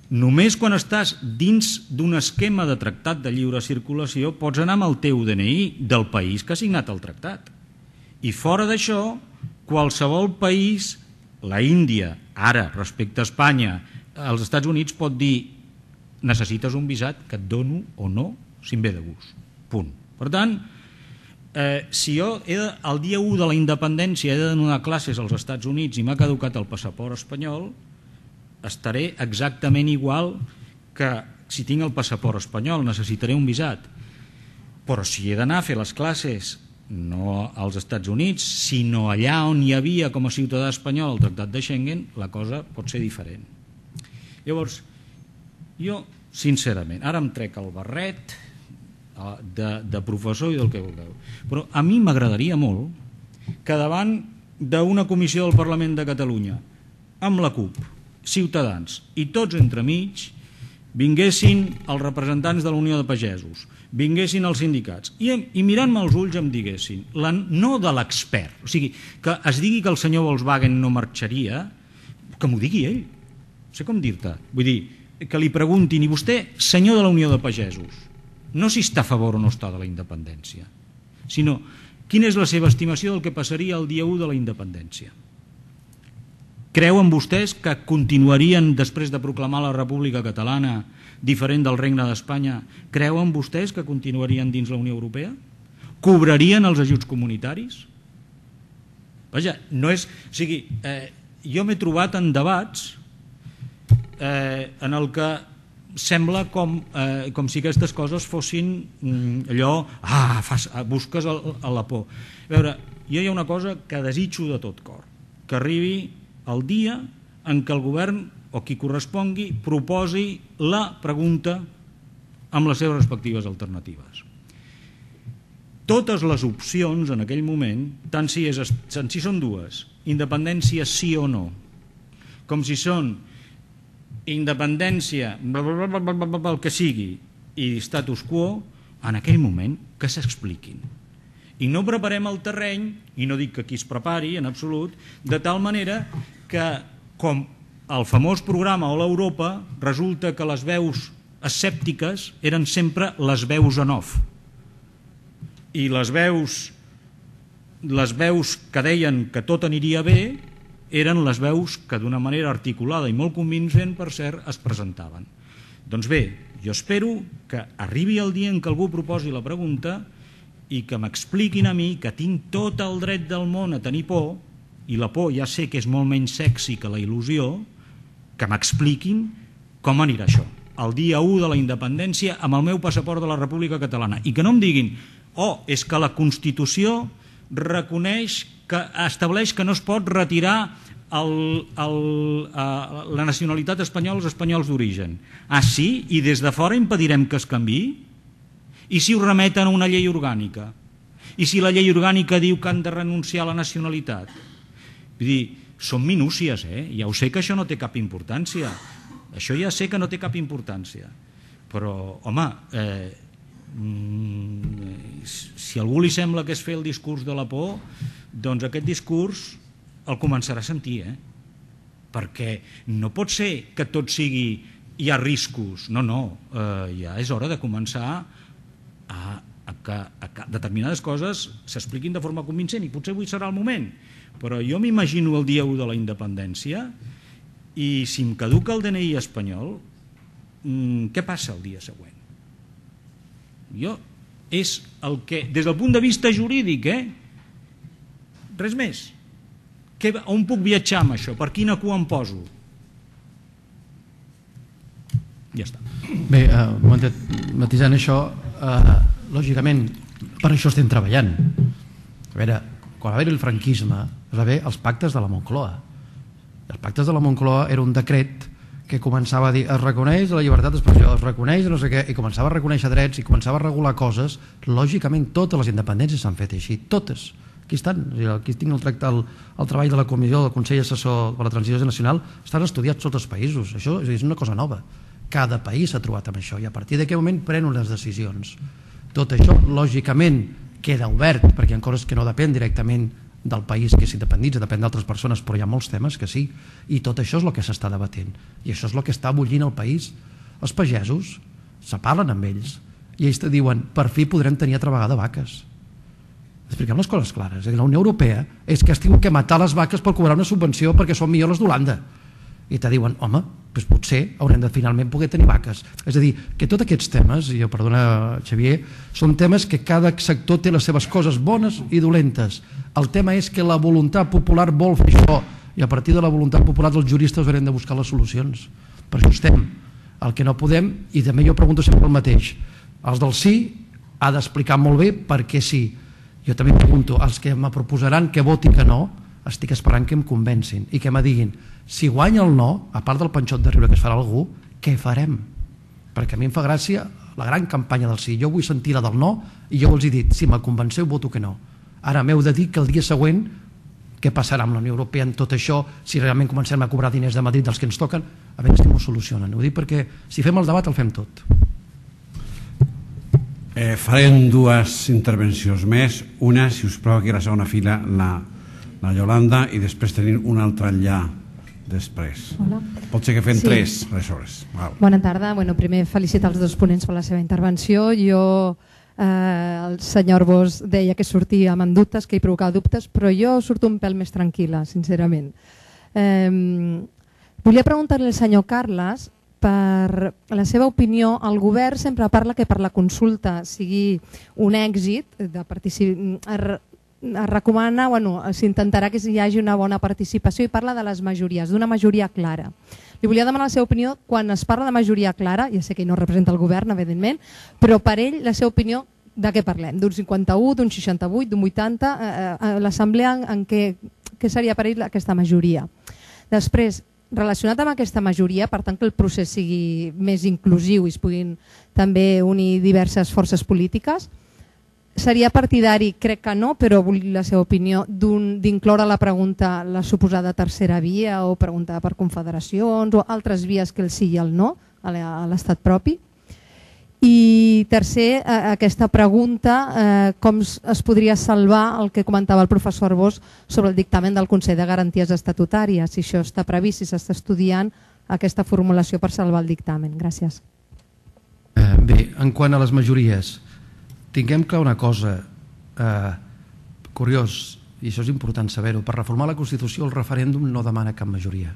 Només quan estàs dins d'un esquema de tractat de lliure circulació pots anar amb el teu DNI del país que ha signat el tractat. I fora d'això, qualsevol país, la Índia, ara, respecte a Espanya, als Estats Units pot dir necessites un visat que et dono o no, si em ve de gust. Punt. Per tant, si jo el dia 1 de la independència he de donar classes als Estats Units i m'ha caducat el passaport espanyol, estaré exactament igual que si tinc el passaport espanyol, necessitaré un visat. Però si he d'anar a fer les classes no als Estats Units, sinó allà on hi havia com a ciutadà espanyol el Tractat de Schengen, la cosa pot ser diferent. Llavors, jo, sincerament, ara em trec el barret de professor i del que vulgueu, però a mi m'agradaria molt que davant d'una comissió del Parlament de Catalunya, amb la CUP, Ciutadans i tots entremig, vinguessin els representants de la Unió de Pagesos, vinguessin els sindicats i mirant-me als ulls em diguessin, no de l'expert, o sigui, que es digui que el senyor Volkswagen no marxaria, que m'ho digui ell, no sé com dir-te, vull dir, que li preguntin, i vostè, senyor de la Unió de Pagesos, no si està a favor o no està de la independència, sinó quina és la seva estimació del que passaria el dia 1 de la independència. Creuen vostès que continuarien després de proclamar la República Catalana diferent del Regne d'Espanya? Creuen vostès que continuarien dins la Unió Europea? Cobrarien els ajuts comunitaris? Vaja, no és... O sigui, jo m'he trobat en debats en el que sembla com si aquestes coses fossin allò... busques la por. A veure, jo hi ha una cosa que desitjo de tot cor, que arribi el dia en què el govern o qui correspongui proposi la pregunta amb les seves respectives alternatives. Totes les opcions en aquell moment, tant si són dues, independència sí o no, com si són independència, el que sigui, i status quo, en aquell moment que s'expliquin. I no preparem el terreny, i no dic que aquí es prepari en absolut, de tal manera que, com el famós programa o l'Europa, resulta que les veus escèptiques eren sempre les veus en off. I les veus que deien que tot aniria bé eren les veus que d'una manera articulada i molt convincent, per cert, es presentaven. Doncs bé, jo espero que arribi el dia en què algú proposi la pregunta i que m'expliquin a mi que tinc tot el dret del món a tenir por, i la por ja sé que és molt menys sexy que la il·lusió, que m'expliquin com anirà això. El dia 1 de la independència amb el meu passaport de la República Catalana. I que no em diguin, és que la Constitució reconeix, que estableix que no es pot retirar la nacionalitat espanyola als espanyols d'origen. Ah, sí? I des de fora impedirem que es canviï? I si ho remeten a una llei orgànica? I si la llei orgànica diu que han de renunciar a la nacionalitat? Vull dir, són minúcies, ja ho sé que això no té cap importància. Això ja sé que no té cap importància. Però, home, si a algú li sembla que és fer el discurs de la por, doncs aquest discurs el començarà a sentir, perquè no pot ser que tot sigui hi ha riscos. No, ja és hora de començar a que determinades coses s'expliquin de forma convincent, i potser avui serà el moment, però jo m'imagino el dia 1 de la independència i si em caduca el DNI espanyol, què passa el dia següent? Jo és el que, des del punt de vista jurídic, res més. On puc viatjar amb això? Per quina cua em poso? Ja està. Bé, matisant això, lògicament, per això estem treballant. A veure, quan va haver el franquisme, va haver els pactes de la Moncloa. Els pactes de la Moncloa era un decret que començava a dir es reconeix la llibertat d'expressió, es reconeix no sé què, i començava a reconèixer drets i començava a regular coses. Lògicament, totes les independències s'han fet així, totes. Aquí estan, aquí tinc el treball de la comissió del Consell Assessor per la Transició Nacional, estan estudiats tots els països. Això és una cosa nova. Cada país s'ha trobat amb això i a partir d'aquest moment prenen les decisions. Tot això, lògicament, queda obert perquè hi ha coses que no depèn directament del país que s'independitza, depèn d'altres persones, però hi ha molts temes que sí, i tot això és el que s'està debatent, i això és el que està bullint el país. Els pagesos se parlen amb ells, i ells te diuen, per fi podrem tenir altra vegada vaques. Expliquem les coses clares. La Unió Europea és que has tingut que matar les vaques per cobrar una subvenció perquè són millors les d'Holanda. I te diuen, home, doncs potser haurem de finalment poder tenir vaques. És a dir, que tots aquests temes, i perdona Xavier, són temes que cada sector té les seves coses bones i dolentes. El tema és que la voluntat popular vol fer això, i a partir de la voluntat popular dels juristes haurem de buscar les solucions. Per això estem. El que no podem, i també jo pregunto sempre el mateix, els del sí ha d'explicar molt bé per què sí. Jo també pregunto, els que me proposaran que voti que no, estic esperant que em convencin i que me diguin, si guanya el no, a part del panxot de riure que es farà algú, què farem? Perquè a mi em fa gràcia la gran campanya del sí. Jo vull sentir la del no i jo els he dit, si me convenceu voto que no. Ara m'heu de dir que el dia següent què passarà amb la Unió Europea en tot això, si realment comencem a cobrar diners de Madrid dels que ens toquen, a veure si m'ho solucionen. Ho dic perquè si fem el debat el fem tot. Farem dues intervencions més. Una, si us plau, aquí a la segona fila, la Yolanda, i després tenim una altra allà després. Hola. Pot ser que fem tres, aleshores. Bona tarda. Primer felicitar els dos ponents per la seva intervenció. El senyor Bosch deia que sortia amb dubtes, que hi provocava dubtes, però jo surto un pèl més tranquil·la, sincerament. Volia preguntar-li al senyor Carles per la seva opinió. El govern sempre parla que per la consulta sigui un èxit, es recomana, s'intentarà que hi hagi una bona participació i parla de les majories, d'una majoria clara. Li volia demanar la seva opinió quan es parla de majoria clara, ja sé que ell no representa el govern, evidentment, però per ell la seva opinió de què parlem? D'un 51, d'un 68, d'un 80, l'assemblea en què seria per ell aquesta majoria. Després, relacionat amb aquesta majoria, per tant que el procés sigui més inclusiu i es puguin també unir diverses forces polítiques, seria partidari, crec que no, però vull la seva opinió, d'incloure la pregunta la suposada tercera via o pregunta per confederacions o altres vies que el sí i el no a l'estat propi. I tercer, aquesta pregunta, com es podria salvar el que comentava el professor Bosch sobre el dictamen del Consell de Garanties Estatutàries, si això està previst, si s'està estudiant aquesta formulació per salvar el dictamen. Gràcies. Bé, en quant a les majories, tinguem clar una cosa, curiós, i això és important saber-ho, per reformar la Constitució el referèndum no demana cap majoria.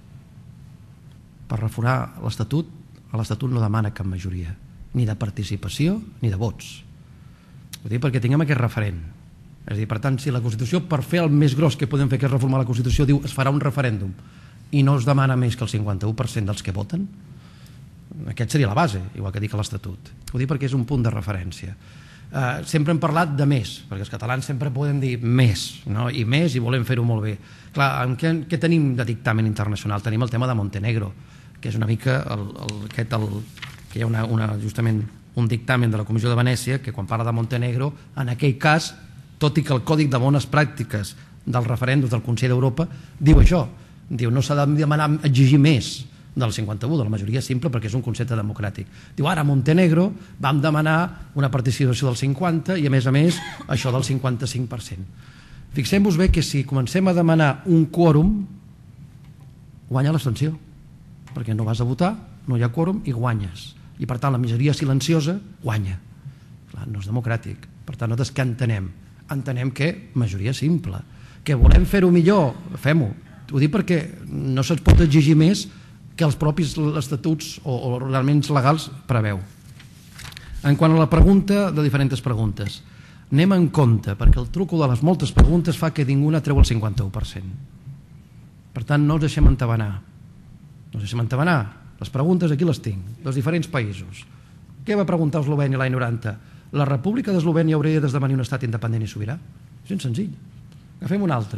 Per reformar l'Estatut, l'Estatut no demana cap majoria, ni de participació ni de vots. Ho dic perquè tinguem aquest referent. És a dir, per tant, si la Constitució, per fer el més gros que podem fer, que és reformar la Constitució, diu es farà un referèndum i no es demana més que el 51% dels que voten, aquest seria la base, igual que dic a l'Estatut. Ho dic perquè és un punt de referència. Sempre hem parlat de més, perquè els catalans sempre podem dir més, no? I més, i volem fer-ho molt bé. Clar, què tenim de dictamen internacional? Tenim el tema de Montenegro, que és una mica que hi ha justament un dictamen de la Comissió de Venècia que quan parla de Montenegro, en aquell cas, tot i que el Còdic de Bones Pràctiques dels referèndums del Consell d'Europa diu això, diu no s'ha de demanar exigir més del 51, de la majoria simple, perquè és un concepte democràtic. Diu, ara a Montenegro vam demanar una participació del 50 i a més això del 55%. Fixem-vos bé que si comencem a demanar un quòrum, guanya l'abstenció, perquè no vas a votar, no hi ha quòrum i guanyes. I per tant la majoria silenciosa guanya. Clar, no és democràtic. Per tant, nosaltres què entenem? Entenem que majoria simple. Que volem fer-ho millor, fem-ho. Ho dic perquè no se'ns pot exigir més que els propis estatuts o reglaments legals preveu. En quant a la pregunta, de diferents preguntes, anem en compte, perquè el truco de les moltes preguntes fa que ninguna treu el 51%. Per tant, no ens deixem entabanar. No ens deixem entabanar. Les preguntes aquí les tinc, dels diferents països. Què va preguntar Eslovènia l'any 90? La República d'Eslovènia hauria d'esdevenir un estat independent i sobirà? És ben senzill. Agafem un altre.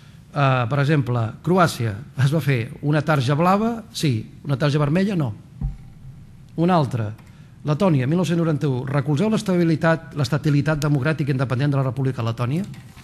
Per exemple, Croàcia es va fer una tarja blava, sí, una tarja vermella, no. Una altra. Letònia, 1991. Recolzeu l'estabilitat democràtica independent de la República de Letònia?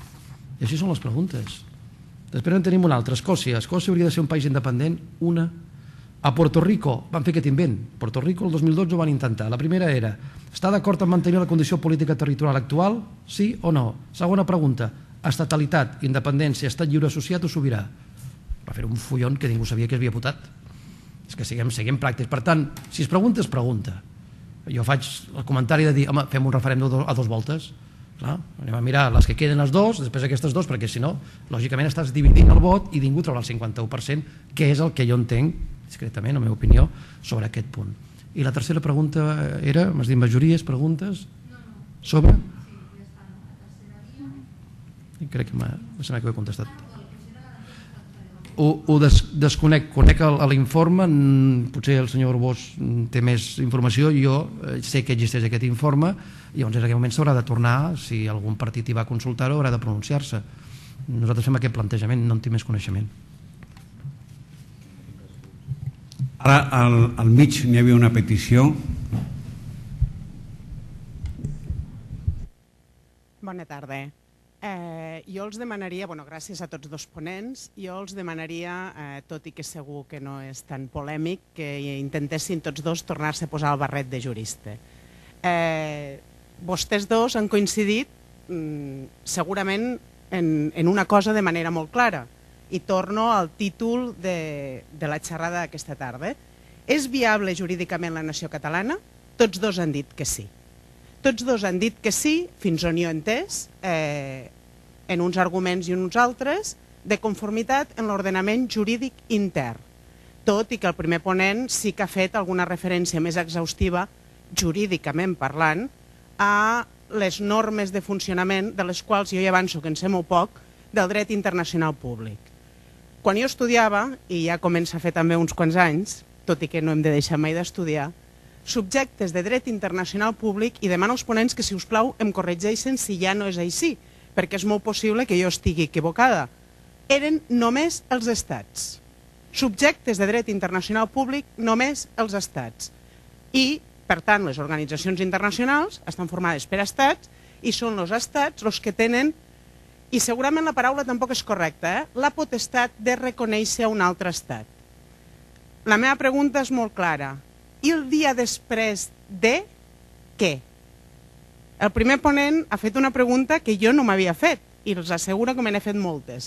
I així són les preguntes. Després en tenim una altra. Escòcia. Escòcia hauria de ser un país independent? Una. A Puerto Rico van fer aquest invent. Puerto Rico el 2012 ho van intentar. La primera era, està d'acord en mantenir la condició política territorial actual? Sí o no? Segona pregunta, estatalitat, independència, estat lliure associat o sobirà. Va fer un follon que ningú sabia que havia votat. És que siguem pràctics. Per tant, si es pregunta, es pregunta. Jo faig el comentari de dir, home, fem un referèndum a 2 voltes. Clar, anem a mirar les que queden les 2, després aquestes 2, perquè si no, lògicament estàs dividint el vot i ningú trobarà el 51%, que és el que jo entenc, discretament, la meva opinió, sobre aquest punt. I la tercera pregunta era, m'has dit majories, preguntes? Sobre? Crec que ho he contestat. Ho desconec, conec l'informe, potser el senyor Arbós té més informació, jo sé que existeix aquest informe i llavors en aquell moment s'haurà de tornar, si algun partit hi va consultar-ho, haurà de pronunciar-se. Nosaltres fem aquest plantejament, no en tinc més coneixement. Ara al mig n'hi havia una petició. Bona tarda. Jo els demanaria, gràcies a tots 2 ponents, jo els demanaria, tot i que segur que no és tan polèmic, que intentessin tots 2 tornar-se a posar el barret de jurista. Vostès 2 han coincidit segurament en una cosa de manera molt clara, i torno al títol de la xerrada d'aquesta tarda. És viable jurídicament la nació catalana? Tots 2 han dit que sí. Tots 2 han dit que sí, fins on jo he entès, en uns arguments i en uns altres, de conformitat en l'ordenament jurídic intern. Tot i que el primer ponent sí que ha fet alguna referència més exhaustiva, jurídicament parlant, a les normes de funcionament de les quals jo ja avanço que en sé molt poc, del dret internacional públic. Quan jo estudiava, i ja comença a fer també uns quants anys, tot i que no hem de deixar mai d'estudiar, subjectes de dret internacional públic, i demano als ponents que, si us plau, em corregeixen si ja no és així, perquè és molt possible que jo estigui equivocada. Eren només els estats. Subjectes de dret internacional públic, només els estats. I, per tant, les organitzacions internacionals estan formades per estats i són els estats els que tenen, i segurament la paraula tampoc és correcta, la potestat de reconèixer un altre estat. La meva pregunta és molt clara. I el dia després de què? El primer ponent ha fet una pregunta que jo no m'havia fet, i els asseguro que me n'he fet moltes,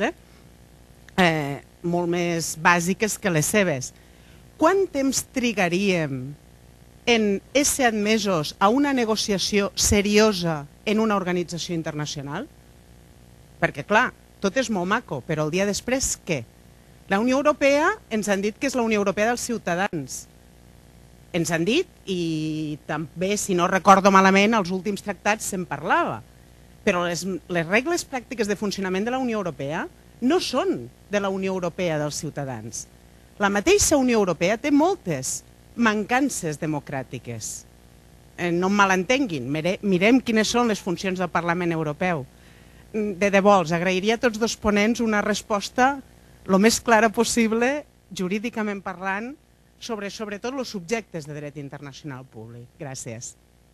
molt més bàsiques que les seves. Quant temps trigaríem en ésser admesos a una negociació seriosa en una organització internacional? Perquè, clar, tot és molt maco, però el dia després què? La Unió Europea ens han dit que és la Unió Europea dels ciutadans. Ens han dit, i també, si no recordo malament, als últims tractats se'n parlava, però les regles pràctiques de funcionament de la Unió Europea no són de la Unió Europea dels ciutadans. La mateixa Unió Europea té moltes mancances democràtiques. No em malentenguin, mirem quines són les funcions del Parlament Europeu. De debò, els agrairia a tots 2 ponents una resposta el més clara possible, jurídicament parlant, sobre sobretot els subjectes de dret internacional públic. Gràcies.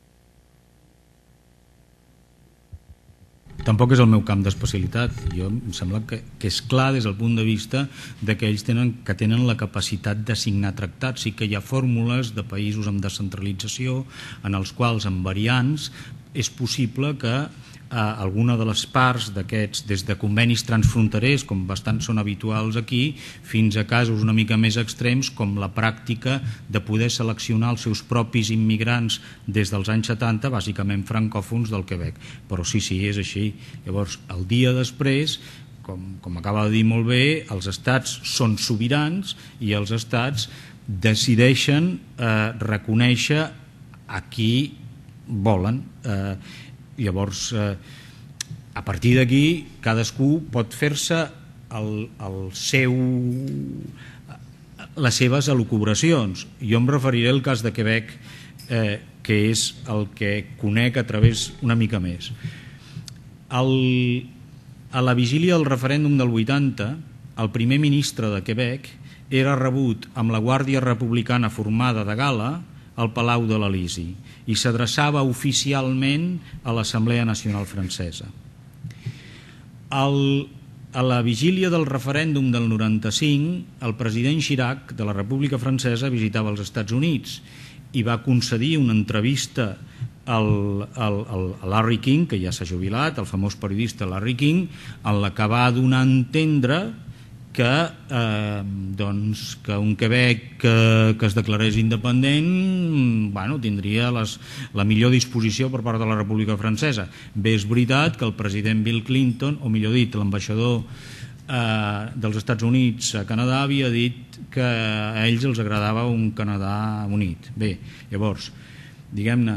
Tampoc és el meu camp d'especialitat. Jo em sembla que és clar des del punt de vista que ells tenen la capacitat de signar tractats. Sí que hi ha fórmules de països amb descentralització en els quals, amb variants, és possible que alguna de les parts d'aquests, des de convenis transfronterers, com bastants són habituals aquí, fins a casos una mica més extrems, com la pràctica de poder seleccionar els seus propis immigrants des dels anys 70, bàsicament francòfons del Quebec. Però sí, és així. Llavors, el dia després, com acaba de dir molt bé, els estats són sobirans i els estats decideixen reconèixer a qui volen. Llavors, a partir d'aquí, cadascú pot fer-se les seves elucubracions. Jo em referiré al cas de Quebec, que és el que conec a través una mica més. A la vigília del referèndum del 80, el primer ministre de Quebec era rebut amb la Guàrdia Republicana formada de gala al Palau de l'Elisi i s'adreçava oficialment a l'Assemblea Nacional Francesa. A la vigília del referèndum del 95, el president Chirac de la República Francesa visitava els Estats Units i va concedir una entrevista Larry King, que ja s'ha jubilat, el famós periodista Larry King, en la que va donar a entendre que un Quebec que es declarés independent tindria la millor disposició per part de la República Francesa. Bé, és veritat que el president Bill Clinton, o millor dit, l'ambaixador dels Estats Units a Canadà, havia dit que a ells els agradava un Canadà unit. Bé, llavors, diguem-ne,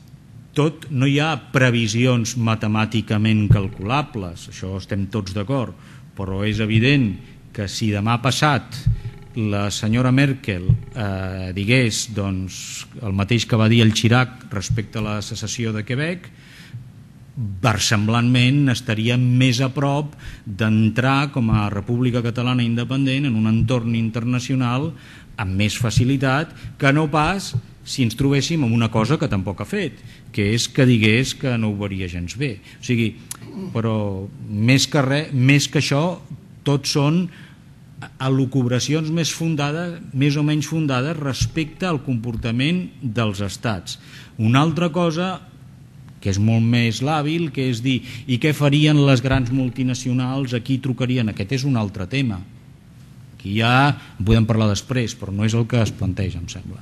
no hi ha previsions matemàticament calculables, això estem tots d'acord, però és evident que si demà passat la senyora Merkel digués el mateix que va dir el Chirac respecte a la secessió de Quebec, versemblantment estaria més a prop d'entrar com a República Catalana independent en un entorn internacional amb més facilitat que no pas si ens trobéssim amb una cosa que tampoc ha fet, que és que digués que no ho veuria gens bé. O sigui, però més que això, tot són elucubracions més o menys fundades respecte al comportament dels estats. Una altra cosa que és molt més làbil, que és dir, i què farien les grans multinacionals, a qui trucarien? Aquest és un altre tema. Aquí ja en podem parlar després, però no és el que es planteja, em sembla.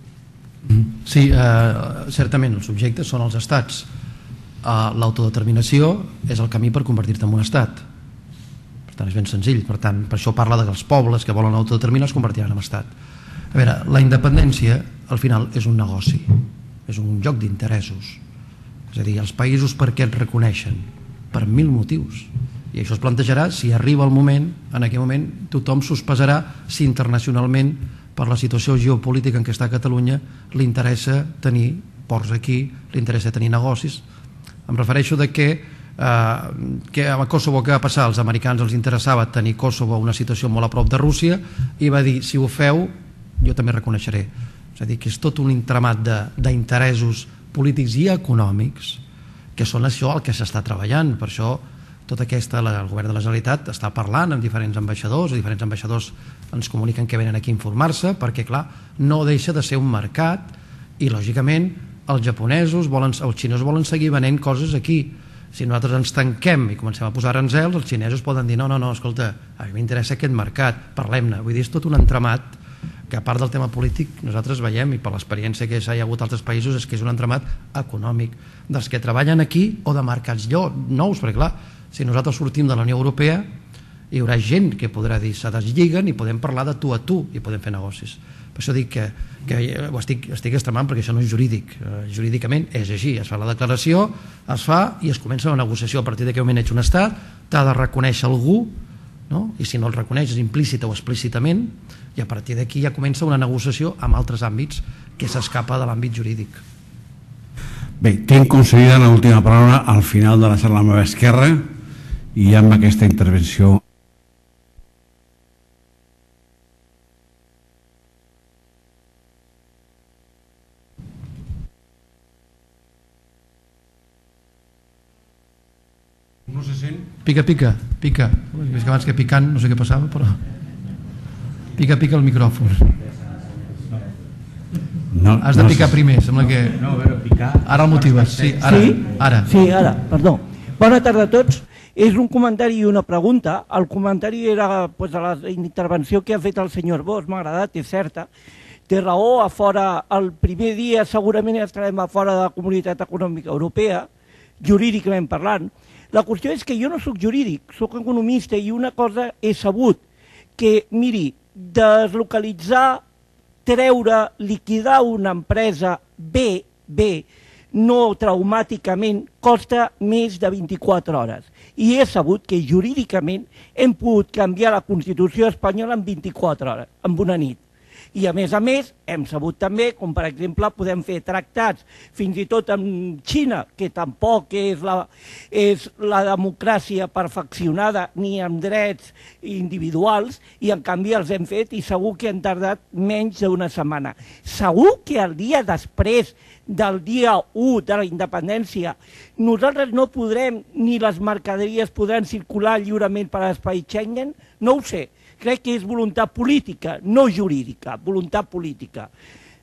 Sí, certament, els subjectes són els estats. L'autodeterminació és el camí per convertir-te en un estat. Per tant, és ben senzill. Per tant, per això parla que els pobles que volen autodeterminar es convertiran en estat. A veure, la independència, al final, és un negoci. És un joc d'interessos. És a dir, els països per què et reconeixen? Per 1000 motius. I això es plantejarà si arriba el moment, en aquell moment tothom sospesarà si internacionalment, per la situació geopolítica en què està Catalunya, li interessa tenir ports aquí, li interessa tenir negocis. Em refereixo de que a Kosovo què va passar? Als americans els interessava tenir Kosovo una situació molt a prop de Rússia i va dir, si ho feu, jo també reconeixeré. És a dir, que és tot un entramat d'interessos polítics i econòmics que són això el que s'està treballant. Per això el govern de la Generalitat està parlant amb diferents ambaixadors, i diferents ambaixadors ens comuniquen que venen aquí a informar-se, perquè clar, no deixa de ser un mercat i lògicament els japonesos, els xinesos volen seguir venent coses aquí. Si nosaltres ens tanquem i comencem a posar aranzels, els xinesos poden dir no, escolta, a mi m'interessa aquest mercat, parlem-ne. Vull dir, és tot un entramat que a part del tema polític nosaltres veiem, i per l'experiència que hi ha hagut a altres països, és que és un entramat econòmic dels que treballen aquí o de mercats nous, perquè clar, si nosaltres sortim de la Unió Europea hi haurà gent que podrà dir se deslliguen i podem parlar de tu a tu i podem fer negocis. Per això dic que ho estic extremant, perquè això no és jurídic. Jurídicament és així, es fa la declaració, es fa i es comença una negociació. A partir d'aquell moment ets un estat, t'ha de reconèixer algú, i si no el reconeixes implícita o explícitament, i a partir d'aquí ja comença una negociació amb altres àmbits que s'escapa de l'àmbit jurídic. Bé, tinc concedida l'última paraula al final de la sala a la meva esquerra i amb aquesta intervenció no se sent? Pica. És que abans que picant, no sé què passava, però pica el micròfon. Has de picar primer, sembla que... No, a veure, picar... Ara el motives, sí, ara. Sí, ara, perdó. Bona tarda a tots. És un comentari i una pregunta. El comentari era de la intervenció que ha fet el senyor Bosch, m'ha agradat, és certa. Té raó, a fora, el primer dia segurament estarem a fora de la Comunitat Econòmica Europea, jurídicament parlant. La qüestió és que jo no soc jurídic, soc economista i una cosa he sabut, que, miri, deslocalitzar, treure, liquidar una empresa bé, no traumàticament, costa més de 24 hores. I he sabut que jurídicament hem pogut canviar la Constitució espanyola en 24 hores, en una nit. I a més, hem sabut també, com per exemple, podem fer tractats fins i tot amb Xina, que tampoc és la democràcia perfeccionada ni amb drets individuals, i en canvi els hem fet i segur que han tardat menys d'una setmana. Segur que el dia després del dia 1 de la independència nosaltres no podrem, ni les mercaderies podran circular lliurement per l'espai Schengen, no ho sé. Crec que és voluntat política, no jurídica, voluntat política.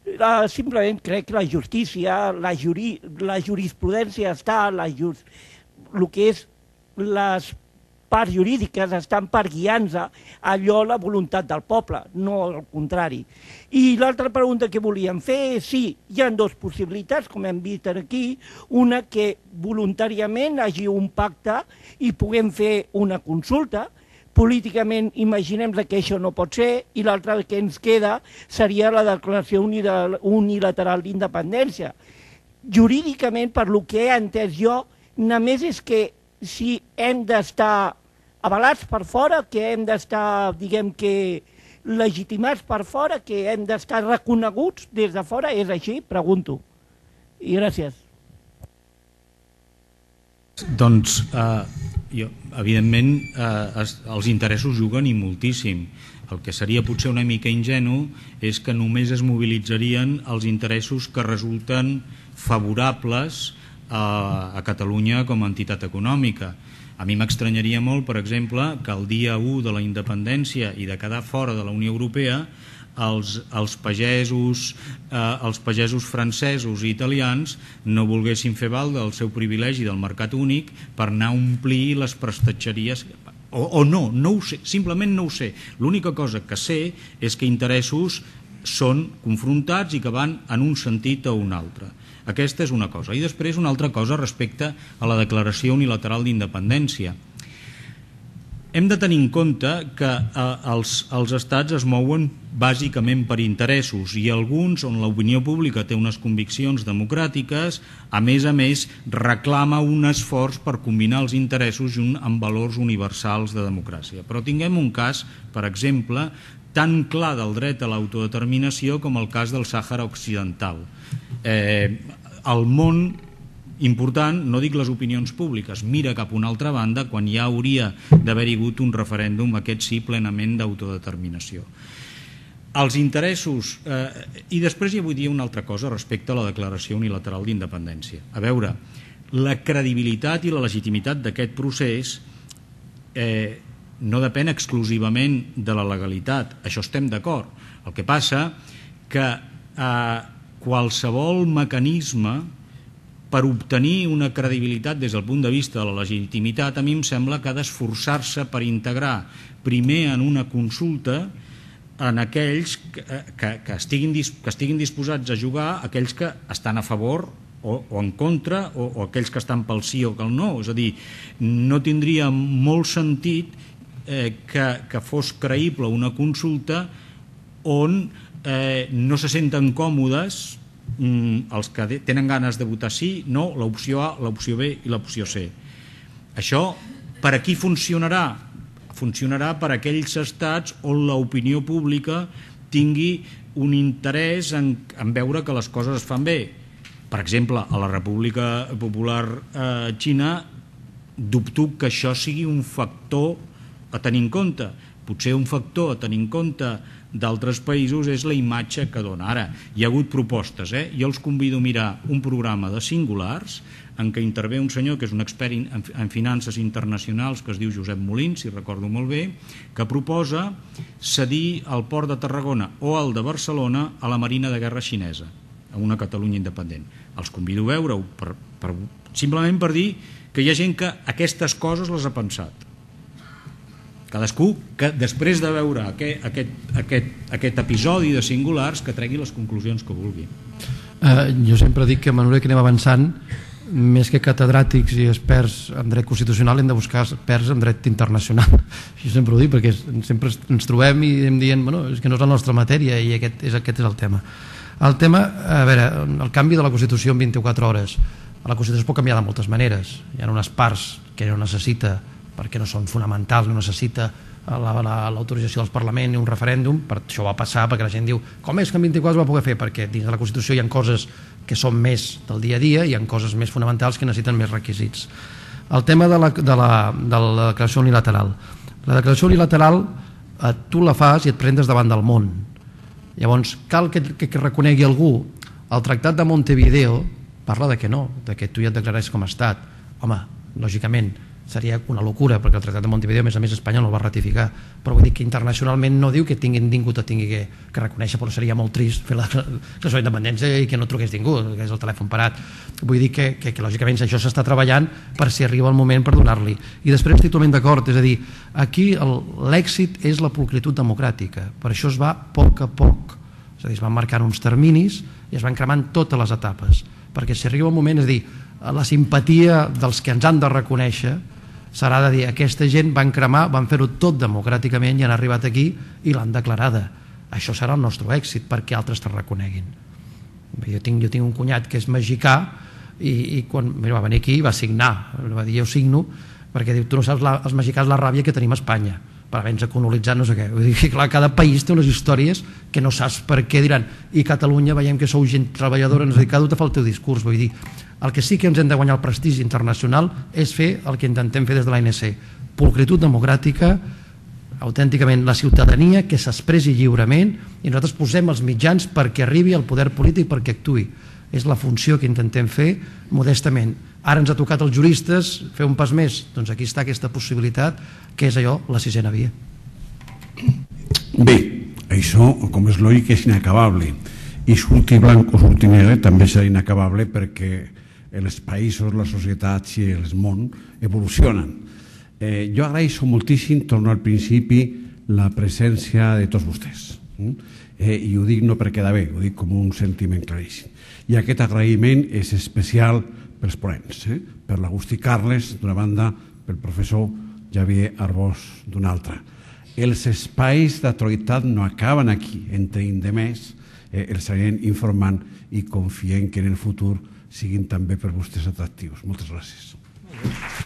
Simplement crec que la justícia, la jurisprudència està, el que és les parts jurídiques estan per guiar-nos allò la voluntat del poble, no el contrari. I l'altra pregunta que volíem fer és sí, hi ha dues possibilitats, com hem vist aquí, una que voluntàriament hi hagi un pacte i puguem fer una consulta, políticament imaginem que això no pot ser, i l'altra que ens queda seria la declaració unilateral d'independència. Jurídicament, per lo que he entès jo, només és que si hem d'estar avalats per fora, que hem d'estar, diguem que, legitimats per fora, que hem d'estar reconeguts des de fora, és així? Pregunto. I gràcies. Doncs, evidentment, els interessos juguen i moltíssim. El que seria potser una mica ingenu és que només es mobilitzarien els interessos que resulten favorables a Catalunya com a entitat econòmica. A mi m'estranyaria molt, per exemple, que el dia 1 de la independència i de quedar fora de la Unió Europea els pagesos francesos i italians no volguessin fer val del seu privilegi del mercat únic per anar a omplir les prestatgeries o no ho sé, simplement no ho sé. L'única cosa que sé és que interessos són confrontats i que van en un sentit o un altre. Aquesta és una cosa. I després una altra cosa respecte a la declaració unilateral d'independència. Hem de tenir en compte que els estats es mouen bàsicament per interessos i alguns on l'opinió pública té unes conviccions democràtiques, a més, reclama un esforç per combinar els interessos amb valors universals de democràcia. Però tinguem un cas, per exemple, tan clar del dret a l'autodeterminació com el cas del Sàhara Occidental. El món important, no dic les opinions públiques, mira cap a una altra banda quan ja hauria d'haver-hi hagut un referèndum, aquest sí, plenament d'autodeterminació. Els interessos, i després hi vull dir una altra cosa respecte a la declaració unilateral d'independència. A veure, la credibilitat i la legitimitat d'aquest procés no depèn exclusivament de la legalitat, això estem d'acord. El que passa que qualsevol mecanisme per obtenir una credibilitat des del punt de vista de la legitimitat, a mi em sembla que ha d'esforçar-se per integrar primer en una consulta en aquells que estiguin disposats a jugar, aquells que estan a favor o en contra, o aquells que estan pel sí o pel no. És a dir, no tindria molt sentit que fos creïble una consulta on no se senten còmodes els que tenen ganes de votar sí, no, l'opció A, l'opció B i l'opció C. Això per a qui funcionarà? Funcionarà per a aquells estats on l'opinió pública tingui un interès en veure que les coses es fan bé. Per exemple, a la República Popular Xina dubto que això sigui un factor a tenir en compte. Potser un factor a tenir en compte d'altres països és la imatge que dona. Ara, hi ha hagut propostes, jo els convido a mirar un programa de Singulars en què intervé un senyor que és un expert en finances internacionals que es diu Josep Molins, si recordo molt bé, que proposa cedir el port de Tarragona o el de Barcelona a la Marina de Guerra xinesa, a una Catalunya independent. Els convido a veure-ho simplement per dir que hi ha gent que aquestes coses les ha pensat. Cadascú que després de veure aquest episodi de Singulars que tregui les conclusions que vulgui. Jo sempre dic que a mesura que anem avançant, més que catedràtics i experts en dret constitucional hem de buscar experts en dret internacional. Jo sempre ho dic perquè sempre ens trobem i hem dient és que no és la nostra matèria i aquest és el tema. El tema, a veure, el canvi de la Constitució en 24 hores. La Constitució es pot canviar de moltes maneres. Hi ha unes parts que no necessita perquè no són fonamentals, no necessita l'autorització del Parlament ni un referèndum, per això va passar, perquè la gent diu com és que en 24 es va poder fer? Perquè dins de la Constitució hi ha coses que són més del dia a dia i hi ha coses més fonamentals que necessiten més requisits. El tema de la declaració unilateral. La declaració unilateral tu la fas i et presentes davant del món. Llavors cal que reconegui algú. El Tractat de Montevideo parla de que no, de que tu ja et declarés com a estat. Home, lògicament, seria una locura, perquè el Tractat de Montevideo a més Espanya no el va ratificar, però vull dir que internacionalment no diu que ningú te tingui que reconèixer, però seria molt trist fer la declaració d'independència i que no truqués ningú, que és el telèfon parat. Vull dir que lògicament això s'està treballant per si arriba el moment per donar-li. I després estic totalment d'acord, és a dir, aquí l'èxit és la pulcritud democràtica, per això es va a poc, és a dir, es van marcant uns terminis i es van cremant totes les etapes, perquè si arriba el moment, és a dir, la simpatia dels que ens han de reconèixer serà de dir, aquesta gent van cremar, van fer-ho tot democràticament i han arribat aquí i l'han declarada. Això serà el nostre èxit perquè altres te reconeguin. Jo tinc un cunyat que és mexicà i quan va venir aquí va signar, va dir jo signo, perquè diu, tu no saps els mexicans la ràbia que tenim a Espanya per haver-nos colonitzat no sé què. Vull dir que clar, cada país té unes històries que no saps per què diran, i Catalunya veiem que sou gent treballadora, és a dir, cada un te fa el teu discurs. Vull dir, el que sí que ens hem de guanyar el prestigi internacional és fer el que intentem fer des de l'ANC, pulcritud democràtica, autènticament la ciutadania que s'expressi lliurement i nosaltres posem els mitjans perquè arribi al poder polític perquè actuï. És la funció que intentem fer modestament. Ara ens ha tocat als juristes fer un pas més, doncs aquí està aquesta possibilitat que és allò, la sisena via. Bé, això, com és lògic, és inacabable i surti blanc o surti negre també serà inacabable perquè els països, les societats i el món evolucionen. Jo agraeixo moltíssim, torno al principi, la presència de tots vostès. I ho dic no per quedar bé, ho dic com un sentiment claríssim. I aquest agraïment és especial pels ponents, per l'Agustí Carles, d'una banda, pel professor Xavier Arbós, d'una altra. Els espais d'actualitat no acaben aquí, en tenim de més, els anirem informant i confiem que en el futur siguin també per vostès atractius. Moltes gràcies.